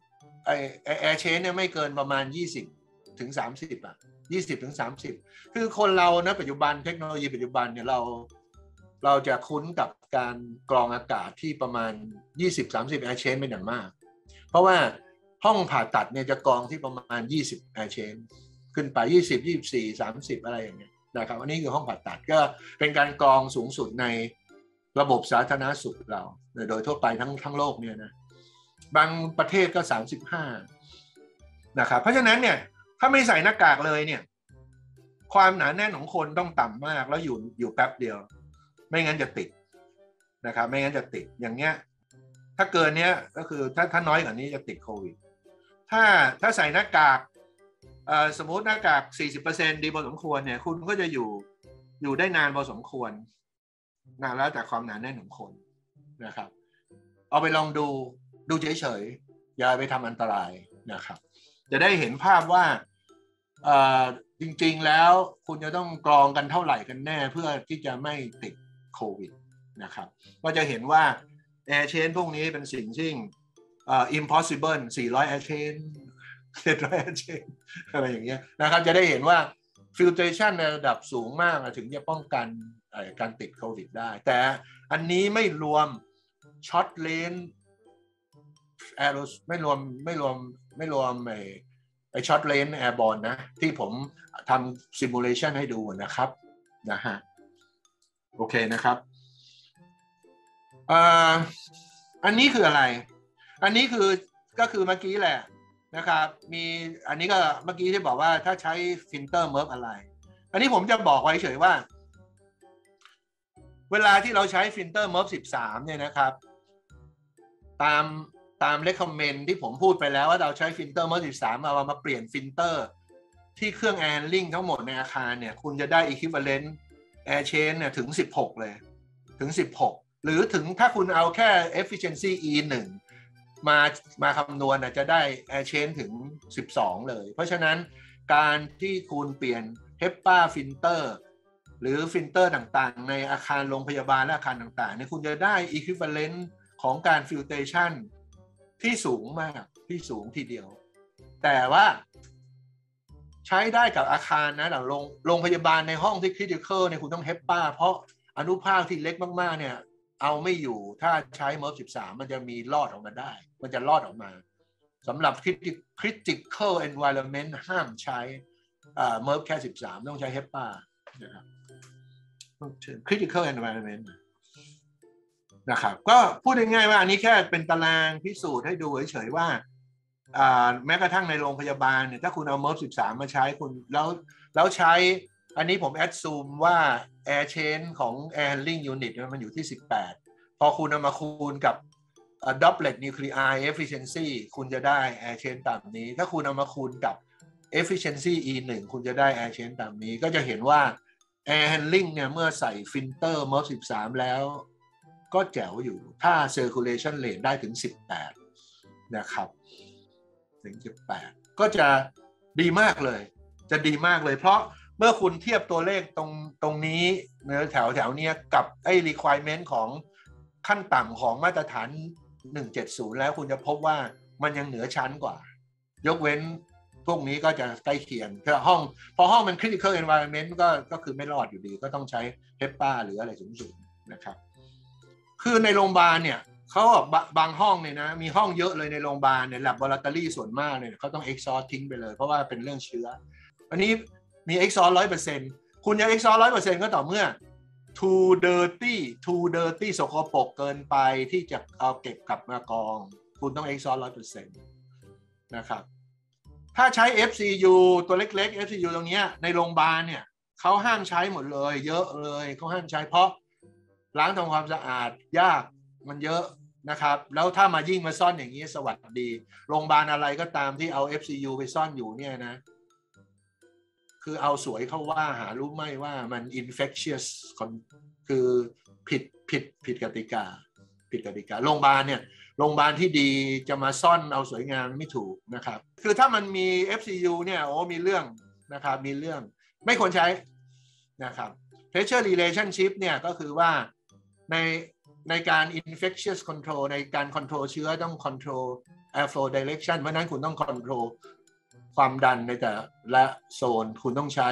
air change เนี่ยไม่เกินประมาณ20 ถึง 30 20 ถึง 30คือคนเรานะปัจจุบันเทคโนโลยีปัจจุบันเนี่ยเราจะคุ้นกับการกรองอากาศที่ประมาณ 20-30 air change เป็นอย่างมากเพราะว่าห้องผ่าตัดเนี่ยจะกรองที่ประมาณ20 air change ขึ้นไป20 24 30อะไรอย่างเงี้ยนะครับอันนี้คือห้องผ่าตัดก็เป็นการกรองสูงสุดในระบบสาธารณสุขเราโดยทั่วไปทั้งโลกเนี่ยนะบางประเทศก็35นะครับเพราะฉะนั้นเนี่ยถ้าไม่ใส่หน้ากากเลยเนี่ยความหนาแน่นของคนต้องต่ำมากแล้วอยู่แป๊บเดียวไม่งั้นจะติดนะครับไม่งั้นจะติดอย่างเงี้ยถ้าเกินเนี้ยก็คือถ้าน้อยกว่านี้จะติดโควิดถ้าใส่หน้ากากสมมติหน้ากาก 40% ดีพอสมควรเนี่ยคุณก็จะอยู่ได้นานพอสมควรนะแล้วแต่ความหนาแน่นของคนนะครับเอาไปลองดูเฉยๆอย่าไปทำอันตรายนะครับจะได้เห็นภาพว่าจริงๆแล้วคุณจะต้องกรองกันเท่าไหร่กันแน่เพื่อที่จะไม่ติดโควิดนะครับก็จะเห็นว่า air chain พวกนี้เป็นสิ่งที่impossible 400 air chain 700 air chain อะไรอย่างเงี้ยนะครับจะได้เห็นว่า filtration ในระดับสูงมากถึงจะป้องกันการติดโควิดได้แต่อันนี้ไม่รวมช็อตเลนส์ไม่รวมช็อตเลนแอร์บอลนะที่ผมทำซิมูเลชันให้ดูนะครับนะฮะโอเคนะครับอันนี้คืออะไรอันนี้ก็คือเมื่อกี้แหละนะครับมีอันนี้ก็เมื่อกี้ที่บอกว่าถ้าใช้ฟิลเตอร์เมิร์ฟอะไรอันนี้ผมจะบอกไว้เฉยว่าเวลาที่เราใช้ฟิลเตอร์เมิร์ฟ13เนี่ยนะครับตาม recommend ที่ผมพูดไปแล้วว่าเราใช้ฟิลเตอร์เมิร์ฟ13เอามาเปลี่ยนฟิลเตอร์ที่เครื่อง Air Handling ทั้งหมดในอาคารเนี่ยคุณจะได้ equivalent Air Chain เนี่ยถึง16เลยถึง16หรือถึงถ้าคุณเอาแค่ efficiency E1 มาคำนวณจะได้ Air Chain ถึง12เลยเพราะฉะนั้นการที่คุณเปลี่ยน HEPA filter หรือฟิลเตอร์ต่างๆในอาคารโรงพยาบาลและอาคารต่างๆเนี่ยคุณจะได้ equivalent ของการ filtration ที่สูงมากที่สูงทีเดียวแต่ว่าใช้ได้กับอาคารนะแต่โรงพยาบาลในห้องที่ critical เนี่ยคุณต้อง HEPA เพราะอนุภาคที่เล็กมากๆเนี่ยเอาไม่อยู่ถ้าใช้ MERV 13มันจะมีรอดออกมาได้มันจะรอดออกมาสำหรับ critical environment ห้ามใช้MERV แค่13ต้องใช้ HEPA นะครับ critical environment นะครับก็พูดง่ายๆว่าอันนี้แค่เป็นตารางพิสูจน์ให้ดูเฉยๆว่าแม้กระทั่งในโรงพยาบาลเนี่ยถ้าคุณเอา MERV 13มาใช้คุณแล้วใช้อันนี้ผมแอดซูมว่า Air Chain ของ Air Handling Unit มันอยู่ที่18พอคุณเอามาคูณกับ Doublet Nuclei Efficiency คุณจะได้ Air Chain ตามนี้ถ้าคุณเอามาคูณกับ Efficiency E1 คุณจะได้ Air Chain ตามนี้ก็จะเห็นว่า Air Handling เนี่ยเมื่อใส่ Filter MERV 13แล้วก็แจ๋วอยู่ถ้า Circulation Rate ได้ถึง18นะครับถึง18ก็จะดีมากเลยจะดีมากเลยเพราะเมื่อคุณเทียบตัวเลขตรงนี้เนื้อแถวเนี้ยกับไอ้ requirement ของขั้นต่ำของมาตรฐาน170แล้วคุณจะพบว่ามันยังเหนือชั้นกว่ายกเว้นพวกนี้ก็จะใกล้เคียงพอห้องมัน critical environment ก็คือไม่รอดอยู่ดีก็ต้องใช้ HEPA หรืออะไรสูงๆนะครับคือในโรงพยาบาลเนี่ยเขาบอกบางห้องเนี่ยนะมีห้องเยอะเลยในโรงพยาบาลเนี่ย laboratory ส่วนมากเนี่ยเขาต้อง exhaust ทิ้งไปเลยเพราะว่าเป็นเรื่องเชื้ออันนี้มี exhaust 100%คุณจะ exhaust 100%ก็ต่อเมื่อ too dirty สกปรกเกินไปที่จะเอาเก็บกลับมากองคุณต้อง exhaust 100% นะครับถ้าใช้ FCU ตัวเล็กๆ FCU ตรงนี้ในโรงพยาบาลเนี่ยเขาห้ามใช้หมดเลยเยอะเลยเขาห้ามใช้เพราะล้างทำความสะอาดยากมันเยอะนะครับแล้วถ้ามายิ่งมาซ่อนอย่างนี้สวัสดีโรงพยาบาลอะไรก็ตามที่เอา FCU ไปซ่อนอยู่เนี่ยนะคือเอาสวยเข้าว่าหารู้ไหมว่ามัน infectious คือผิดกติกาโรงพยาบาลเนี่ยโรงพยาบาลที่ดีจะมาซ่อนเอาสวยงามไม่ถูกนะครับคือถ้ามันมี FCU เนี่ยโอ้มีเรื่องนะครับมีเรื่องไม่ควรใช้นะครับ pressure relationship เนี่ยก็คือว่าในการ infectious control ในการ control เชื้อต้อง control airflow direction เพราะนั้นคุณต้อง control ความดันในแต่ละโซนคุณต้องใช้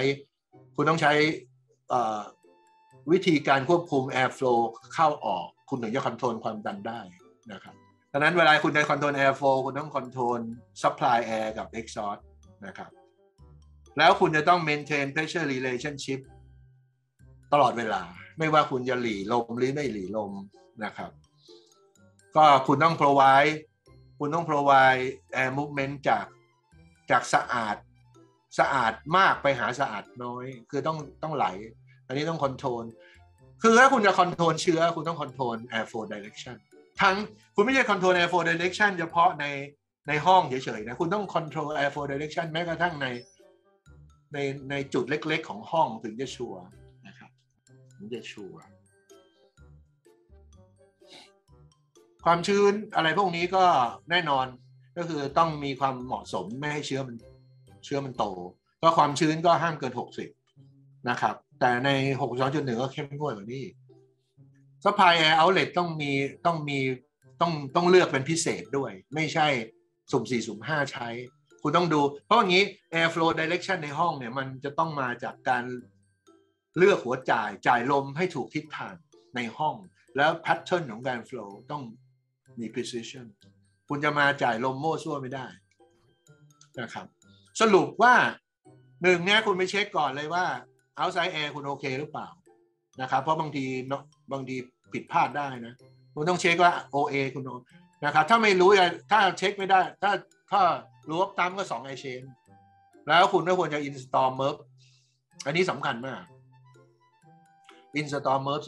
วิธีการควบคุม airflow เข้าออกคุณถึงจะ control ความดันได้นะครับดังนั้นเวลาคุณจะ control airflow คุณต้อง control supply air กับ exhaust นะครับแล้วคุณจะต้อง maintain pressure relationship ตลอดเวลาไม่ว่าคุณจะหลีลมหรือไม่หลีลมนะครับก็คุณต้อง provide air movement จากสะอาดมากไปหาสะอาดน้อยคือต้องไหลอันนี้ต้อง control คือถ้าคุณจะ control เชื้อคุณต้อง control airflow direction คุณไม่ใช่ control airflow direction เฉพาะในห้องเฉยๆนะคุณต้อง control airflow direction แม้กระทั่งในจุดเล็กๆของห้องถึงจะชัวร์นะครับถึงจะชัวร์ความชื้นอะไรพวกนี้ก็แน่นอนก็คือต้องมีความเหมาะสมไม่ให้เชื้อมันโตก็ความชื้นก็ห้ามเกิน60นะครับแต่ใน 62.1 ก็เข้มงวดกว่านี้ Supply Air Outlet ต้องเลือกเป็นพิเศษด้วยไม่ใช่สุ่ม4สุ่ม5ใช้คุณต้องดูเพราะอย่างนี้ Airflow Direction ในห้องเนี่ยมันจะต้องมาจากการเลือกหัวจ่ายลมให้ถูกทิศทางในห้องแล้ว Pattern ของการ flow ต้องมี precision คุณจะมาจ่ายลมโม่ซั่วไม่ได้นะครับสรุปว่าหนึ่งเนี่ยคุณไปเช็คก่อนเลยว่า outside air คุณโอเคหรือเปล่านะครับเพราะบางทีผิดพลาดได้นะคุณต้องเช็คว่า OA คุณนะครับถ้าไม่รู้ถ้าเช็คไม่ได้ถ้ารู้ว่าตั้มก็2 iChain แล้วคุณก็ควรจะ install MERP อันนี้สำคัญมาก install MERP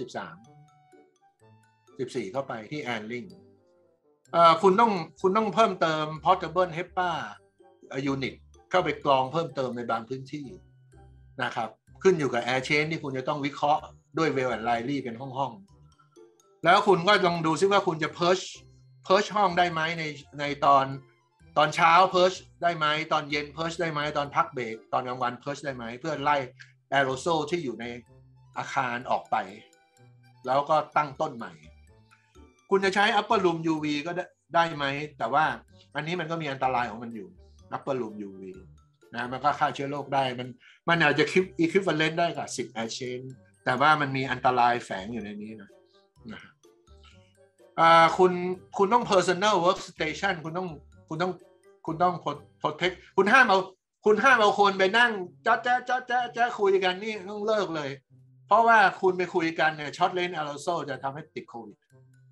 14 เข้าไปที่ Anling คุณต้องเพิ่มเติม portable HEPA unit เข้าไปกรองเพิ่มเติมในบางพื้นที่นะครับขึ้นอยู่กับ Air Chain ที่คุณจะต้องวิเคราะห์ด้วย Well and Riley เป็นห้องแล้วคุณก็ลองดูซิว่าคุณจะ purge ห้องได้ไหมในตอนเช้า purge ได้ไหมตอนเย็น purge ได้ไหมตอนพักเบรกตอนกลางวัน purge ได้ไหมเพื่อไล่ aerosol ที่อยู่ในอาคารออกไปแล้วก็ตั้งต้นใหม่คุณจะใช้ upper room UV ก็ได้ไหมแต่ว่าอันนี้มันก็มีอันตรายของมันอยู่ upper room UV นะมันก็ฆ่าเชื้อโรคได้มันอาจจะ equivalent ได้กับ10 air chain แต่ว่ามันมีอันตรายแฝงอยู่ในนี้นะคุณต้อง personal workstation คุณต้อง protect คุณห้ามเอาคนไปนั่งจ้าคุยกันนี่ต้องเลิกเลยเพราะว่าคุณไปคุยกันเนี่ยช็อตเลนแอโรโซลจะทำให้ติดโควิด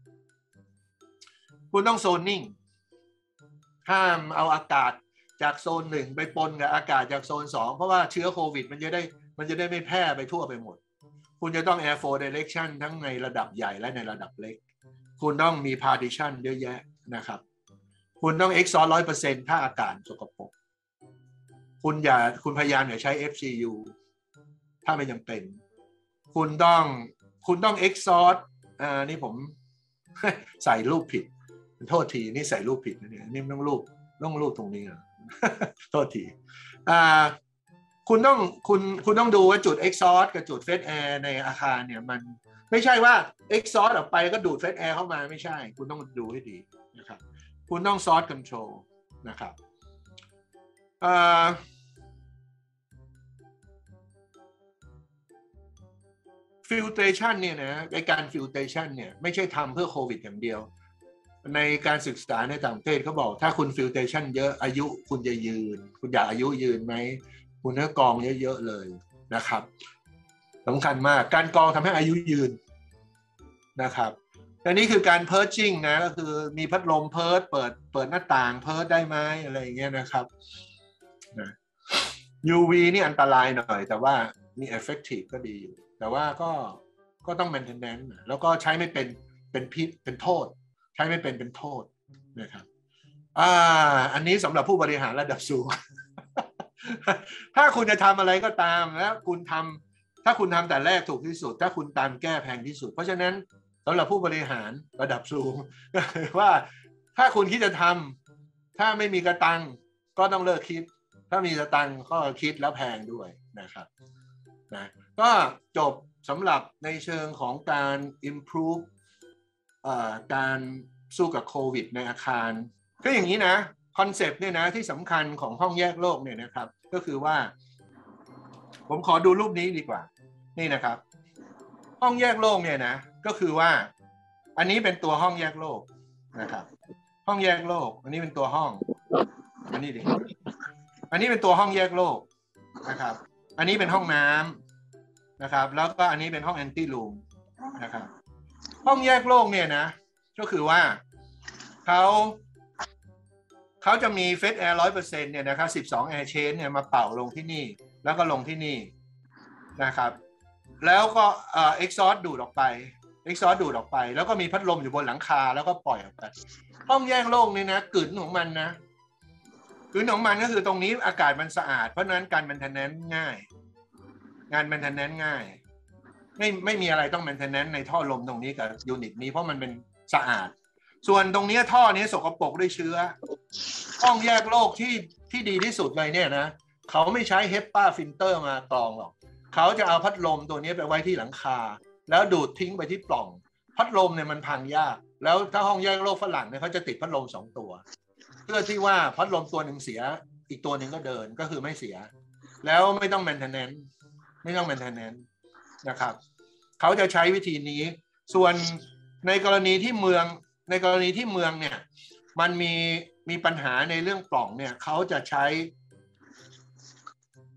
คุณต้องโซนนิ่งห้ามเอาอากาศจากโซน1ไปปนกับอากาศจากโซน2เพราะว่าเชื้อโควิดมันจะได้ไม่แพร่ไปทั่วไปหมดคุณจะต้อง air flow direction ทั้งในระดับใหญ่และในระดับเล็กคุณต้องมี partition เยอะแยะนะครับคุณต้อง exhaust 100% ถ้าอากาศสกปรกคุณพยายามอย่าใช้ FCU ถ้าไม่จำเป็นคุณต้อง exhaust นี่ผม ใส่รูปผิดโทษทีนี่ใส่รูปผิดนะเนี่ยนี่ต้องรูปตรงนี้โทษทีคุณต้องดูว่าจุด exhaust กับจุด fresh air ในอาคารเนี่ยมันไม่ใช่ว่า exhaust ออกไปก็ดูด fresh air เข้ามาไม่ใช่คุณต้องดูให้ดีนะครับคุณต้อง source control นะครับfiltration เนี่ยนะในการ filtration เนี่ยไม่ใช่ทำเพื่อโควิดอย่างเดียวในการศึกษาในต่างประเทศเขาบอกถ้าคุณ filtration เยอะอายุคุณจะยืนคุณอยากอายุยืนไหมคุณก็กรองเยอะๆเลยนะครับสำคัญมากการกรองทำให้อายุยืนนะครับอันนี้คือการ purging นะก็คือมีพัดลมเปิดหน้าต่างเพิร์ชได้ไหมอะไรอย่างเงี้ยนะครับนะ UV นี่อันตรายหน่อยแต่ว่ามี effective ก็ดีอยู่แต่ว่าก็ต้อง maintenance แล้วก็ใช้ไม่เป็นพิษเป็นโทษใช้ไม่เป็นโทษนะครับอันนี้สำหรับผู้บริหารระดับสูง ถ้าคุณจะทำอะไรก็ตามแล้วถ้าคุณทำแต่แรกถูกที่สุดถ้าคุณตามแก้แพงที่สุดเพราะฉะนั้นสำหรับผู้บริหารระดับสูงก็คือว่าถ้าคุณคิดจะทำถ้าไม่มีกระตังก็ต้องเลิกคิดถ้ามีกระตังก็คิดแล้วแพงด้วยนะครับนะก็จบสำหรับในเชิงของการ improve การสู้กับโควิดในอาคารก็อย่างนี้นะคอนเซปต์เนี่ยนะที่สำคัญของห้องแยกโลกเนี่ยนะครับก็คือว่าผมขอดูรูปนี้ดีกว่านี่นะครับห้องแยกโลกเนี่ยนะก็คือว่าอันนี้เป็นตัวห้องแยกโลกนะครับห้องแยกโลกอันนี้เป็นตัวห้องอันนี้ดิอันนี้เป็นตัวห้องแยกโลกนะครับอันนี้เป็นห้องน้ำนะครับแล้วก็อันนี้เป็นห้องแอนตี้รูมนะครับห้องแยกโลกเนี่ยนะก็คือว่าเขาจะมีเฟสแอร์ 100% เนี่ยนะครับ12 Air Chain เนี่ยมาเป่าลงที่นี่แล้วก็ลงที่นี่นะครับแล้วก็exhaust ดูดออกไปแล้วก็มีพัดลมอยู่บนหลังคาแล้วก็ปล่อยออกไปห้องแยกโลกนี่นะกลิ่นของมันนะกลิ่นของมันก็คือตรงนี้อากาศมันสะอาดเพราะนั้นการ maintenance ง่ายงาน maintenance ง่ายไม่มีอะไรต้อง maintenance ในท่อลมตรงนี้กับยูนิตนี้เพราะมันเป็นสะอาดส่วนตรงนี้ท่อนี้สกปรกด้วยเชื้อห้องแยกโลกที่ดีที่สุดเลยเนี่ยนะเขาไม่ใช้ HEPA filter มากรองหรอกเขาจะเอาพัดลมตัวนี้ไปไว้ที่หลังคาแล้วดูดทิ้งไปที่ปล่องพัดลมเนี่ยมันพังยากแล้วถ้าห้องแยกโลกฝรั่งเนี่ยเขาจะติดพัดลม2ตัวเพื่อที่ว่าพัดลมตัวหนึ่งเสียอีกตัวหนึ่งก็เดินก็คือไม่เสียแล้วไม่ต้อง maintenance นะครับเขาจะใช้วิธีนี้ส่วนในกรณีที่เมืองเนี่ยมันมีปัญหาในเรื่องปล่องเนี่ยเขาจะใช้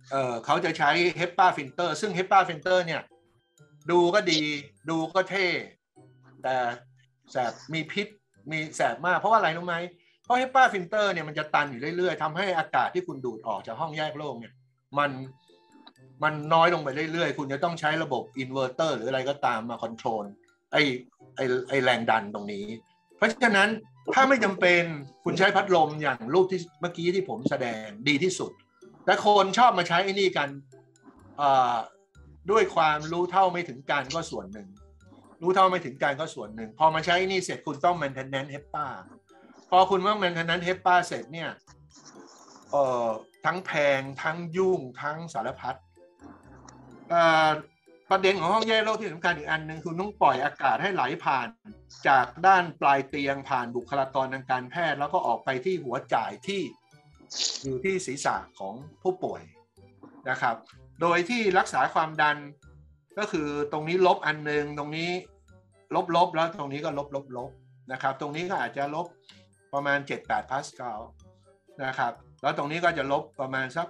เขาจะใช้ HEPA filter ซึ่ง HEPA filter เนี่ยดูก็ดีดูก็เท่แต่แสบมีพิษมีแสบมากเพราะว่าอะไรรู้ไหมเพราะ HEPA filter เนี่ยมันจะตันอยู่เรื่อยๆทำให้อากาศที่คุณดูดออกจากห้องแยกโล่งเนี่ยมันน้อยลงไปเรื่อยๆคุณจะต้องใช้ระบบอินเวอร์เตอร์หรืออะไรก็ตามมาคอนโทรลไอ้แรงดันตรงนี้เพราะฉะนั้นถ้าไม่จำเป็นคุณใช้พัดลมอย่างรูปที่เมื่อกี้ที่ผมแสดงดีที่สุดแต่คนชอบมาใช้ไอ้นี่กันด้วยความรู้เท่าไม่ถึงการก็ส่วนหนึ่งรู้เท่าไม่ถึงการก็ส่วนหนึ่งพอมาใช้ไอ้นี่เสร็จคุณต้อง maintenance HEPA พอคุณว่า maintenance HEPA เสร็จเนี่ยทั้งแพงทั้งยุ่งทั้งสารพัดประเด็นของห้องแยกโรคที่สำคัญอีกอันหนึ่งคือต้องปล่อยอากาศให้ไหลผ่านจากด้านปลายเตียงผ่านบุคลากรทางการแพทย์แล้วก็ออกไปที่หัวจ่ายที่อยู่ที่ศีรษะของผู้ป่วยนะครับโดยที่รักษาความดันก็คือตรงนี้ลบอันนึงตรงนี้ลบแล้วตรงนี้ก็ลบนะครับตรงนี้ก็อาจจะลบประมาณ 7-8 พาสคาลนะครับแล้วตรงนี้ก็จะลบประมาณสัก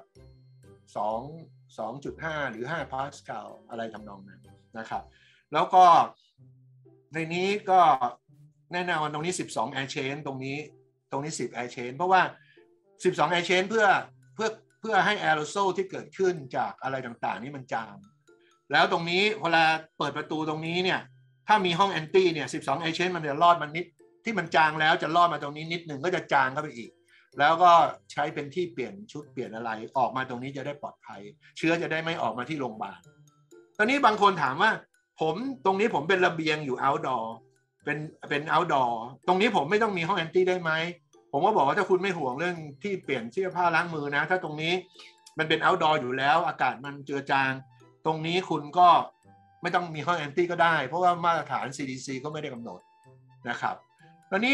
2.5 หรือ5 พาสคาลอะไรทำนองนั้นนะครับแล้วก็ในนี้ก็แน่นอนตรงนี้12 air chain ตรงนี้10 air chain เพราะว่า12 air chain เพื่อให้แอโรโซลที่เกิดขึ้นจากอะไรต่างๆนี่มันจางแล้วตรงนี้เวลาเปิดประตูตรงนี้เนี่ยถ้ามีห้องแอนตี้เนี่ย12 air chain มันจะรอดมันนิดที่มันจางแล้วจะรอดมาตรงนี้นิดหนึ่งก็จะจางเข้าไปอีกแล้วก็ใช้เป็นที่เปลี่ยนชุดเปลี่ยนอะไรออกมาตรงนี้จะได้ปลอดภัยเชื้อจะได้ไม่ออกมาที่โรงพยาบาลตอนนี้บางคนถามว่าตรงนี้ผมเป็นระเบียงอยู่ outdoor เป็น outdoor ตรงนี้ผมไม่ต้องมีห้องแอนตี้ได้ไหมผมก็บอกว่าถ้าคุณไม่ห่วงเรื่องที่เปลี่ยนเสื้อผ้าล้างมือนะถ้าตรงนี้มันเป็น outdoor อยู่แล้วอากาศมันเจือจางตรงนี้คุณก็ไม่ต้องมีห้องแอนตี้ก็ได้เพราะว่ามาตรฐาน CDC ก็ไม่ได้กำหนดนะครับตอนนี้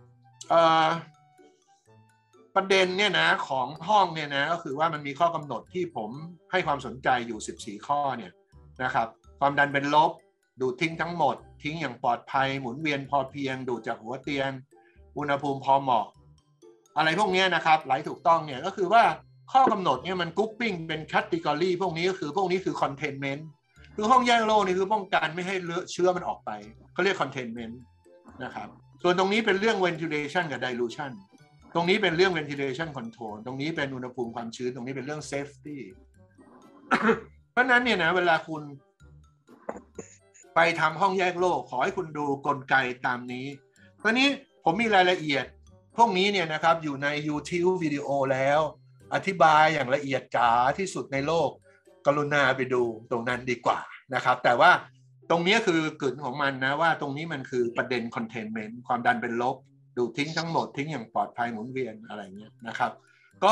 ประเด็นเนี่ยนะของห้องเนี่ยนะก็คือว่ามันมีข้อกำหนดที่ผมให้ความสนใจอยู่14ข้อเนี่ยนะครับความดันเป็นลบดูดทิ้งทั้งหมดทิ้งอย่างปลอดภัยหมุนเวียนพอเพียงดูดจากหัวเตียงอุณหภูมิพอเหมาะอะไรพวกนี้นะครับไหลถูกต้องเนี่ยก็คือว่าข้อกำหนดเนี่ยมันกรุ๊ปปิ้งเป็นแคตตากรีพวกนี้คือคอนเทนเมนต์คือห้องแยกโรคนี่คือป้องกันไม่ให้เชื้อมันออกไปเขาเรียกคอนเทนเมนต์นะครับส่วนตรงนี้เป็นเรื่อง ventilation กับ dilution ตรงนี้เป็นเรื่อง ventilation control ตรงนี้เป็นอุณหภูมิความชื้นตรงนี้เป็นเรื่อง safety เพราะนั้นเนี่ยนะเวลาคุณไปทำห้องแยกโรคขอให้คุณดูกลไกตามนี้ตอนนี้ผมมีรายละเอียดพวกนี้เนี่ยนะครับอยู่ใน YouTube วิดีโอแล้วอธิบายอย่างละเอียดจ๋าที่สุดในโลกกรุณาไปดูตรงนั้นดีกว่านะครับแต่ว่าตรงนี้คือกึ่นของมันนะว่าตรงนี้มันคือประเด็น containment ความดันเป็นลบดูทิ้งทั้งหมดทิ้งอย่างปลอดภัยหมุนเวียนอะไรเงี้ยนะครับก็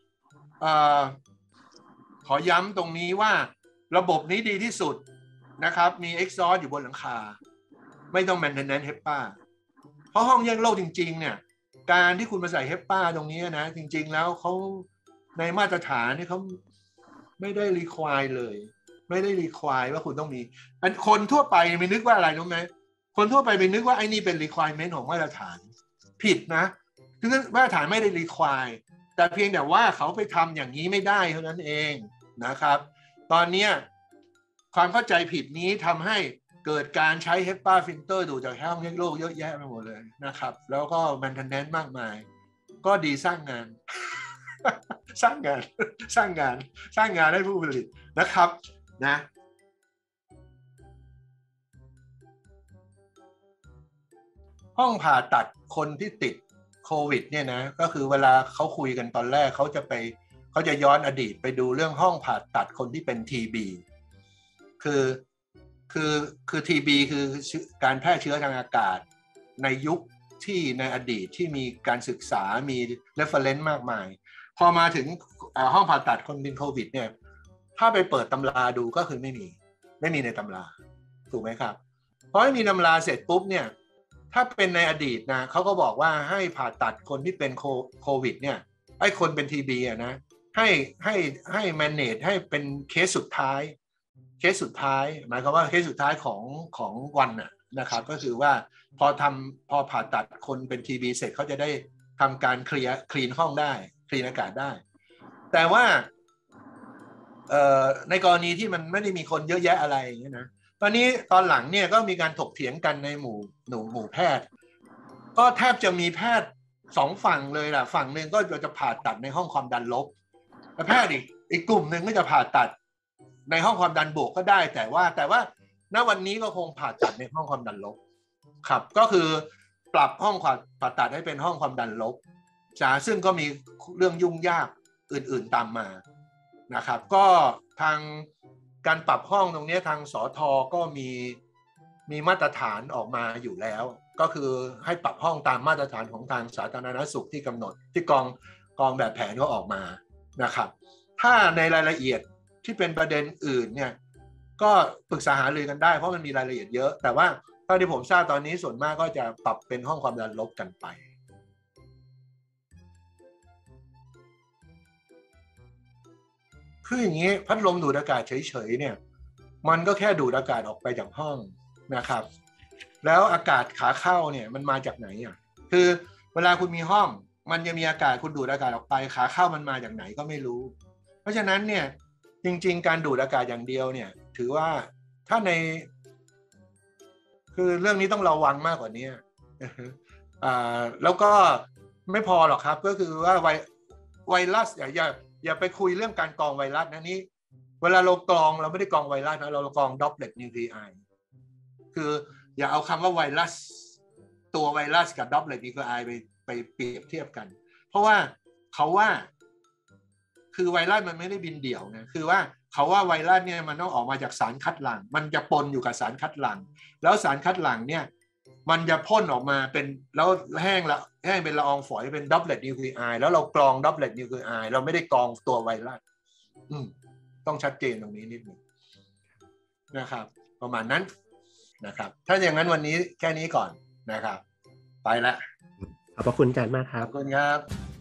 ขอย้ำตรงนี้ว่าระบบนี้ดีที่สุดนะครับมี exhaust อยู่บนหลังคาไม่ต้อง maintenance HEPA เพราะห้องแยกโรคจริงๆเนี่ยการที่คุณมาใส่ HEPA ตรงนี้นะจริงๆแล้วเขาในมาตรฐานนี่เขาไม่ได้ require เลยไม่ได้ require ว่าคุณต้องมีคนทั่วไปไม่นึกว่าอะไรรู้ไหมคนทั่วไปไปนึกว่าไอ้นี่เป็น requirement ของมาตรฐานผิดนะคือมาตรฐานไม่ได้ require แต่เพียงแต่ว่าเขาไปทำอย่างนี้ไม่ได้เท่านั้นเองนะครับตอนนี้ความเข้าใจผิดนี้ทำให้เกิดการใช้ HEPA filter ดูจากห้องแยกโรคเยอะแยะไปหมดเลยนะครับแล้วก็ maintenance มากมายก็ดีสร้างงาน สร้างงานให้ผู้ผลิตนะครับนะห้องผ่าตัดคนที่ติดโควิดเนี่ยนะก็คือเวลาเขาคุยกันตอนแรกเขาจะย้อนอดีตไปดูเรื่องห้องผ่าตัดคนที่เป็น TB คือ TB คือการแพร่เชื้อทางอากาศในยุคที่ในอดีตที่มีการศึกษามี reference มากมายพอมาถึงห้องผ่าตัดคนเป็นโควิดเนี่ยถ้าไปเปิดตำราดูก็คือไม่มีในตำราถูกไหมครับเพราะไม่มีตำราเสร็จปุ๊บเนี่ยถ้าเป็นในอดีตนะเขาก็บอกว่าให้ผ่าตัดคนที่เป็นโควิดเนี่ยไอ้คนเป็น TB อ่ะนะให้ manage ให้เป็นเคสสุดท้ายหมายความว่าเคสสุดท้ายของวันนะครับก็คือว่าพอผ่าตัดคนเป็น TB เสร็จเขาจะได้ทำการคลีนห้องได้คลีนอากาศได้แต่ว่าในกรณีที่มันไม่ได้มีคนเยอะแยะอะไรอย่างเงี้ยนะตอนนี้ตอนหลังเนี่ยก็มีการถกเถียงกันในหมู่แพทย์ก็แทบจะมีแพทย์สองฝั่งเลยล่ะฝั่งหนึ่งก็จะผ่าตัดในห้องความดันลบแพทย์อีกกลุ่มหนึ่งก็จะผ่าตัดในห้องความดันบวกก็ได้แต่ว่าณวันนี้ก็คงผ่าตัดในห้องความดันลบครับก็คือปรับห้องผ่าตัดให้เป็นห้องความดันลบซึ่งก็มีเรื่องยุ่งยากอื่นๆตามมานะครับก็ทางการปรับห้องตรงนี้ทางสท.ก็มีมาตรฐานออกมาอยู่แล้วก็คือให้ปรับห้องตามมาตรฐานของทางสาธารณสุขที่กำหนดที่กองแบบแผนก็ออกมานะครับถ้าในรายละเอียดที่เป็นประเด็นอื่นเนี่ยก็ปรึกษาหารือกันได้เพราะมันมีรายละเอียดเยอะแต่ว่าเท่าที่ผมทราบตอนนี้ส่วนมากก็จะปรับเป็นห้องความดันลบกันไปคืออย่างนี้พัดลมดูดอากาศเฉยๆเนี่ยมันก็แค่ดูดอากาศออกไปจากห้องนะครับแล้วอากาศขาเข้าเนี่ยมันมาจากไหนอ่ะคือเวลาคุณมีห้องมันจะมีอากาศคุณดูดอากาศออกไปขาเข้ามันมาจากไหนก็ไม่รู้เพราะฉะนั้นเนี่ยจริงๆการดูดอากาศอย่างเดียวเนี่ยถือว่าถ้าคือเรื่องนี้ต้องระวังมากกว่านี้แล้วก็ไม่พอหรอกครับก็คือว่าไวรัสอย่าไปคุยเรื่องการกรองไวรัสนะนี้เวลาเรากรองเราไม่ได้กรองไวรัสนะเรากรองดรอปเลตนิวคลีไอคืออย่าเอาคำว่าไวรัสตัวไวรัสกับดรอปเลตนิวคลีไอไปเปรียบเทียบกันเพราะว่าเขาว่าคือไวรัสมันไม่ได้บินเดี่ยวนะคือว่าเขาว่าไวรัสเนี่ยมันต้องออกมาจากสารคัดหลั่งมันจะปนอยู่กับสารคัดหลั่งแล้วสารคัดหลั่งเนี่ยมันจะพ่นออกมาเป็นแล้วแห้งเป็นละอองฝอยเป็นดรอปเลตนิวคลีไอแล้วเรากรองดรอปเลตนิวคลีไอเราไม่ได้กรองตัวไวรัสต้องชัดเจนตรงนี้นิดนึงนะครับประมาณนั้นนะครับถ้าอย่างนั้นวันนี้แค่นี้ก่อนนะครับไปละขอบพระคุณอาจารย์มากครับขอบคุณครับ